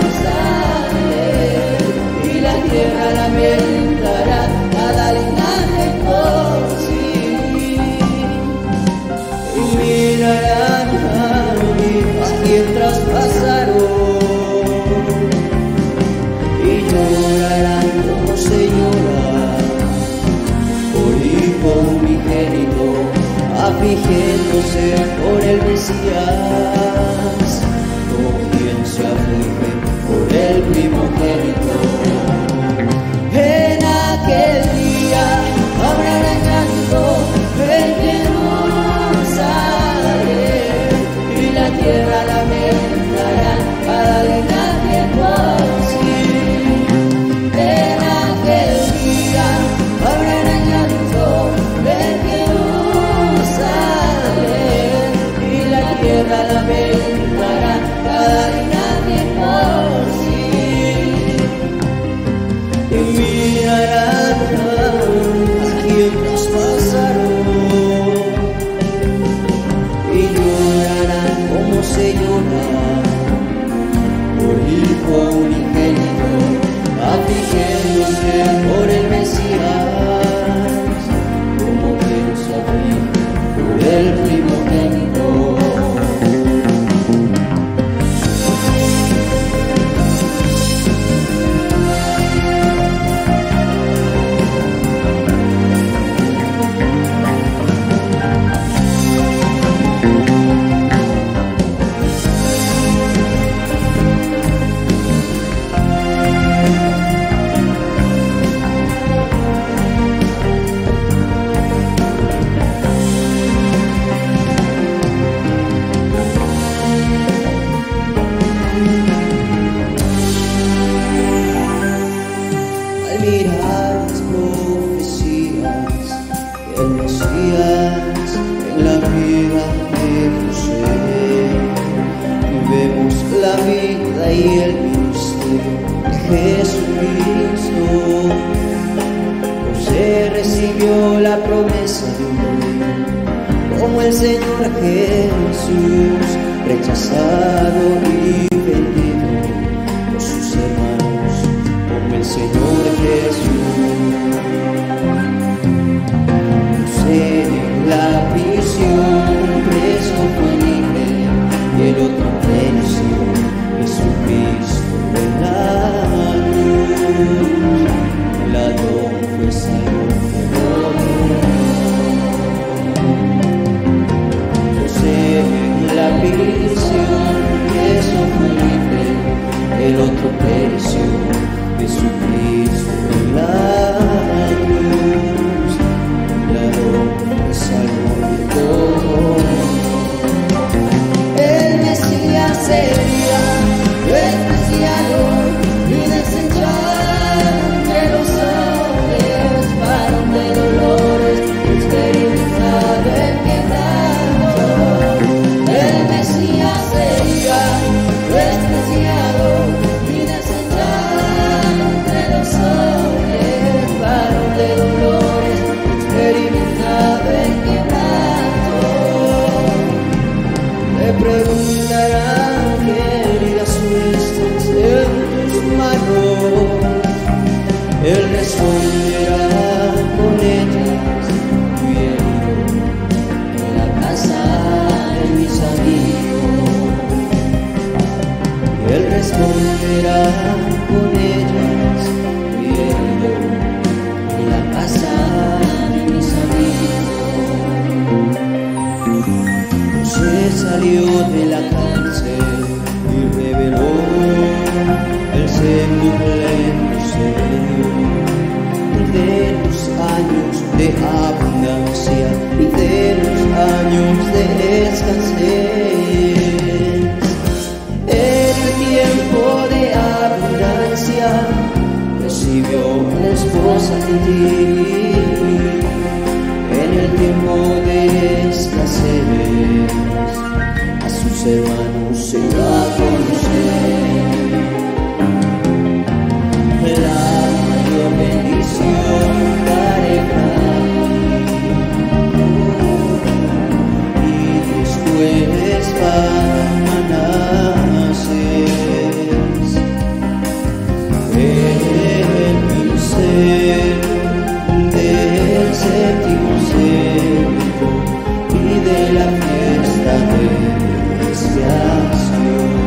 C: sale, y la tierra lamentará cada linaje por sí. Y mirarán a quien traspasaron y llorarán como se llora por hijo unigénito, afligiéndose por el Mesías, como quien se aflige por el primogénito. En aquel día habrá llanto el que no sale, y la tierra lamentará cada linaje por sí. En aquel día habrá llanto el que no sale, y la tierra lamentará recibió la promesa de un rey, como el Señor Jesús, rechazado y vendido por sus hermanos, como el Señor Jesús. En la prisión preso fue libre, y el otro preso, Jesucristo en la cruz. El ladrón fue salvo de José en la prisión preso fue libre, el otro preso, Jesucristo en la cruz. El ladrón fue salvo de todo. El Mesías sería despreciado y desechado entre los hombres, varón de dolores, experimentado en quebranto. El Mesías sería despreciado y desechado entre los hombres, varón de dolores, experimentado en quebranto. Le preguntarán qué heridas nuestras en tus manos. Él responderá con ellas, viendo en la casa de mis amigos. Él responderá con ellas, viendo en la casa de mis amigos. José salió de la cárcel y reveló el secreto de los años de abundancia y de los años de escasez. En el tiempo de abundancia recibió la esposa de ti. En el tiempo de escasez a sus hermanos se va a conocer. La mayor bendición pareja y después van a nacer el misterio del séptimo cielo y de la fiesta de expiación.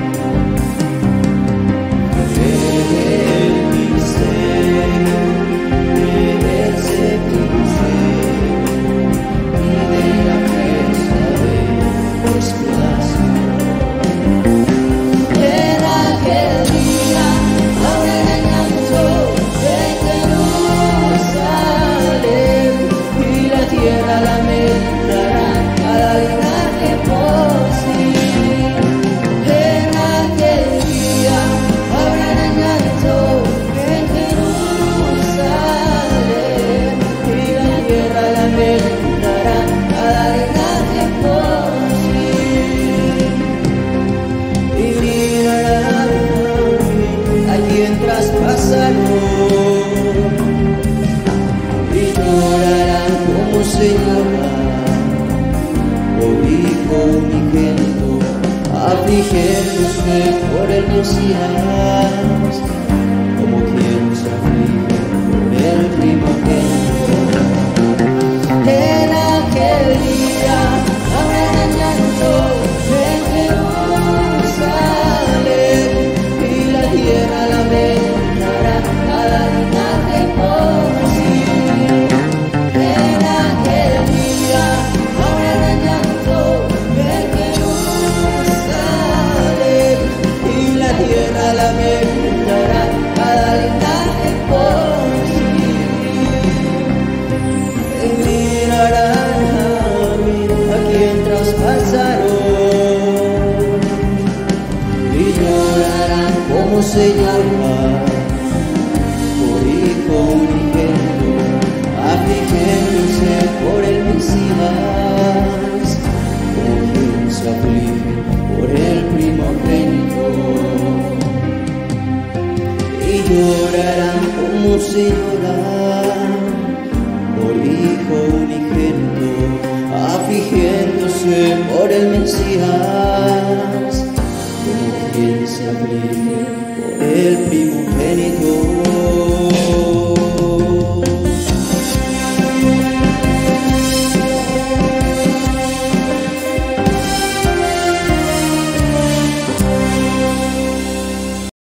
C: Afligiéndose por el Mesías, como quien se aflige por el primogénito. En aquel día habrá llanto en Jerusalén, y la tierra lamentará a la linaje por sí. En aquel día habrá llanto en Jerusalén, y la tierra lamentará a la linaje por sí. Y mirarán a quien traspasaron y llorarán como se llora por hijo unigénito, afligiéndose por el Mesías, como quien se aflige por el primogénito. Y llorarán como se llora decía